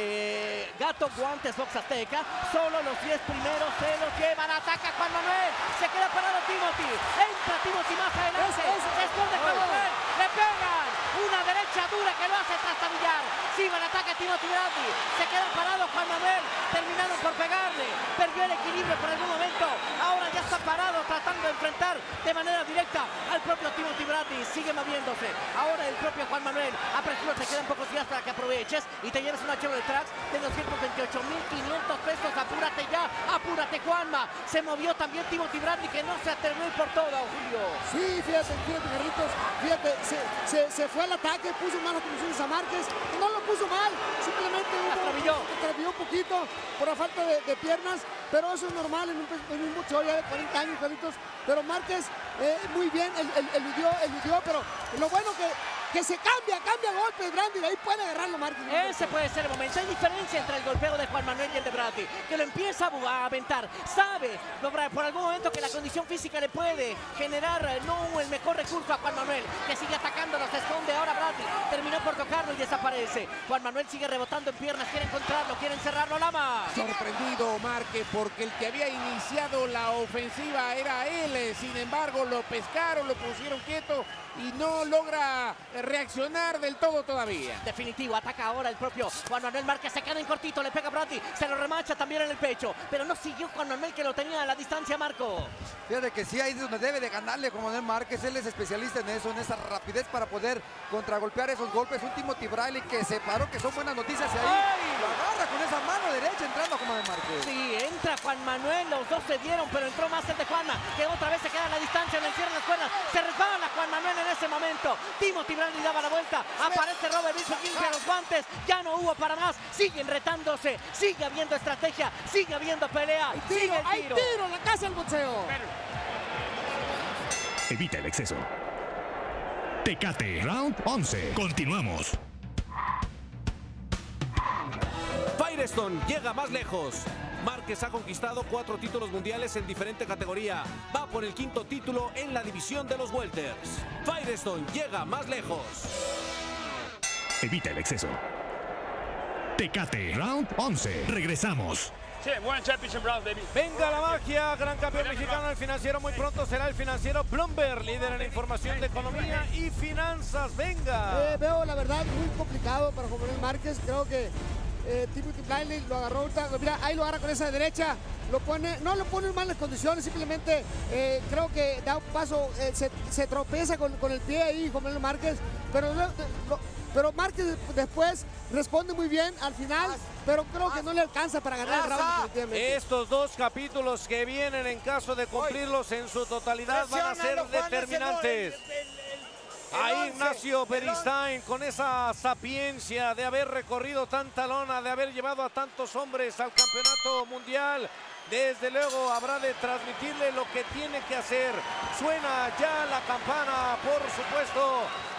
eh, Gato Guantes Box Azteca. Solo los diez primeros se los llevan. Ataca Juan Manuel. Se queda parado Timothy. Entra Timothy más adelante. Se esconde Juan Manuel. Le pegan. Una derecha dura que lo hace trastabillar. Sigue el ataque Timothy Bradley. Se queda parado Juan Manuel. Terminaron por pegarle. Perdió el equilibrio por algún momento. Ahora ya está parado tratando de enfrentar de manera directa al propio Timothy Bradley. Sigue moviéndose. Ahora el propio Juan Manuel. Apresura, te quedan pocos días para que aproveches y te lleves una Chevrolet Trax de doscientos veintiocho mil quinientos pesos. Apúrate ya. Apúrate Juanma. Se movió también Timothy Bradley que no se atrevió por todo, Julio. Sí, fíjate, fíjate, Carlitos. Fíjate, se, se, se fue al ataque, puso malas condiciones a Márquez. No lo puso mal, simplemente atravilló un poquito por la falta de, de piernas, pero eso es normal en un, en un boxeo ya de cuarenta años, Carlitos. Pero Márquez eh, muy bien, el, el, eludió, eludió, pero lo bueno que que se cambia, cambia golpes, Bradley, ahí puede agarrarlo Márquez. Ese puede ser el momento. Hay diferencia entre el golpeo de Juan Manuel y el de Bradley, que lo empieza a aventar. Sabe, por algún momento, que la condición física le puede generar no el mejor recurso a Juan Manuel, que sigue atacándolo, se esconde ahora Bradley. Terminó por tocarlo y desaparece. Juan Manuel sigue rebotando en piernas, quiere encontrarlo, quiere encerrarlo, Lama. Sorprendido Márquez porque el que había iniciado la ofensiva era él. Sin embargo, lo pescaron, lo pusieron quieto y no logra reaccionar del todo todavía. Definitivo, ataca ahora el propio Juan Manuel Márquez, se queda en cortito, le pega a Bradley, se lo remacha también en el pecho, pero no siguió Juan Manuel que lo tenía a la distancia, Marco. Fíjate que sí, ahí es donde debe de ganarle Juan Manuel Márquez, él es especialista en eso, en esa rapidez para poder contragolpear esos golpes. Un Timothy Bradley que se paró, que son buenas noticias y ahí ¡ay! Lo agarra con esa mano derecha entrando a Juan Manuel Márquez. Sí, entra Juan Manuel, los dos se dieron, pero entró más el de Juanma, que otra vez se queda a la distancia, le encierran las cuerdas, se resbala Juan Manuel en ese momento. Timothy Bradley daba la vuelta, aparece Robert Wilson, limpia los guantes, ya no hubo para más, siguen retándose, sigue habiendo estrategia, sigue habiendo pelea, hay tiro, sigue el hay tiro. tiro en la casa del boxeo. Evita el exceso. Tecate, round once. Continuamos. Firestone llega más lejos. Márquez ha conquistado cuatro títulos mundiales en diferente categoría. Va por el quinto título en la división de los welters. Firestone llega más lejos. Evita el exceso. Tecate, round once. Regresamos. Venga la magia, gran campeón mexicano, el financiero. Muy pronto será el financiero Bloomberg, líder en información de economía y finanzas. Venga. Eh, veo la verdad muy complicado para Juan Manuel Márquez. Creo que Eh, Timothy Bradley lo agarró ahorita, mira, ahí lo agarra con esa derecha, lo pone, no lo pone en malas condiciones, simplemente eh, creo que da un paso, eh, se, se tropeza con, con el pie ahí Juan Manuel Márquez, pero, lo, lo, pero Márquez después responde muy bien al final, pero creo que no le alcanza para ganar el round. Estos dos capítulos que vienen, en caso de cumplirlos en su totalidad, van a ser determinantes. Ahí Ignacio Beristain con esa sapiencia de haber recorrido tanta lona, de haber llevado a tantos hombres al campeonato mundial. Desde luego habrá de transmitirle lo que tiene que hacer. Suena ya la campana, por supuesto,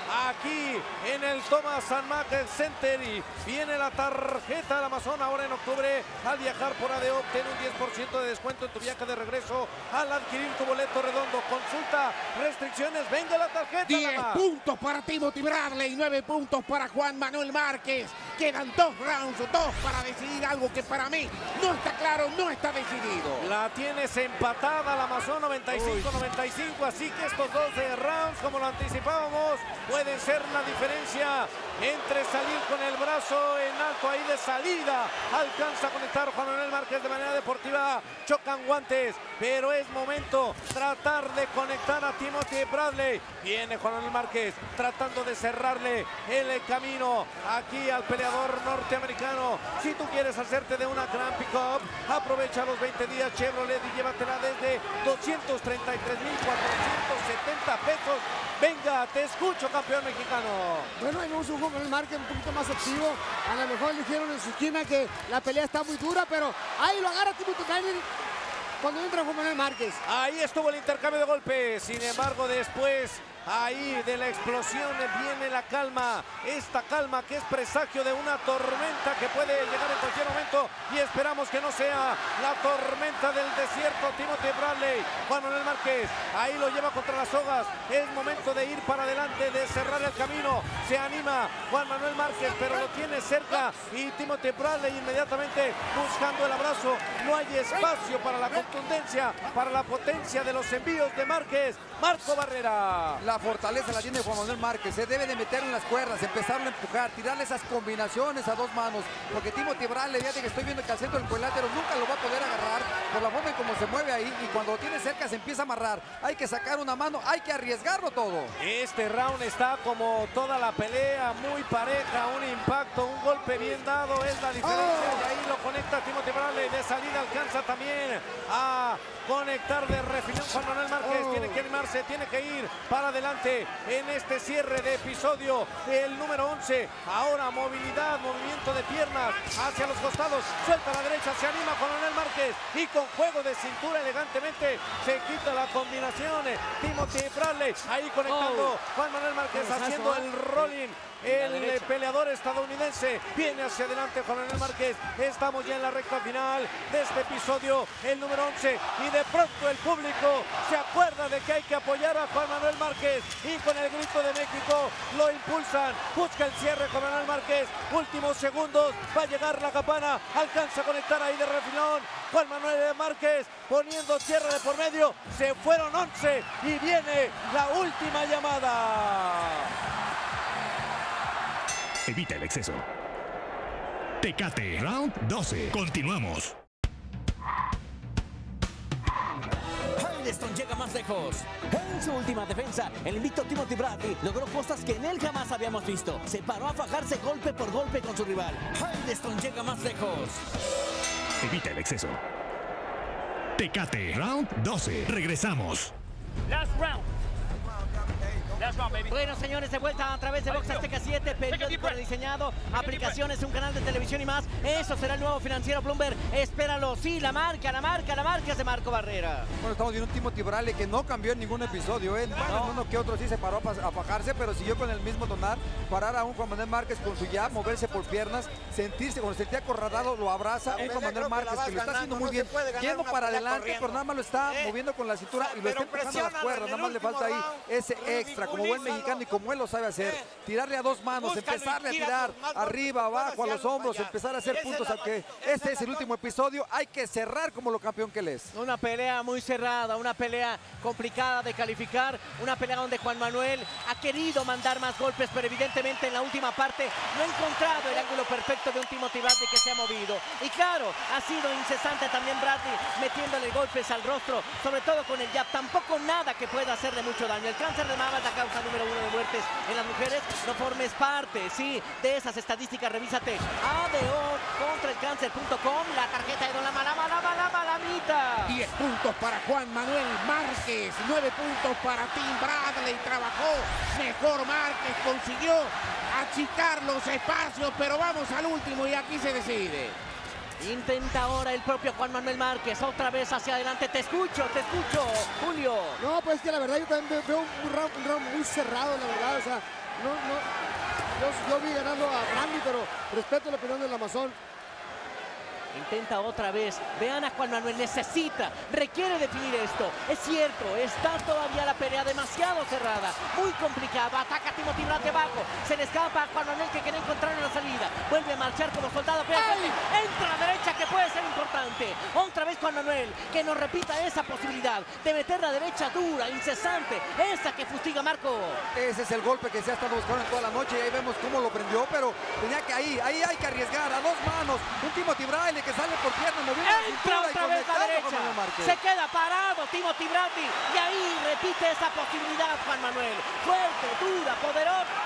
aquí en el Thomas and Mack Center, y viene la tarjeta del Amazon. Ahora en octubre, al viajar por A D O, obtén un diez por ciento de descuento en tu viaje de regreso al adquirir tu boleto redondo. Consulta restricciones, venga la tarjeta. diez puntos para Timothy Bradley y nueve puntos para Juan Manuel Márquez. Quedan dos rounds, dos para decidir algo que para mí no está claro, no está decidido. La tienes empatada la Amazon, noventa y cinco noventa y cinco, así que estos dos de rounds, como lo anticipábamos, pueden ser la diferencia entre salir con el brazo en alto ahí de salida. Alcanza a conectar Juan Manuel Márquez de manera deportiva, chocan guantes, pero es momento tratar de conectar a Timothy Bradley. Viene Juan Manuel Márquez tratando de cerrarle el camino aquí al peleador norteamericano. Si tú quieres hacerte de una gran pick-up, aprovecha los veinte días Chevrolet y llévatela desde doscientos treinta y tres mil cuatrocientos setenta pesos. Venga, te escucho, campeón mexicano. Bueno, ahí vemos un Juan Manuel Márquez un poquito más activo. A lo mejor dijeron en su esquina que la pelea está muy dura, pero ahí lo agarra Timothy Bradley cuando entra Juan Manuel Márquez. Ahí estuvo el intercambio de golpes. Sin embargo, después ahí de la explosión viene la calma, esta calma que es presagio de una tormenta que puede llegar en cualquier momento, y esperamos que no sea la tormenta del desierto. Timothy Bradley, Juan Manuel Márquez, ahí lo lleva contra las sogas. Es momento de ir para adelante, de cerrar el camino. Se anima Juan Manuel Márquez, pero lo tiene cerca, y Timothy Bradley inmediatamente buscando el abrazo. No hay espacio para la contundencia, para la potencia de los envíos de Márquez. Marco Barrera. La fortaleza la tiene Juan Manuel Márquez. Se debe de meter en las cuerdas, empezarlo a empujar, tirarle esas combinaciones a dos manos, porque Timothy Bradley, fíjate que estoy viendo que al centro del cuadrilátero nunca lo va a poder agarrar por la forma en cómo se mueve ahí, y cuando lo tiene cerca se empieza a amarrar. Hay que sacar una mano, hay que arriesgarlo todo. Este round está como toda la pelea, muy pareja, un impacto, un golpe bien dado es la diferencia. Oh. Y ahí lo conecta Timothy Bradley, de salida alcanza también a conectar de refilón Juan Manuel Márquez. Oh. Tiene que animarse, tiene que ir para adelante en este cierre de episodio del número once. Ahora movilidad, movimiento de piernas hacia los costados, suelta a la derecha, se anima Juan Manuel Márquez, y con juego de cintura elegantemente se quita la combinación. Timothy Bradley ahí conectando. Oh. Juan Manuel Márquez haciendo el rolling. El peleador estadounidense viene hacia adelante. Juan Manuel Márquez, estamos ya en la recta final de este episodio, el número once, y de pronto el público se acuerda de que hay que apoyar a Juan Manuel Márquez, y con el grito de México lo impulsan. Busca el cierre Juan Manuel Márquez, últimos segundos, va a llegar la campana, alcanza a conectar ahí de refilón Juan Manuel Márquez, poniendo tierra de por medio. Se fueron once y viene la última llamada. Evita el exceso. Tecate, round doce. Continuamos. Firestone llega más lejos. En su última defensa, el invicto Timothy Bradley logró cosas que en él jamás habíamos visto. Se paró a fajarse golpe por golpe con su rival. Firestone llega más lejos. Evita el exceso. Tecate, round doce. Regresamos. Last round. Bueno, señores, de vuelta a través de Box Azteca siete, periódico rediseñado, aplicaciones, un canal de televisión y más. Eso será el nuevo financiero Bloomberg. Espéralo. Sí, la marca, la marca, la marca es de Marco Barrera. Bueno, estamos viendo un Timothy Bradley que no cambió en ningún episodio, ¿eh? Bueno, uno que otro sí se paró a fajarse, pero siguió con el mismo tonar. Parar a un Juan Manuel Márquez con su jab, moverse por piernas, sentirse, cuando se sentía acorralado, lo abraza. Un Juan Manuel Márquez que lo está haciendo muy bien, yendo para adelante, pero nada más lo está moviendo con la cintura y lo está empujando a las cuerdas. Nada más le falta ahí ese extra, como buen mexicano y como él lo sabe hacer. Tirarle a dos manos, empezarle a tirar arriba, abajo, a los hombros, empezar a hacer puntos, aunque este es el último episodio, hay que cerrar como lo campeón que él es. Una pelea muy cerrada, una pelea complicada de calificar, una pelea donde Juan Manuel ha querido mandar más golpes, pero evidentemente en la última parte no ha encontrado el ángulo perfecto de un Timothy Bradley que se ha movido. Y claro, ha sido incesante también Bradley, metiéndole golpes al rostro, sobre todo con el jab. Tampoco nada que pueda hacerle mucho daño. El cáncer de mama es la causa número uno de muertes en las mujeres. No formes parte, sí, ahí de esas estadísticas, revísate. A D O contra el cáncer punto com, la tarjeta de Don Lama, Lama, Lama, Lama, Lamita. diez puntos para Juan Manuel Márquez, nueve puntos para Tim Bradley. Trabajó mejor Márquez, consiguió achicar los espacios, pero vamos al último y aquí se decide. Intenta ahora el propio Juan Manuel Márquez, otra vez hacia adelante. Te escucho, te escucho, Julio. No, pues que la verdad yo también veo un round, un round muy cerrado, la verdad. O sea, no, no, yo, yo vi ganando a Brandy, pero respeto la opinión del Amazon. Intenta otra vez. Vean a Juan Manuel, necesita, requiere definir esto. Es cierto, está todavía la pelea demasiado cerrada, muy complicada. Ataca a Timothy Bradley abajo. Se le escapa a Juan Manuel que quiere encontrar una salida. Vuelve a marchar como soldado. Pero entra a la derecha que puede ser importante. Otra vez Juan Manuel, que nos repita esa posibilidad de meter la derecha dura, incesante. Esa que fustiga a Marco. Ese es el golpe que se ha estado buscando en toda la noche. Y ahí vemos cómo lo prendió, pero tenía que ahí, ahí hay que arriesgar a dos manos. Un Timothy Bradley que sale por pierna, moviendo la entra otra vez a la derecha, se queda parado Timothy Bradley y ahí repite esa posibilidad Juan Manuel, fuerte, dura, poderosa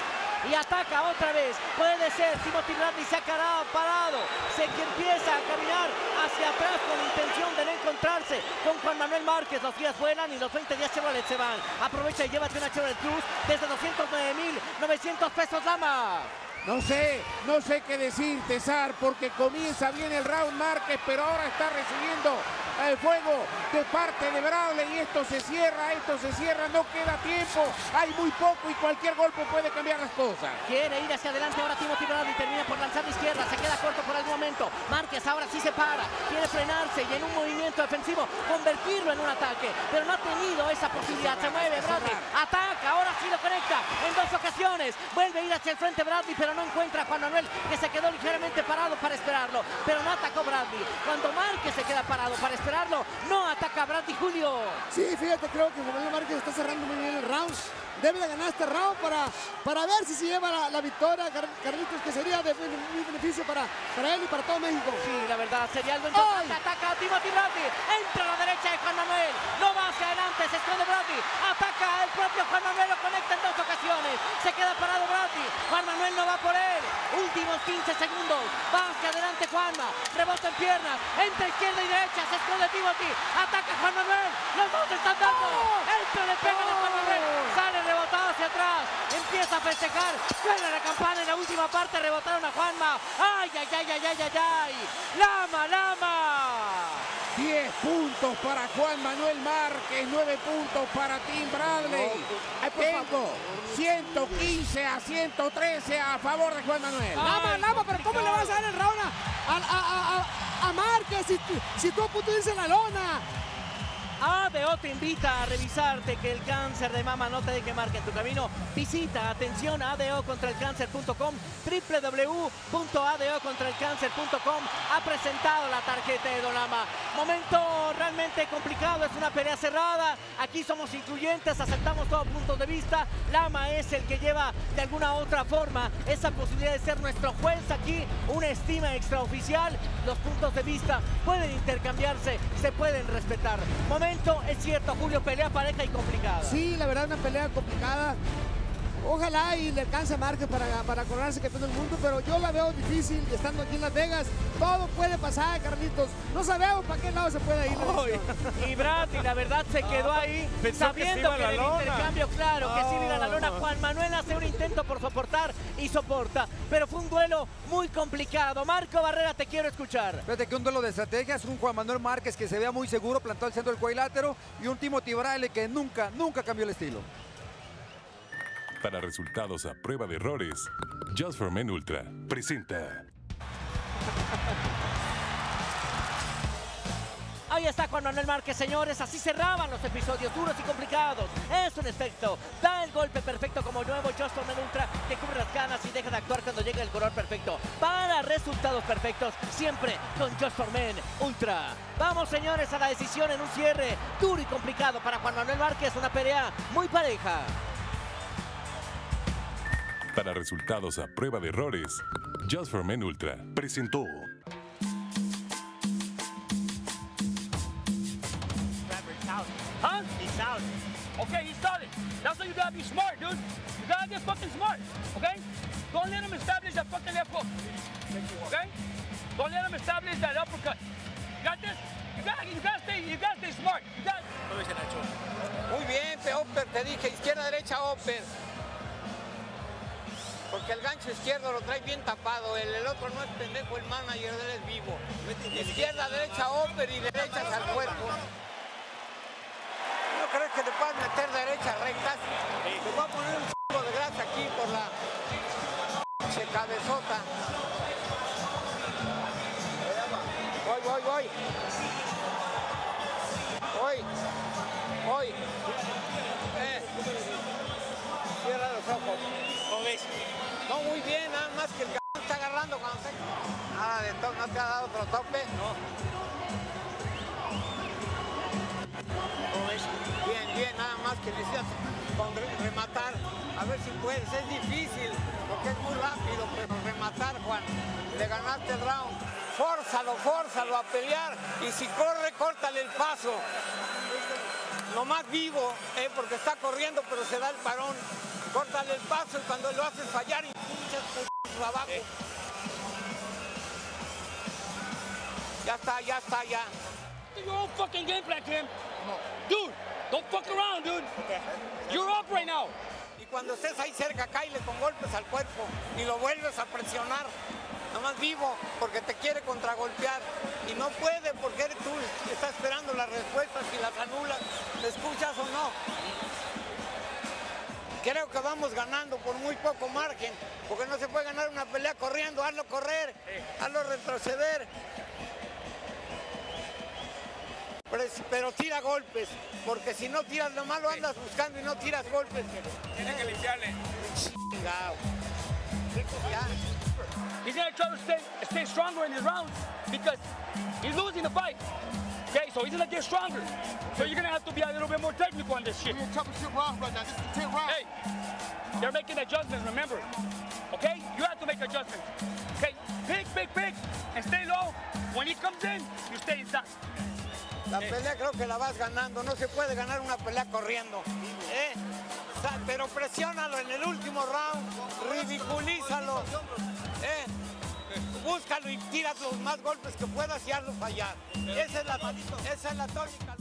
y ataca otra vez. Puede ser, Timothy Bradley se ha quedado parado, se que empieza a caminar hacia atrás con intención de no encontrarse con Juan Manuel Márquez. Los días vuelan y los veinte días Chevrolet se van. Aprovecha y llévate una Chevrolet Cruz desde doscientos nueve mil novecientos pesos, Lama. No sé, no sé qué decir, César, porque comienza bien el round Márquez, pero ahora está recibiendo el fuego de parte de Bradley y esto se cierra, esto se cierra, no queda tiempo, hay muy poco y cualquier golpe puede cambiar las cosas. Quiere ir hacia adelante ahora Timothy Bradley, termina por lanzar de izquierda, se queda corto por algún momento. Márquez ahora sí se para, quiere frenarse y en un movimiento defensivo convertirlo en un ataque, pero no ha tenido esa posibilidad. Se mueve Bradley, ataca, ahora sí lo conecta en dos ocasiones, vuelve a ir hacia el frente Bradley, pero no encuentra a Juan Manuel, que se quedó ligeramente parado para esperarlo, pero no atacó Bradley. Cuando Márquez se queda parado para esperarlo, no ataca a Bradley, Julio. Sí, fíjate, creo que Juan Manuel Márquez está cerrando muy bien el round. Debe de ganar este round para, para ver si se lleva la, la victoria, Carlitos, que sería de muy beneficio para, para él y para todo México. Sí, la verdad, sería algo importante. Ataca a Timothy Bradley, entra a la derecha de Juan Manuel, no va hacia adelante, se esconde Bradley, ataca el propio Juan Manuel, lo conecta en dos ocasiones, se queda parado Bradley, Juan Manuel no va por él, últimos quince segundos, va hacia adelante Juanma, rebota en piernas, entre izquierda y derecha, se esconde Timothy, ataca Juan Manuel, los dos están dando, entra, le pegan a Juan Manuel, sale rebotado hacia atrás, empieza a festejar, suena la campana en la última parte, rebotaron a Juanma, ay, ay, ay, ay, ay, ay, ay, Lama, Lama. diez puntos para Juan Manuel Márquez, nueve puntos para Tim Bradley. Tengo ciento quince a ciento trece a favor de Juan Manuel. Lama, Lama, pero ¿cómo le vas a dar el round a, a, a, a, a Márquez si, si tú apuntas la lona? A D O te invita a revisarte que el cáncer de mama no te deje marca en tu camino. Visita, atención, A D O contra el cáncer punto com, w w w punto a d o contra el cáncer punto com. Ha presentado la tarjeta de Don Lama. Momento realmente complicado, es una pelea cerrada. Aquí somos incluyentes, aceptamos todos puntos de vista. Lama es el que lleva de alguna otra forma esa posibilidad de ser nuestro juez aquí. Una estima extraoficial. Los puntos de vista pueden intercambiarse, se pueden respetar. Momento, es cierto, Julio, pelea pareja y complicada. Sí, la verdad, una pelea complicada. Ojalá y le alcance a Márquez para, para coronarse campeón del mundo, pero yo la veo difícil estando aquí en Las Vegas. Todo puede pasar, Carlitos. No sabemos para qué lado se puede ir. Oh, y Bradley, la verdad, se quedó ahí sabiendo que, que en el lona. intercambio, claro, oh, que sí mira la lona. Juan Manuel hace un intento por soportar y soporta, pero fue un duelo muy complicado. Marco Barrera, te quiero escuchar. Fíjate que un duelo de estrategias, un Juan Manuel Márquez que se vea muy seguro, plantado al centro del cuadrilátero, y un Timothy Bradley que nunca, nunca cambió el estilo. Para resultados a prueba de errores, Just for Men Ultra presenta. Ahí está Juan Manuel Márquez, señores. Así cerraban los episodios duros y complicados. Es un efecto. Da el golpe perfecto como nuevo Just for Men Ultra, que cubre las ganas y deja de actuar cuando llega el color perfecto. Para resultados perfectos, siempre con Just for Men Ultra. Vamos, señores, a la decisión en un cierre duro y complicado para Juan Manuel Márquez. Una pelea muy pareja. Para resultados a prueba de errores, Just for Men Ultra presentó. Huh? He's solid. Okay, he's solid. That's why you gotta be smart, dude. You gotta get fucking smart, okay? Don't let him establish that fucking left hook. Okay? Don't let him establish that uppercut. You got this? You got, you got to stay, you got to stay smart. You got. Muy bien, Upper, te dije, izquierda, derecha, Upper. Porque el gancho izquierdo lo trae bien tapado, el, el otro no es pendejo, el manager de él es vivo. Izquierda, derecha, Upper y derechas al cuerpo. ¿No crees que le puedas meter derechas rectas? Te voy a poner un chico de grasa aquí por la che cabezota. Voy, voy, voy. Voy. Voy. Eh. Cierra los ojos. ¿Cómo ves? No, muy bien, nada más que el c*** está agarrando cuando se... Nada de toque, ¿no te ha dado otro tope? No. ¿Cómo ves? Bien, bien, nada más que necesitas con rematar. A ver si puedes, es difícil, porque es muy rápido, pero rematar, Juan. Le ganaste el round. Fórzalo, fórzalo a pelear. Y si corre, córtale el paso. Lo más vivo, eh, porque está corriendo, pero se da el parón. Córtale el paso y cuando lo haces fallar, pinchas por abajo. Eh. Ya está, ya está, ya. Your own fucking game plan, Kim. Dude, don't fuck around, dude. You're up right now. Y cuando estés ahí cerca, cáile con golpes al cuerpo y lo vuelves a presionar. Nomás vivo, porque te quiere contragolpear. Y no puede, porque eres tú, estás esperando las respuestas y las anulas. ¿Te escuchas o no? Creo que vamos ganando por muy poco margen, porque no se puede ganar una pelea corriendo. Hazlo correr, hazlo retroceder. Pero, pero tira golpes, porque si no tiras nomás lo andas buscando y no tiras golpes. Tiene que limpiarle. Chingao. Ya. He's gonna try to stay, stay stronger in his rounds because he's losing the fight. Okay, so he's gonna get stronger. So you're gonna have to be a little bit more technical on this shit. We're in championship round right now. This is the tenth round. Hey, they're making adjustments, remember. Okay? You have to make adjustments. Okay? Pick, pick, pick, and stay low. When he comes in, you stay inside. La pelea creo que la vas ganando. No se puede ganar una pelea corriendo. ¿Eh? Pero presiónalo en el último round. Ridiculízalo. ¿Eh? Búscalo y tira los más golpes que puedas y hazlo fallar. Esa es la, esa es la tónica.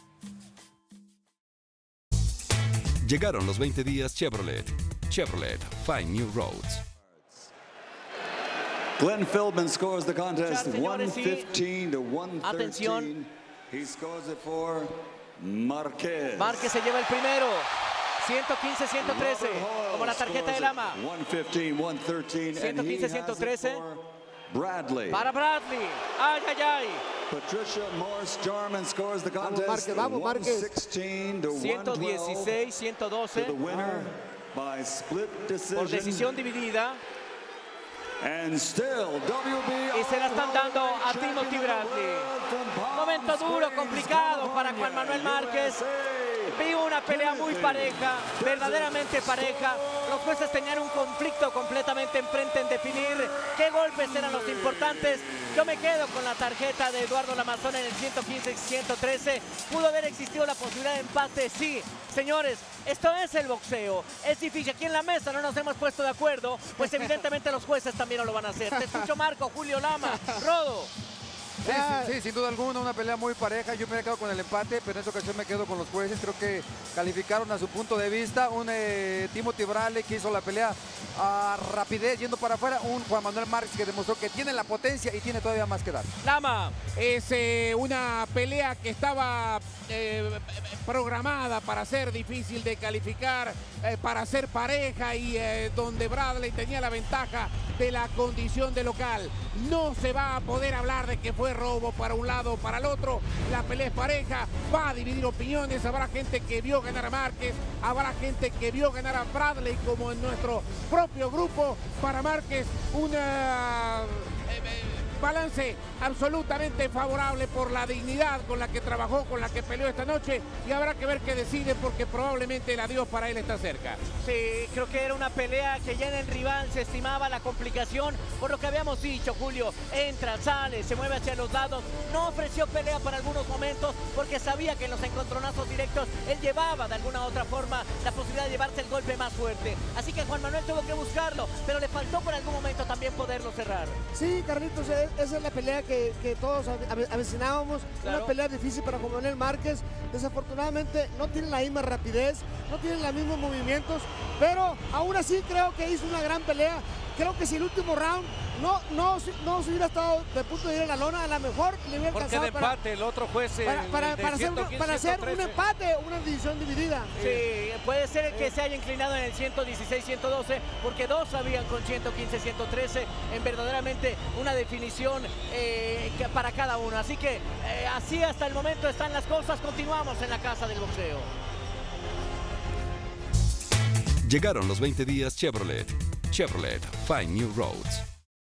Llegaron los veinte días Chevrolet. Chevrolet, find new roads. Glenn Feldman scores the contest Señores, one fifteen to one thirteen. Atención. He scores it for Marquez. Márquez se lleva el primero. ciento quince a ciento trece, como la tarjeta de Lama. one fifteen one thirteen. ciento quince a ciento trece. Bradley. Para Bradley. Ay, ay, ay. Patricia Morse Jarman scores the contest vamos, Márquez, one sixteen to ciento one twelve. dieciséis a ciento doce. To the winner by split decision. Por decisión dividida. And still, W B O y se la están dando a Timothy Bradley. Momento duro, complicado para Juan Manuel Márquez. Vi una pelea muy pareja, verdaderamente pareja. Los jueces tenían un conflicto completamente enfrente en definir qué golpes eran los importantes. Yo me quedo con la tarjeta de Eduardo Lamazón en el ciento quince y ciento trece. ¿Pudo haber existido la posibilidad de empate? Sí. Señores, esto es el boxeo. Es difícil. Aquí en la mesa no nos hemos puesto de acuerdo, pues evidentemente los jueces también no lo van a hacer. Te escucho, Marco, Julio Lama, Rodo. Sí, sí, sí, sin duda alguna, una pelea muy pareja. Yo me he quedado con el empate, pero en esta ocasión me quedo con los jueces. Creo que calificaron a su punto de vista. Un eh, Timothy Bradley que hizo la pelea a rapidez, yendo para afuera. Un Juan Manuel Márquez que demostró que tiene la potencia y tiene todavía más que dar. Lama. Es eh, una pelea que estaba eh, programada para ser difícil de calificar, eh, para ser pareja y eh, donde Bradley tenía la ventaja de la condición de local. No se va a poder hablar de que fue robo para un lado o para el otro. La pelea es pareja, va a dividir opiniones. Habrá gente que vio ganar a Márquez, habrá gente que vio ganar a Bradley, como en nuestro propio grupo. Para Márquez, una... Eh, balance absolutamente favorable por la dignidad con la que trabajó, con la que peleó esta noche, y habrá que ver qué decide porque probablemente el adiós para él está cerca. Sí, creo que era una pelea que ya en el rival se estimaba la complicación, por lo que habíamos dicho, Julio, entra, sale, se mueve hacia los lados, no ofreció pelea para algunos momentos porque sabía que en los encontronazos directos él llevaba de alguna u otra forma la posibilidad de llevarse el golpe más fuerte, así que Juan Manuel tuvo que buscarlo, pero le faltó por algún momento también poderlo cerrar. Sí, Carlitos, esa es la pelea que, que todos avecinábamos, claro. Una pelea difícil para Juan Manuel Márquez, desafortunadamente no tiene la misma rapidez, no tiene los mismos movimientos, pero aún así creo que hizo una gran pelea. Creo que si el último round no, no, no se hubiera estado de punto de ir a la lona, a lo mejor le hubiera Porque alcanzado de empate, para, el otro juez para, para, de para, hacer, ciento quince, para hacer un ciento trece. empate, una división dividida. Sí, puede ser el que se haya inclinado en el ciento dieciséis ciento doce, porque dos habían con ciento quince ciento trece, en verdaderamente una definición eh, que para cada uno. Así que eh, así hasta el momento están las cosas. Continuamos en la casa del boxeo. Llegaron los veinte días Chevrolet. Chevrolet, Find New Roads.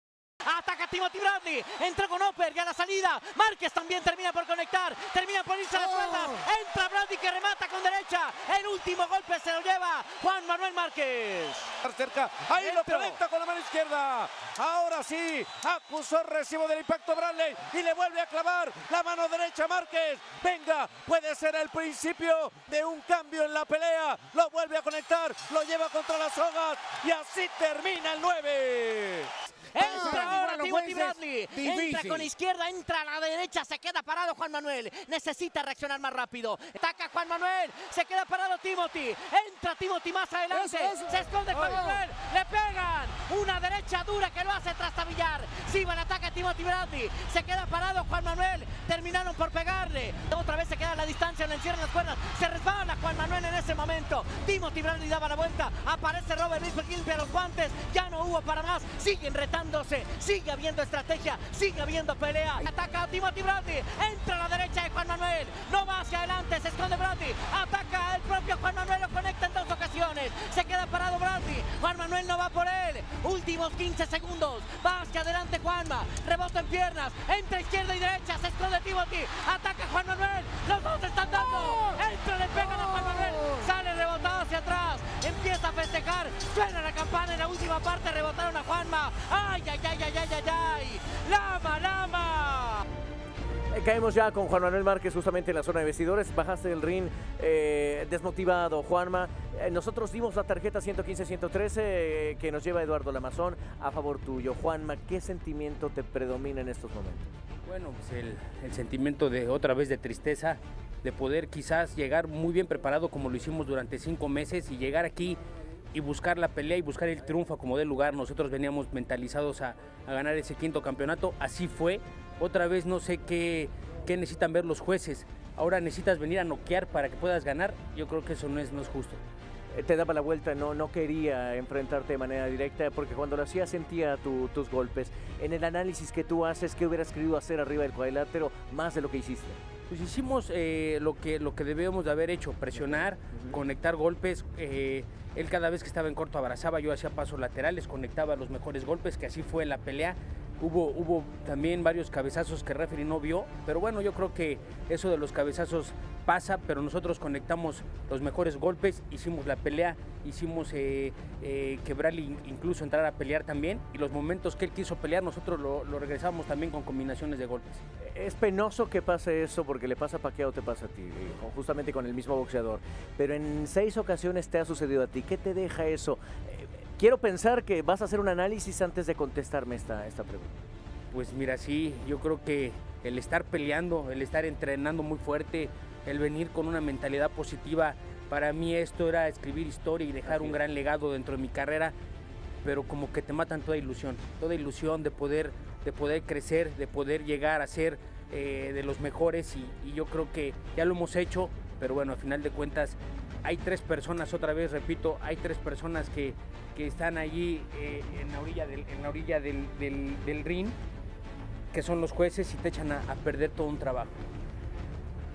Ataca Timothy Bradley, entra con Upper y a la salida Márquez también termina por conectar, termina por irse a las cuerdas, entra Bradley que remata con derecha, el último golpe se lo lleva Juan Manuel Márquez. Cerca, ahí lo conecta con la mano izquierda, ahora sí, acusó recibo del impacto Bradley y le vuelve a clavar la mano derecha Márquez, venga, puede ser el principio de un cambio en la pelea, lo vuelve a conectar, lo lleva contra las sogas y así termina el nueve. Entra ah, ahora Timothy Bradley, entra con izquierda, entra a la derecha, se queda parado Juan Manuel, necesita reaccionar más rápido, ataca Juan Manuel, se queda parado Timothy, entra Timothy más adelante, eso, eso. Se esconde Juan oh, Manuel, oh. Le pegan, una derecha dura que lo hace trastabillar, Sivan ataca a Timothy Bradley, se queda parado Juan Manuel, terminaron por pegarle, otra vez se queda a la distancia, le encierran las cuerdas, se resbala Juan Manuel en ese momento, Timothy Bradley daba la vuelta, aparece Robert Risberg, limpia los guantes, ya no hubo para más, siguen retando. Sigue habiendo estrategia, sigue habiendo pelea. Ataca a Timothy Bradley, entra a la derecha de Juan Manuel, no va hacia adelante, se esconde Bradley, ataca el propio Juan Manuel, lo conecta en dos ocasiones, se queda parado Bradley, Juan Manuel no va por él, últimos quince segundos, va hacia adelante Juanma, rebota en piernas, entre izquierda y derecha, se esconde Timothy, ataca Juan Manuel, los dos están dando, entra, le pegan a Juan Manuel, sale rebotado hacia atrás, empieza a festejar, suena la campana en la última parte, rebotaron a Juanma, ¡ay, ay, ay, ay, ay, ay, ay! ¡Lama, lama! Eh, caemos ya con Juan Manuel Márquez justamente en la zona de vestidores, bajaste del ring eh, desmotivado, Juanma. Eh, nosotros dimos la tarjeta ciento quince ciento trece eh, que nos lleva Eduardo Lamazón a favor tuyo. Juanma, ¿qué sentimiento te predomina en estos momentos? Bueno, pues el, el sentimiento de otra vez de tristeza, de poder quizás llegar muy bien preparado como lo hicimos durante cinco meses y llegar aquí y buscar la pelea y buscar el triunfo a como dé lugar. Nosotros veníamos mentalizados a, a ganar ese quinto campeonato, así fue. Otra vez no sé qué, qué necesitan ver los jueces, ahora necesitas venir a noquear para que puedas ganar, yo creo que eso no es, no es justo. Te daba la vuelta, no, no quería enfrentarte de manera directa porque cuando lo hacía sentía tu, tus golpes. En el análisis que tú haces, ¿qué hubieras querido hacer arriba del cuadrilátero más de lo que hiciste? Pues hicimos eh, lo, que, lo que debíamos de haber hecho, presionar, uh-huh. conectar golpes. Eh, él cada vez que estaba en corto abrazaba, yo hacía pasos laterales, conectaba los mejores golpes, que así fue la pelea. Hubo, hubo también varios cabezazos que el referee no vio, pero bueno, yo creo que eso de los cabezazos pasa, pero nosotros conectamos los mejores golpes, hicimos la pelea, hicimos eh, eh, que Bradley incluso entrara a pelear también, y los momentos que él quiso pelear nosotros lo, lo regresamos también con combinaciones de golpes. Es penoso que pase eso porque le pasa a Pacquiao, te pasa a ti, justamente con el mismo boxeador, pero en seis ocasiones te ha sucedido a ti. ¿Qué te deja eso? Quiero pensar que vas a hacer un análisis antes de contestarme esta, esta pregunta. Pues mira, sí, yo creo que el estar peleando, el estar entrenando muy fuerte, el venir con una mentalidad positiva, para mí esto era escribir historia y dejar un gran legado dentro de mi carrera, pero como que te matan toda ilusión, toda ilusión de poder, de poder crecer, de poder llegar a ser eh, de los mejores y, y yo creo que ya lo hemos hecho, pero bueno, al final de cuentas hay tres personas, otra vez repito, hay tres personas que, que están allí eh, en la orilla, del, en la orilla del, del, del ring, que son los jueces y te echan a, a perder todo un trabajo.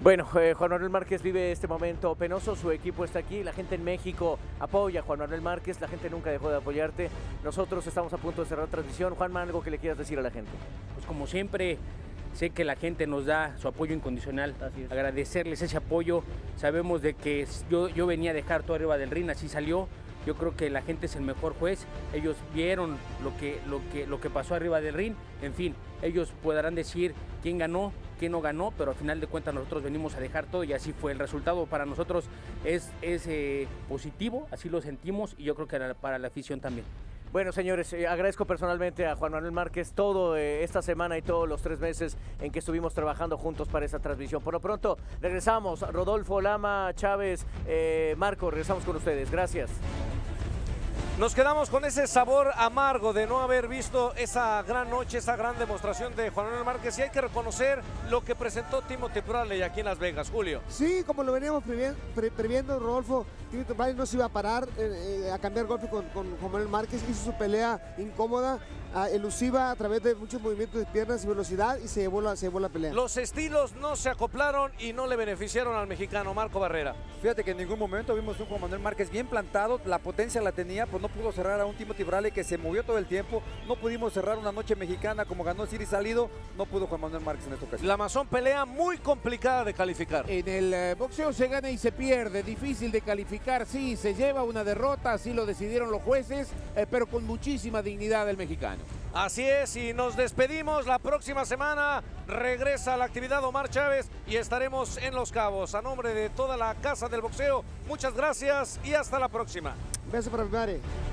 Bueno, eh, Juan Manuel Márquez vive este momento penoso, su equipo está aquí, la gente en México apoya a Juan Manuel Márquez, la gente nunca dejó de apoyarte. Nosotros estamos a punto de cerrar transmisión. Juanma, algo que le quieras decir a la gente. Pues como siempre, sé que la gente nos da su apoyo incondicional, agradecerles ese apoyo. Sabemos de que yo, yo venía a dejar todo arriba del ring, así salió. Yo creo que la gente es el mejor juez, ellos vieron lo que, lo que, lo que pasó arriba del ring, en fin, ellos podrán decir quién ganó, quién no ganó, pero al final de cuentas nosotros venimos a dejar todo y así fue. El resultado para nosotros es, es eh, positivo, así lo sentimos y yo creo que para la afición también. Bueno, señores, eh, agradezco personalmente a Juan Manuel Márquez todo eh, esta semana y todos los tres meses en que estuvimos trabajando juntos para esta transmisión. Por lo pronto, regresamos. Rodolfo, Lama, Chávez, eh, Marco, regresamos con ustedes. Gracias. Nos quedamos con ese sabor amargo de no haber visto esa gran noche, esa gran demostración de Juan Manuel Márquez, y hay que reconocer lo que presentó Timothy Bradley aquí en Las Vegas, Julio. Sí, como lo veníamos previendo, pre previendo Rodolfo, Timothy Bradley no se iba a parar eh, eh, a cambiar golpe con, con Juan Manuel Márquez, hizo su pelea incómoda, uh, elusiva a través de muchos movimientos de piernas y velocidad, y se llevó la, se llevó la pelea. Los estilos no se acoplaron y no le beneficiaron al mexicano Marco Barrera. Fíjate que en ningún momento vimos un Juan Manuel Márquez bien plantado, la potencia la tenía, pues no pudo cerrar a un Timothy Bradley que se movió todo el tiempo, no pudimos cerrar una noche mexicana como ganó Ciri Salido, no pudo Juan Manuel Márquez en esta ocasión. La Amazon pelea muy complicada de calificar. En el eh, boxeo se gana y se pierde, difícil de calificar, sí, se lleva una derrota, así lo decidieron los jueces, eh, pero con muchísima dignidad el mexicano. Así es, y nos despedimos. La próxima semana regresa a la actividad Omar Chávez y estaremos en Los Cabos. A nombre de toda la Casa del Boxeo, muchas gracias y hasta la próxima. Beso para mi madre.